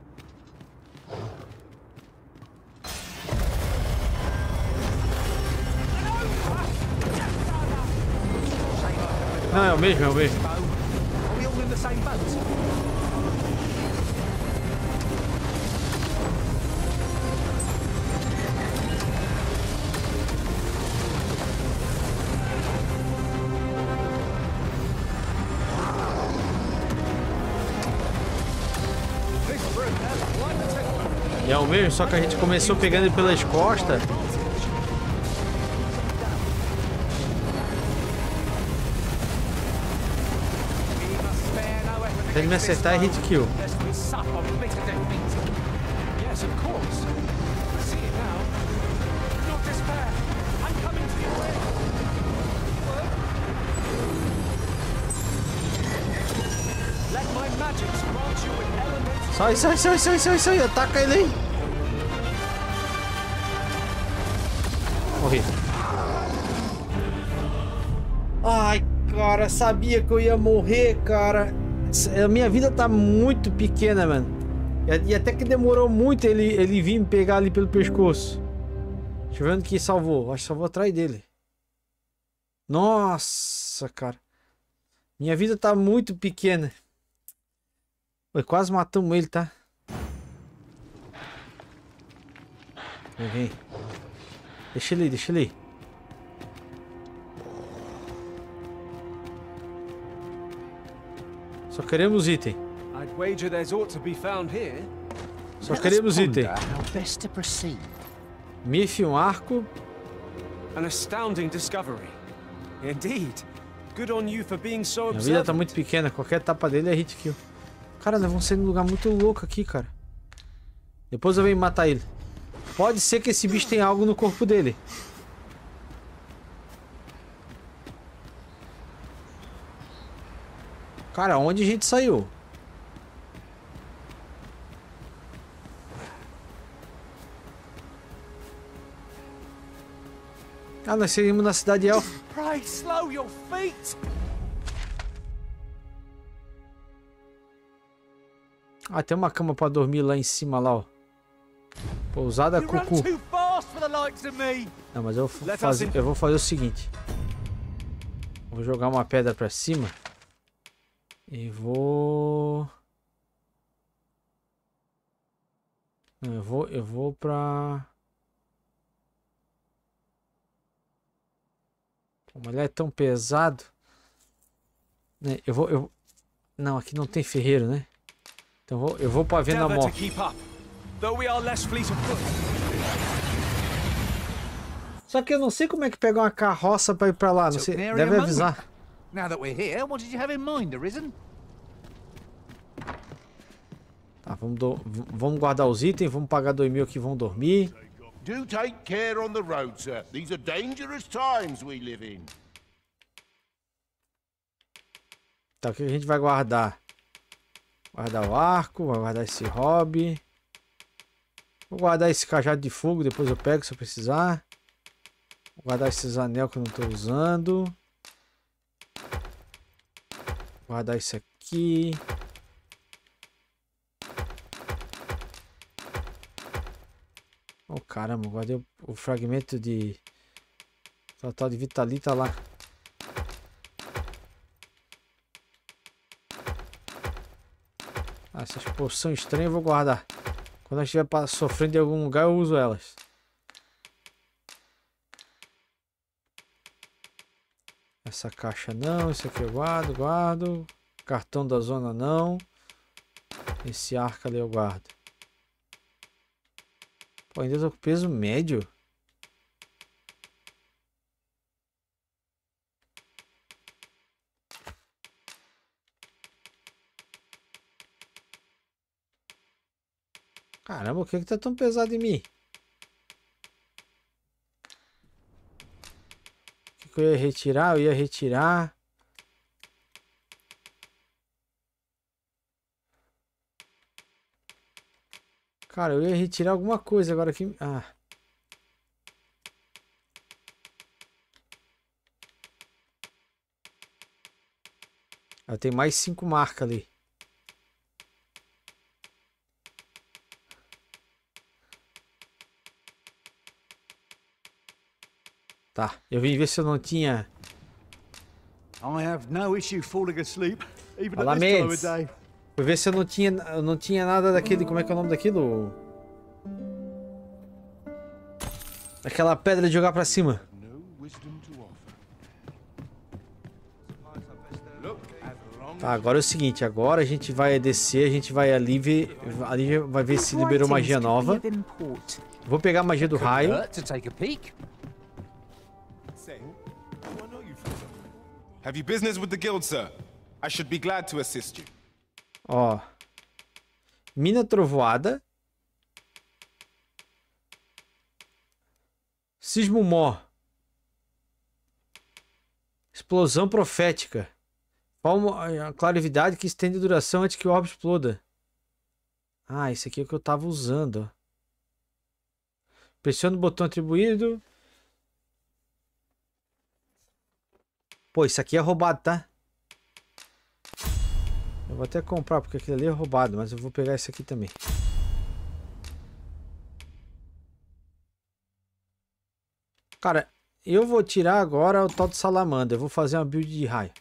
Não, é o mesmo, é o mesmo. Are we all in the same boat? E é o mesmo, só que a gente começou pegando ele pelas costas. Se ele me acertar é hit kill. Yes, of course. I see it now. Do not despair. I'm coming to your aid. Let my magics grant you an element. Sai, sai, sai, sai, sai, sai, ataca ele aí. Morri. Ai, cara, sabia que eu ia morrer, cara. A minha vida tá muito pequena, mano. E até que demorou muito ele, ele vir me pegar ali pelo pescoço. Deixa eu ver onde que salvou. Acho que salvou atrás dele. Nossa, cara. Minha vida tá muito pequena. Oi, quase matamos ele, tá? Vem, vem. Deixa ele aí, deixa ele aí. Só queremos item. I'd wager there's aught to be found here. Só queremos item. How best to proceed. Mif, um arco. An astounding discovery. Indeed. Good on you for being so Minha vida tá observant. muito pequena. Qualquer tapa dele é hit kill. Cara, nós vamos sair num lugar muito louco aqui, cara. Depois eu venho matar ele. Pode ser que esse bicho tenha algo no corpo dele. Cara, onde a gente saiu? Ah, nós saímos na cidade elfa. Pray, slow your feet. Ah, tem uma cama pra dormir lá em cima, lá, ó. Pousada Cucu. Não, mas eu vou, fazer, eu vou fazer o seguinte. Vou jogar uma pedra pra cima. E vou... Eu vou, eu vou pra... Como ele é tão pesado, né? Eu vou, eu... Não, aqui não tem ferreiro, né? Então eu vou, eu vou pra venda morta. Só que eu não sei como é que pega uma carroça pra ir pra lá. Não sei, deve avisar. Tá, vamos, do... vamos guardar os itens, vamos pagar dois mil que vão dormir. Do take care on the road, sir. These are dangerous times we live in. Tá, o que a gente vai guardar? Guardar o arco, vai guardar esse hobby. Vou guardar esse cajado de fogo, depois eu pego se eu precisar. Vou guardar esses anel que eu não tô usando. Guardar isso aqui. Oh, caramba, guardei o, o fragmento de... Total de Vitalita lá. Ah, essas poções estranhas eu vou guardar. Quando eu estiver sofrendo em algum lugar eu uso elas. Essa caixa não, isso aqui eu guardo, guardo. Cartão da zona não. Esse arco ali eu guardo. Pô, ainda tô com peso médio. Caramba, o que que tá tão pesado em mim? O que que eu ia retirar? Eu ia retirar. Cara, eu ia retirar alguma coisa agora aqui. Ah. Ah, tem mais cinco marcas ali. Tá, eu vim ver se eu não tinha. I have no issue falling asleep, even Fala, at this time of day. Fui ver se eu não tinha, eu não tinha nada daquele, como é que é o nome daquilo? Aquela pedra de jogar pra cima. Tá, agora é o seguinte, agora a gente vai descer, a gente vai ali ver, ali vai ver se liberou magia nova. Vou pegar a magia do raio. Have you business with the guild, sir? I should be glad to assist you. Ó. Mina trovoada. Sismo mó. Explosão profética. Palma, a clarividade que estende a duração antes que o orbe exploda. Ah, esse aqui é o que eu tava usando. Pressiona o botão atribuído. Pô, isso aqui é roubado, tá? Eu vou até comprar, porque aquilo ali é roubado, mas eu vou pegar esse aqui também. Cara, eu vou tirar agora o tal de salamandra. Eu vou fazer uma build de raio.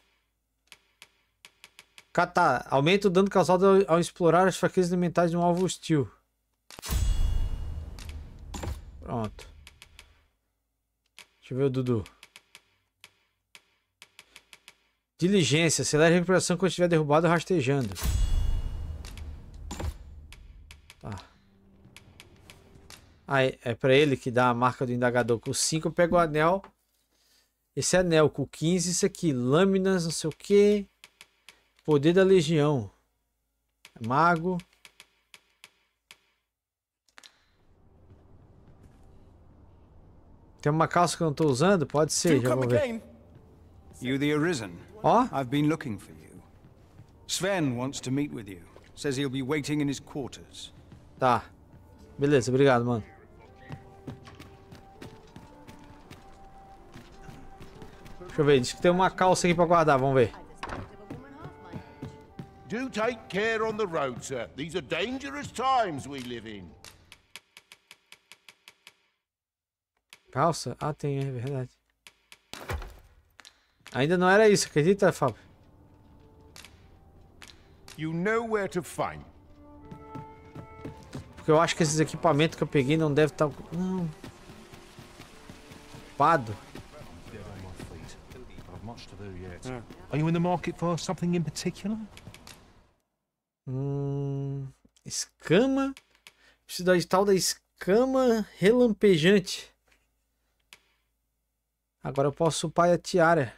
Catar. Aumenta o dano causado ao, ao explorar as fraquezas elementares de um alvo hostil. Pronto. Deixa eu ver o Dudu. Diligência. Acelera a recuperação quando estiver derrubado ou rastejando. Tá. Ah, é, é pra ele que dá a marca do indagador. Com cinco eu pego o anel. Esse anel. Com quinze, isso aqui. Lâminas, não sei o que. Poder da legião. Mago. Tem uma calça que eu não tô usando? Pode ser, já vou ver. You the Arisen? Ó. I've been looking for you. Sven wants to meet with you. Says he'll be waiting in his quarters. Tá. Beleza, obrigado, mano. Deixa eu ver, diz que tem uma calça aqui pra guardar, vamos ver. Do take care on the road, sir. These are dangerous times we live in. Calça? Ah, tem, é verdade. Ainda não era isso, acredita, Fábio? You know where to find. Porque eu acho que esses equipamentos que eu peguei não devem estar... Não. Pado. Are you in the market for something in particular? Hum, escama. Preciso da tal da escama relampejante. Agora eu posso upar a tiara.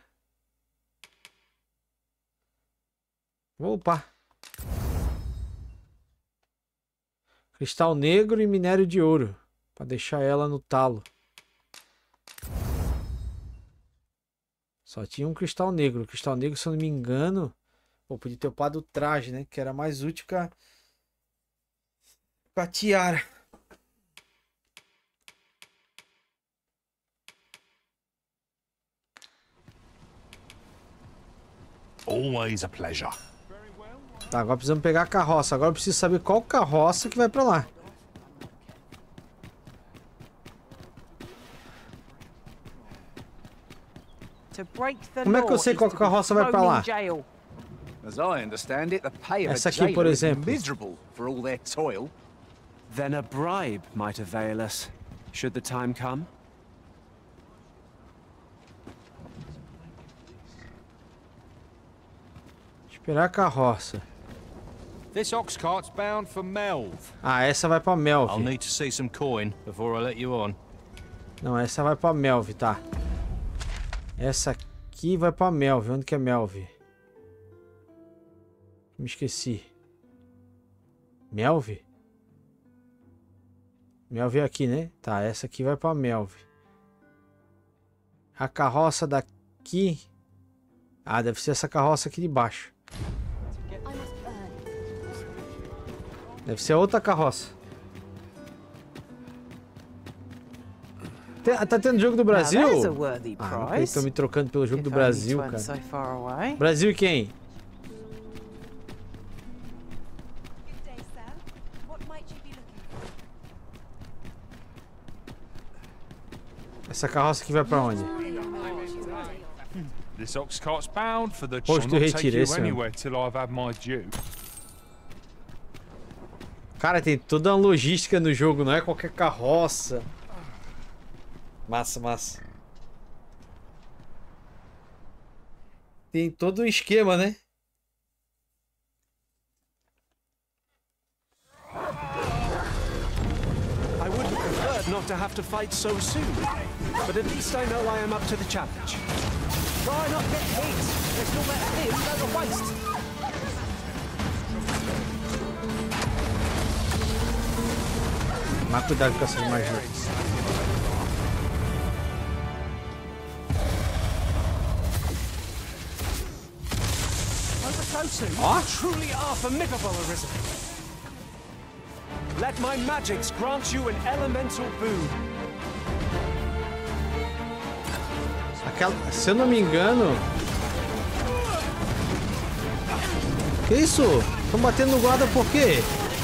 Vou upar. Cristal negro e minério de ouro. Para deixar ela no talo. Só tinha um cristal negro. O cristal negro, se eu não me engano... Pô, podia ter upado o traje, né? Que era mais útil que a... Com a tiara. Always a pleasure. Tá, agora precisamos pegar a carroça. Agora eu preciso saber qual carroça que vai pra lá. Como é que eu sei qual carroça vai pra lá? As I understand it, the pay of Essa a aqui, por jailer is exemplo. miserable for all their toil. Then a bribe might avail us, should the time come. Esperar a carroça. This ox cart's bound for Melve. Ah, essa vai pra Melve. I'll need to see some coin before I let you on. Não, essa vai pra Melve, tá. Essa aqui vai pra Melve. Onde que é Melve? Me esqueci. Melve? Melve é aqui, né? Tá, essa aqui vai pra Melve. A carroça daqui... Ah, deve ser essa carroça aqui de baixo. Deve ser outra carroça. Tem, tá tendo jogo do Brasil? Ah, estão me trocando pelo jogo do Brasil, cara. Brasil e quem? Essa carroça aqui vai pra onde? This ox cart's bound for the Posto do retiro, esse anywhere till I've had my due. Cara, tem toda uma logística no jogo, não é qualquer carroça. Massa, massa. Tem todo um esquema, né? I would have preferred not to have to fight so soon, but at least I know I am up to the challenge. Try not get hit. There's no better him than the waste. Mas cuidado com essas magias. Oh? Truly are formidable, Arisen. Let my magics grant you an elemental boon. Aquela, se eu não me engano... Que isso? Estão batendo no guarda por quê?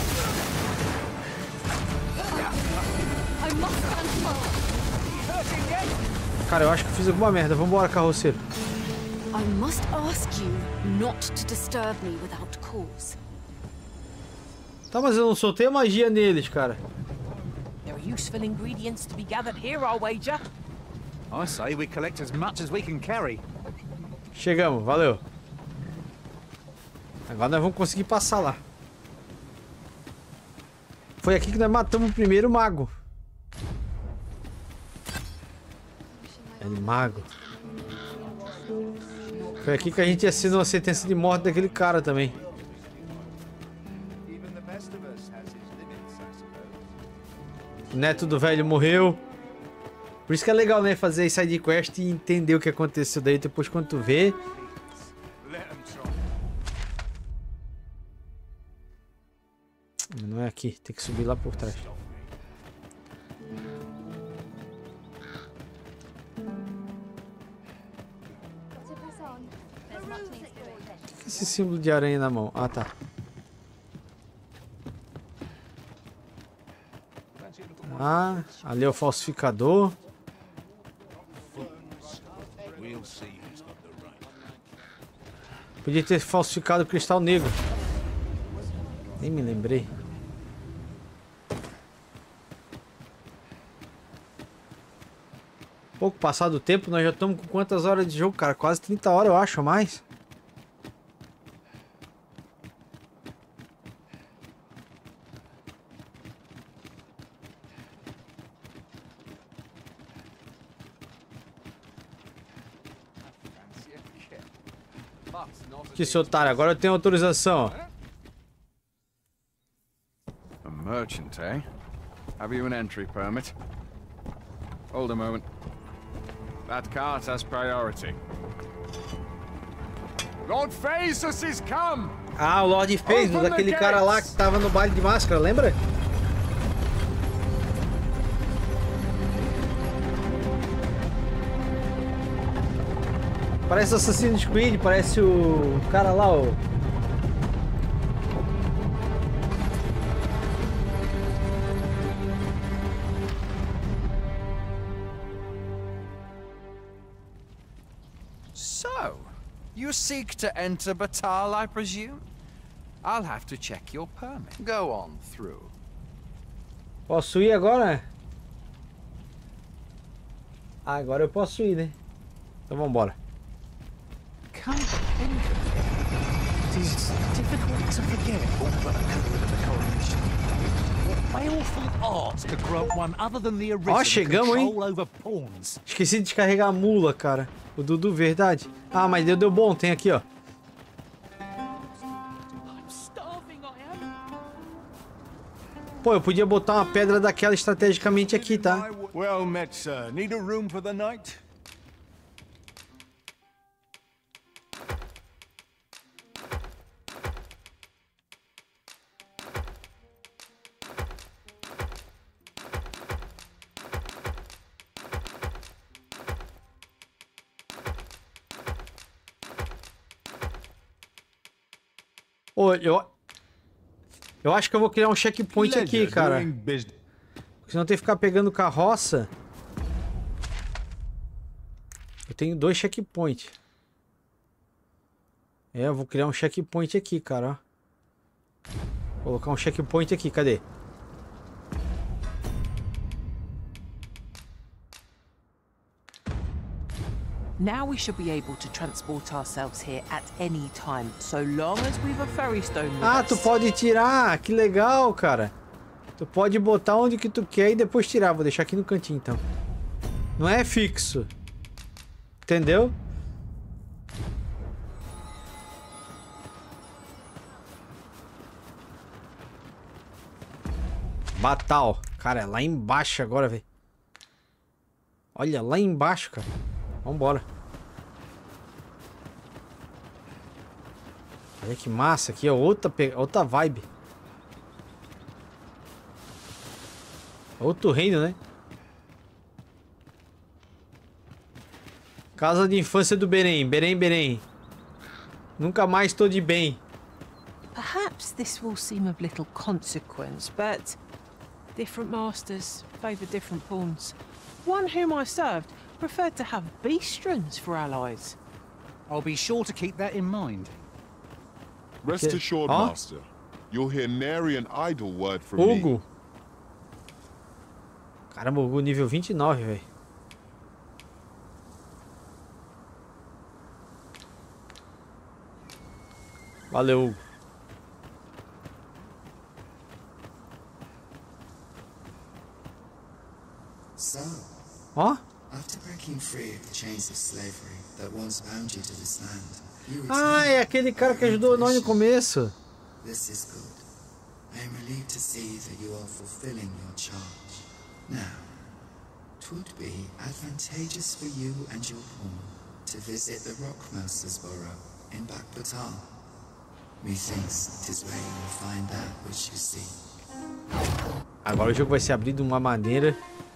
Cara, eu acho que eu fiz alguma merda. Vambora, carroceiro. I must ask you not to disturb me without cause. Tá, mas eu não soltei a magia neles, cara. There are useful ingredients to be gathered here, I'll wager. I say we collect as much as we can carry. Chegamos, valeu. Agora nós vamos conseguir passar lá. Foi aqui que nós matamos o primeiro mago. É de mago. Foi aqui que a gente assinou a sentença de morte daquele cara também. O neto do velho morreu. Por isso que é legal, né? Fazer side quest e entender o que aconteceu daí. Depois quando tu vê... Não é aqui. Tem que subir lá por trás. O que é esse símbolo de aranha na mão? Ah, tá. Ah, ali é o falsificador. Podia ter falsificado o cristal negro. Nem me lembrei. Pouco passado o tempo, nós já estamos com quantas horas de jogo, cara? Quase trinta horas, eu acho, ou mais. Que seu otário, agora eu tenho autorização, ó. A merchant, eh? Have you an entry permit? Hold a moment. That cart has priority. Lord Phaesus is come! Ah, o Lord Phaesus, aquele cara lá que tava no baile de máscara, lembra? Parece o Assassin's Creed, parece o cara lá, o... So, you seek to enter Batal, I presume? I'll have to check your permit. Go on through. Posso ir agora? Ah, agora eu posso ir, né? Então vambora. Come think of it. It is difficult to forget all but a couple of the coronation. What baleful art to grow one other than the original Ó, chegamos, hein? control over pawns. Esqueci de descarregar a mula, cara. O Dudu, verdade. Ah, mas deu, deu bom, tem aqui, ó. Pô, eu podia botar uma pedra daquela estrategicamente aqui, tá? Well met, sir. Need a room for the night? Ô, eu... Eu acho que eu vou criar um checkpoint aqui, cara. Porque senão tem que ficar pegando carroça. Eu tenho dois checkpoints. É, eu vou criar um checkpoint aqui, cara. Ó. Vou colocar um checkpoint aqui, cadê? Now we should be able to transport ourselves here at any time, so long as we've a ferry stone with Ah, us. tu pode tirar, que legal, cara. Tu pode botar onde que tu quer e depois tirar. Vou deixar aqui no cantinho, então. Não é fixo. Entendeu? Batal. Cara, é lá embaixo agora, velho. Olha, lá embaixo, cara. Vambora. Olha que massa aqui, ó. Outra, outra vibe. Outro reino, né? Casa de infância do Belém. Belém, Belém. Nunca mais tô de bem. Perhaps this will seem of little consequence, but different masters favor different pawns. One whom I served preferred to have beastrons for allies. I'll be sure to keep that in mind. Rest Okay. assured, Huh? Master. You'll hear nary an idle word from Hugo. me. Caramba, o Hugo nível vinte e nove, velho. Valeu, Hugo. So, Ó. after breaking free of the chains of slavery that once bound you to this land, you Ah, returned. é aquele cara que ajudou nós no começo. This is good. I am relieved to see that you are fulfilling your charge. Now, it would be advantageous for you and your pawn to visit the Rockmaster's Burrow in Bakbatal. Methinks it is where you will find that which you seek. Agora o jogo vai se abrir de uma maneira.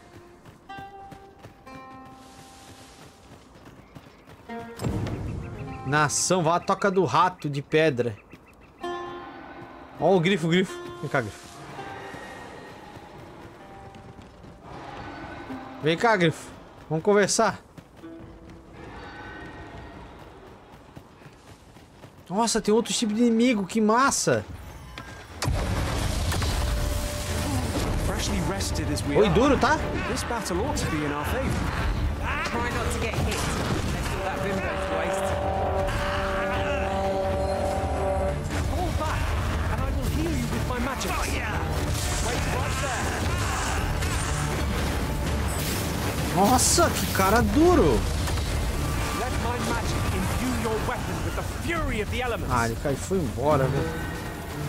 Nação, vá à toca do rato de pedra. Ó o grifo, grifo. Vem cá, grifo. Vem cá, grifo. Vamos conversar. Nossa, tem outro tipo de inimigo. Que massa. Oi, duro, tá? This battle ought to be in our favor. Try not to get hit. That bimbo's waste. Fall back, and I will heal you with my magic. Oh yeah! Wait right there. Nossa, que cara duro. Let my magic imbue your weapon with the fury of the elements. Ah, ele caiu e foi embora, velho.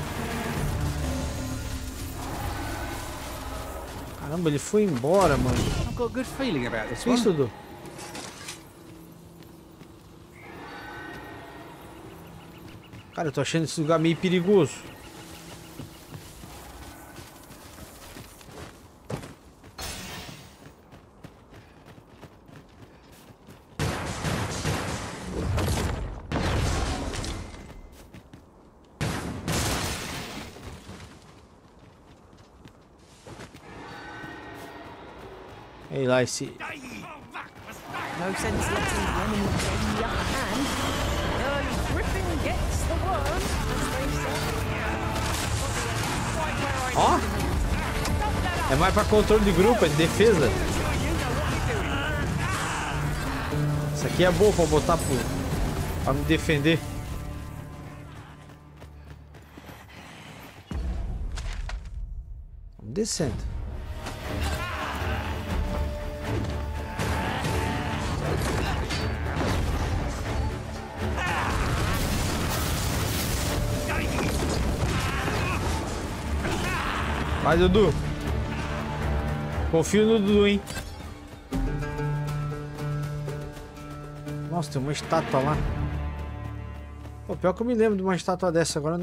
Caramba, ele foi embora, mano. I've got a good feeling about this one. Isso, Dudu. Cara, eu tô achando esse lugar meio perigoso. Ei lá, esse... No sense letting the enemy gain the upper hand. Early gripping gets the worm, as they say. Ó! É mais pra controle de grupo, é de defesa. Isso aqui é bom pra botar pro... pra me defender. Vamos descendo. Vai, Dudu. Confio no Dudu, hein? Nossa, tem uma estátua lá. Pô, pior que eu me lembro de uma estátua dessa agora.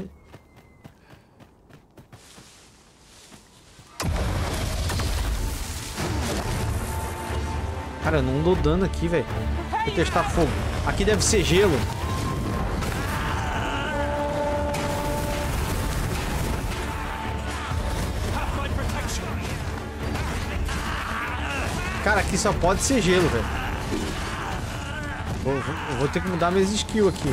Cara, eu não dou dano aqui, velho. Vou testar fogo. Aqui deve ser gelo. Cara, aqui só pode ser gelo, velho. Vou, vou, vou ter que mudar minhas skills aqui.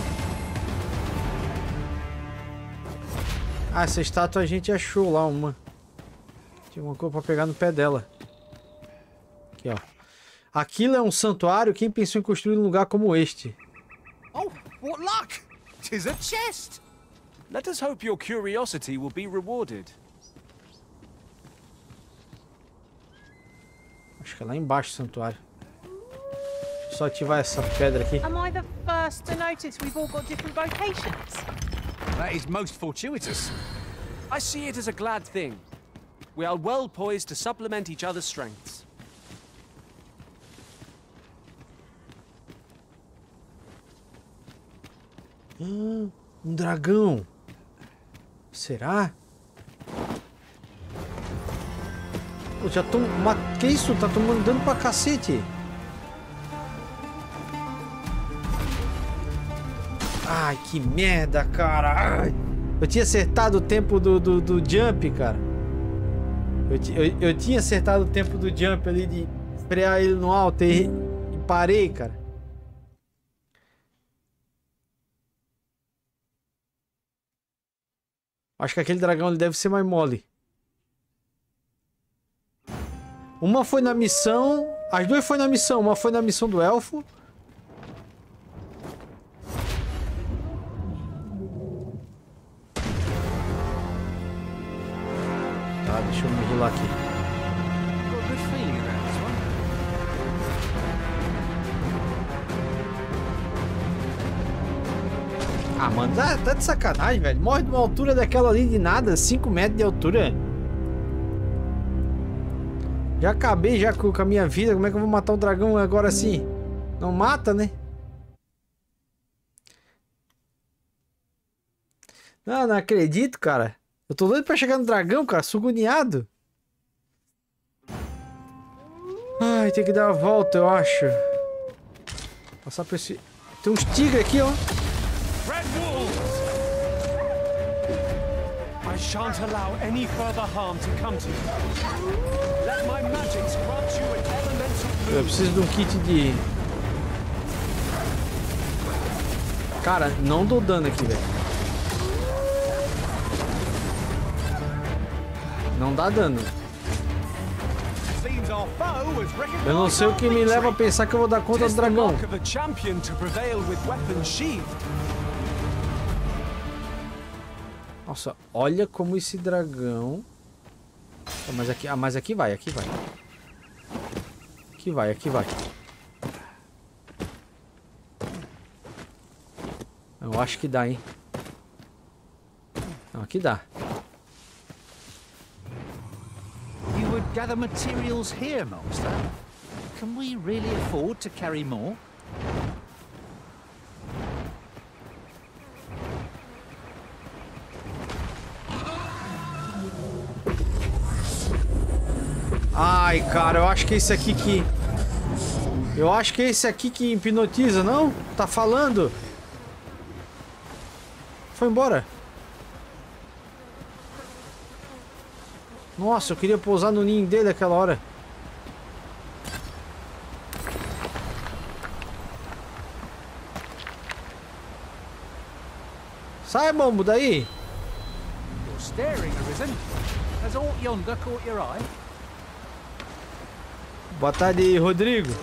Ah, essa estátua a gente achou lá uma. Tinha uma coisa pra pegar no pé dela. Aqui, ó. Aquilo é um santuário. Quem pensou em construir um lugar como este? Oh, what luck! 'Tis a chest! Let us hope your curiosity will be rewarded. Acho que é lá embaixo o santuário. Deixa eu só ativar essa pedra aqui. Am I the first to notice we've all got different vocations? That is most fortuitous. I see it as a glad thing. We are well poised to supplement each other's strengths. Ah, um dragão. Será? Pô, já tô... Que isso? Tá tomando dano pra cacete. Ai, que merda, cara. Ai. Eu tinha acertado o tempo do, do, do jump, cara. Eu, eu, eu tinha acertado o tempo do jump ali de frear ele no alto e, e parei, cara. Acho que aquele dragão ele deve ser mais mole. Uma foi na missão... As duas foi na missão. Uma foi na missão do elfo. Tá, deixa eu me rolar aqui. Ah, mano, tá, tá de sacanagem, velho. Morre de uma altura daquela ali de nada, cinco metros de altura. Já acabei já com a minha vida. Como é que eu vou matar o dragão agora assim? Não mata, né? Não, não acredito, cara. Eu tô doido pra chegar no dragão, cara. Suguniado. Ai, tem que dar a volta, eu acho. Passar por esse... Tem uns tigres aqui, ó. I shan't allow any further harm to come to you. Let my magics grant you an elemental boon. Eu preciso de um kit de... Cara, não dou dano aqui, velho. Não dá dano. Eu não sei o que me leva a pensar que eu vou dar conta do dragão. Nossa, olha como esse dragão... Ah, mas aqui, ah, mas aqui vai, aqui vai. Aqui vai, aqui vai. Eu acho que dá, hein. Não, aqui dá. You would gather materials here, Master. Can we really afford to carry more? Ai, cara, eu acho que é esse aqui que... Eu acho que é esse aqui que hipnotiza, não? Tá falando? Foi embora. Nossa, eu queria pousar no ninho dele aquela hora. Sai, bombo, daí. You're staring, Arisen. Has aught yonder caught your eye? Boa tarde, Rodrigo.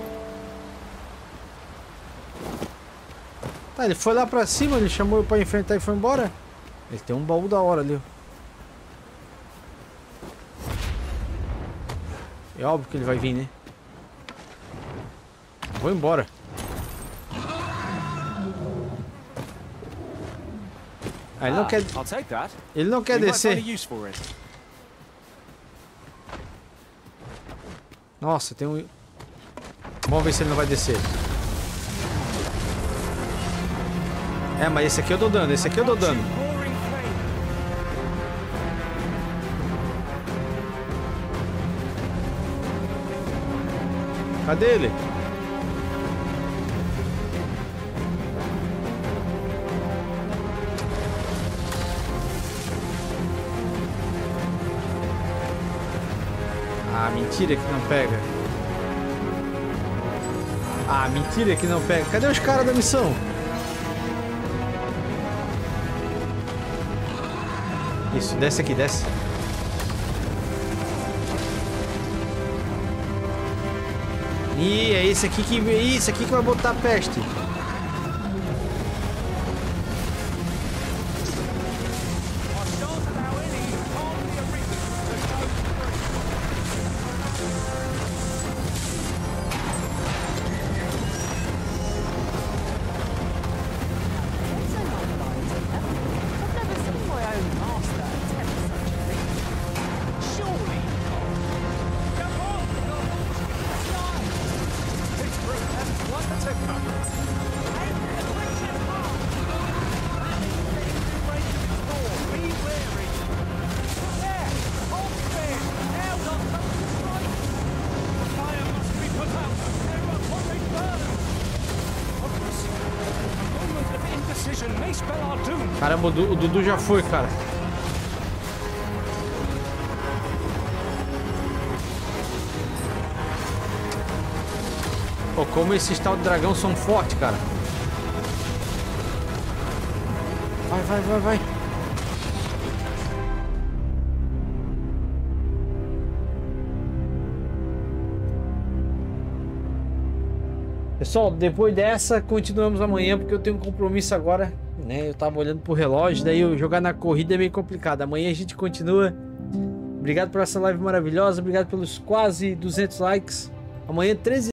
Tá, ele foi lá pra cima, ele chamou eu pra enfrentar e foi embora. Ele tem um baú da hora ali, ó. É óbvio que ele vai vir, né? Vou embora. Ah, ele não quer... Ele não quer descer. Nossa, tem um... Vamos ver se ele não vai descer. É, mas esse aqui eu dou dano, esse aqui eu dou dano. Cadê ele? Ah, mentira que não pega. Ah, mentira que não pega. Cadê os caras da missão? Isso, desce aqui, desce. Ih, é esse aqui que... Isso aqui que vai botar a peste. Caramba, o Dudu já foi, cara. Pô, como esses tal de dragão são fortes, cara. Vai, vai, vai, vai. Pessoal, depois dessa, continuamos amanhã, porque eu tenho um compromisso agora, né? Eu tava olhando pro relógio, daí eu jogar na corrida é meio complicado. Amanhã a gente continua. Obrigado por essa live maravilhosa, obrigado pelos quase duzentos likes. Amanhã, treze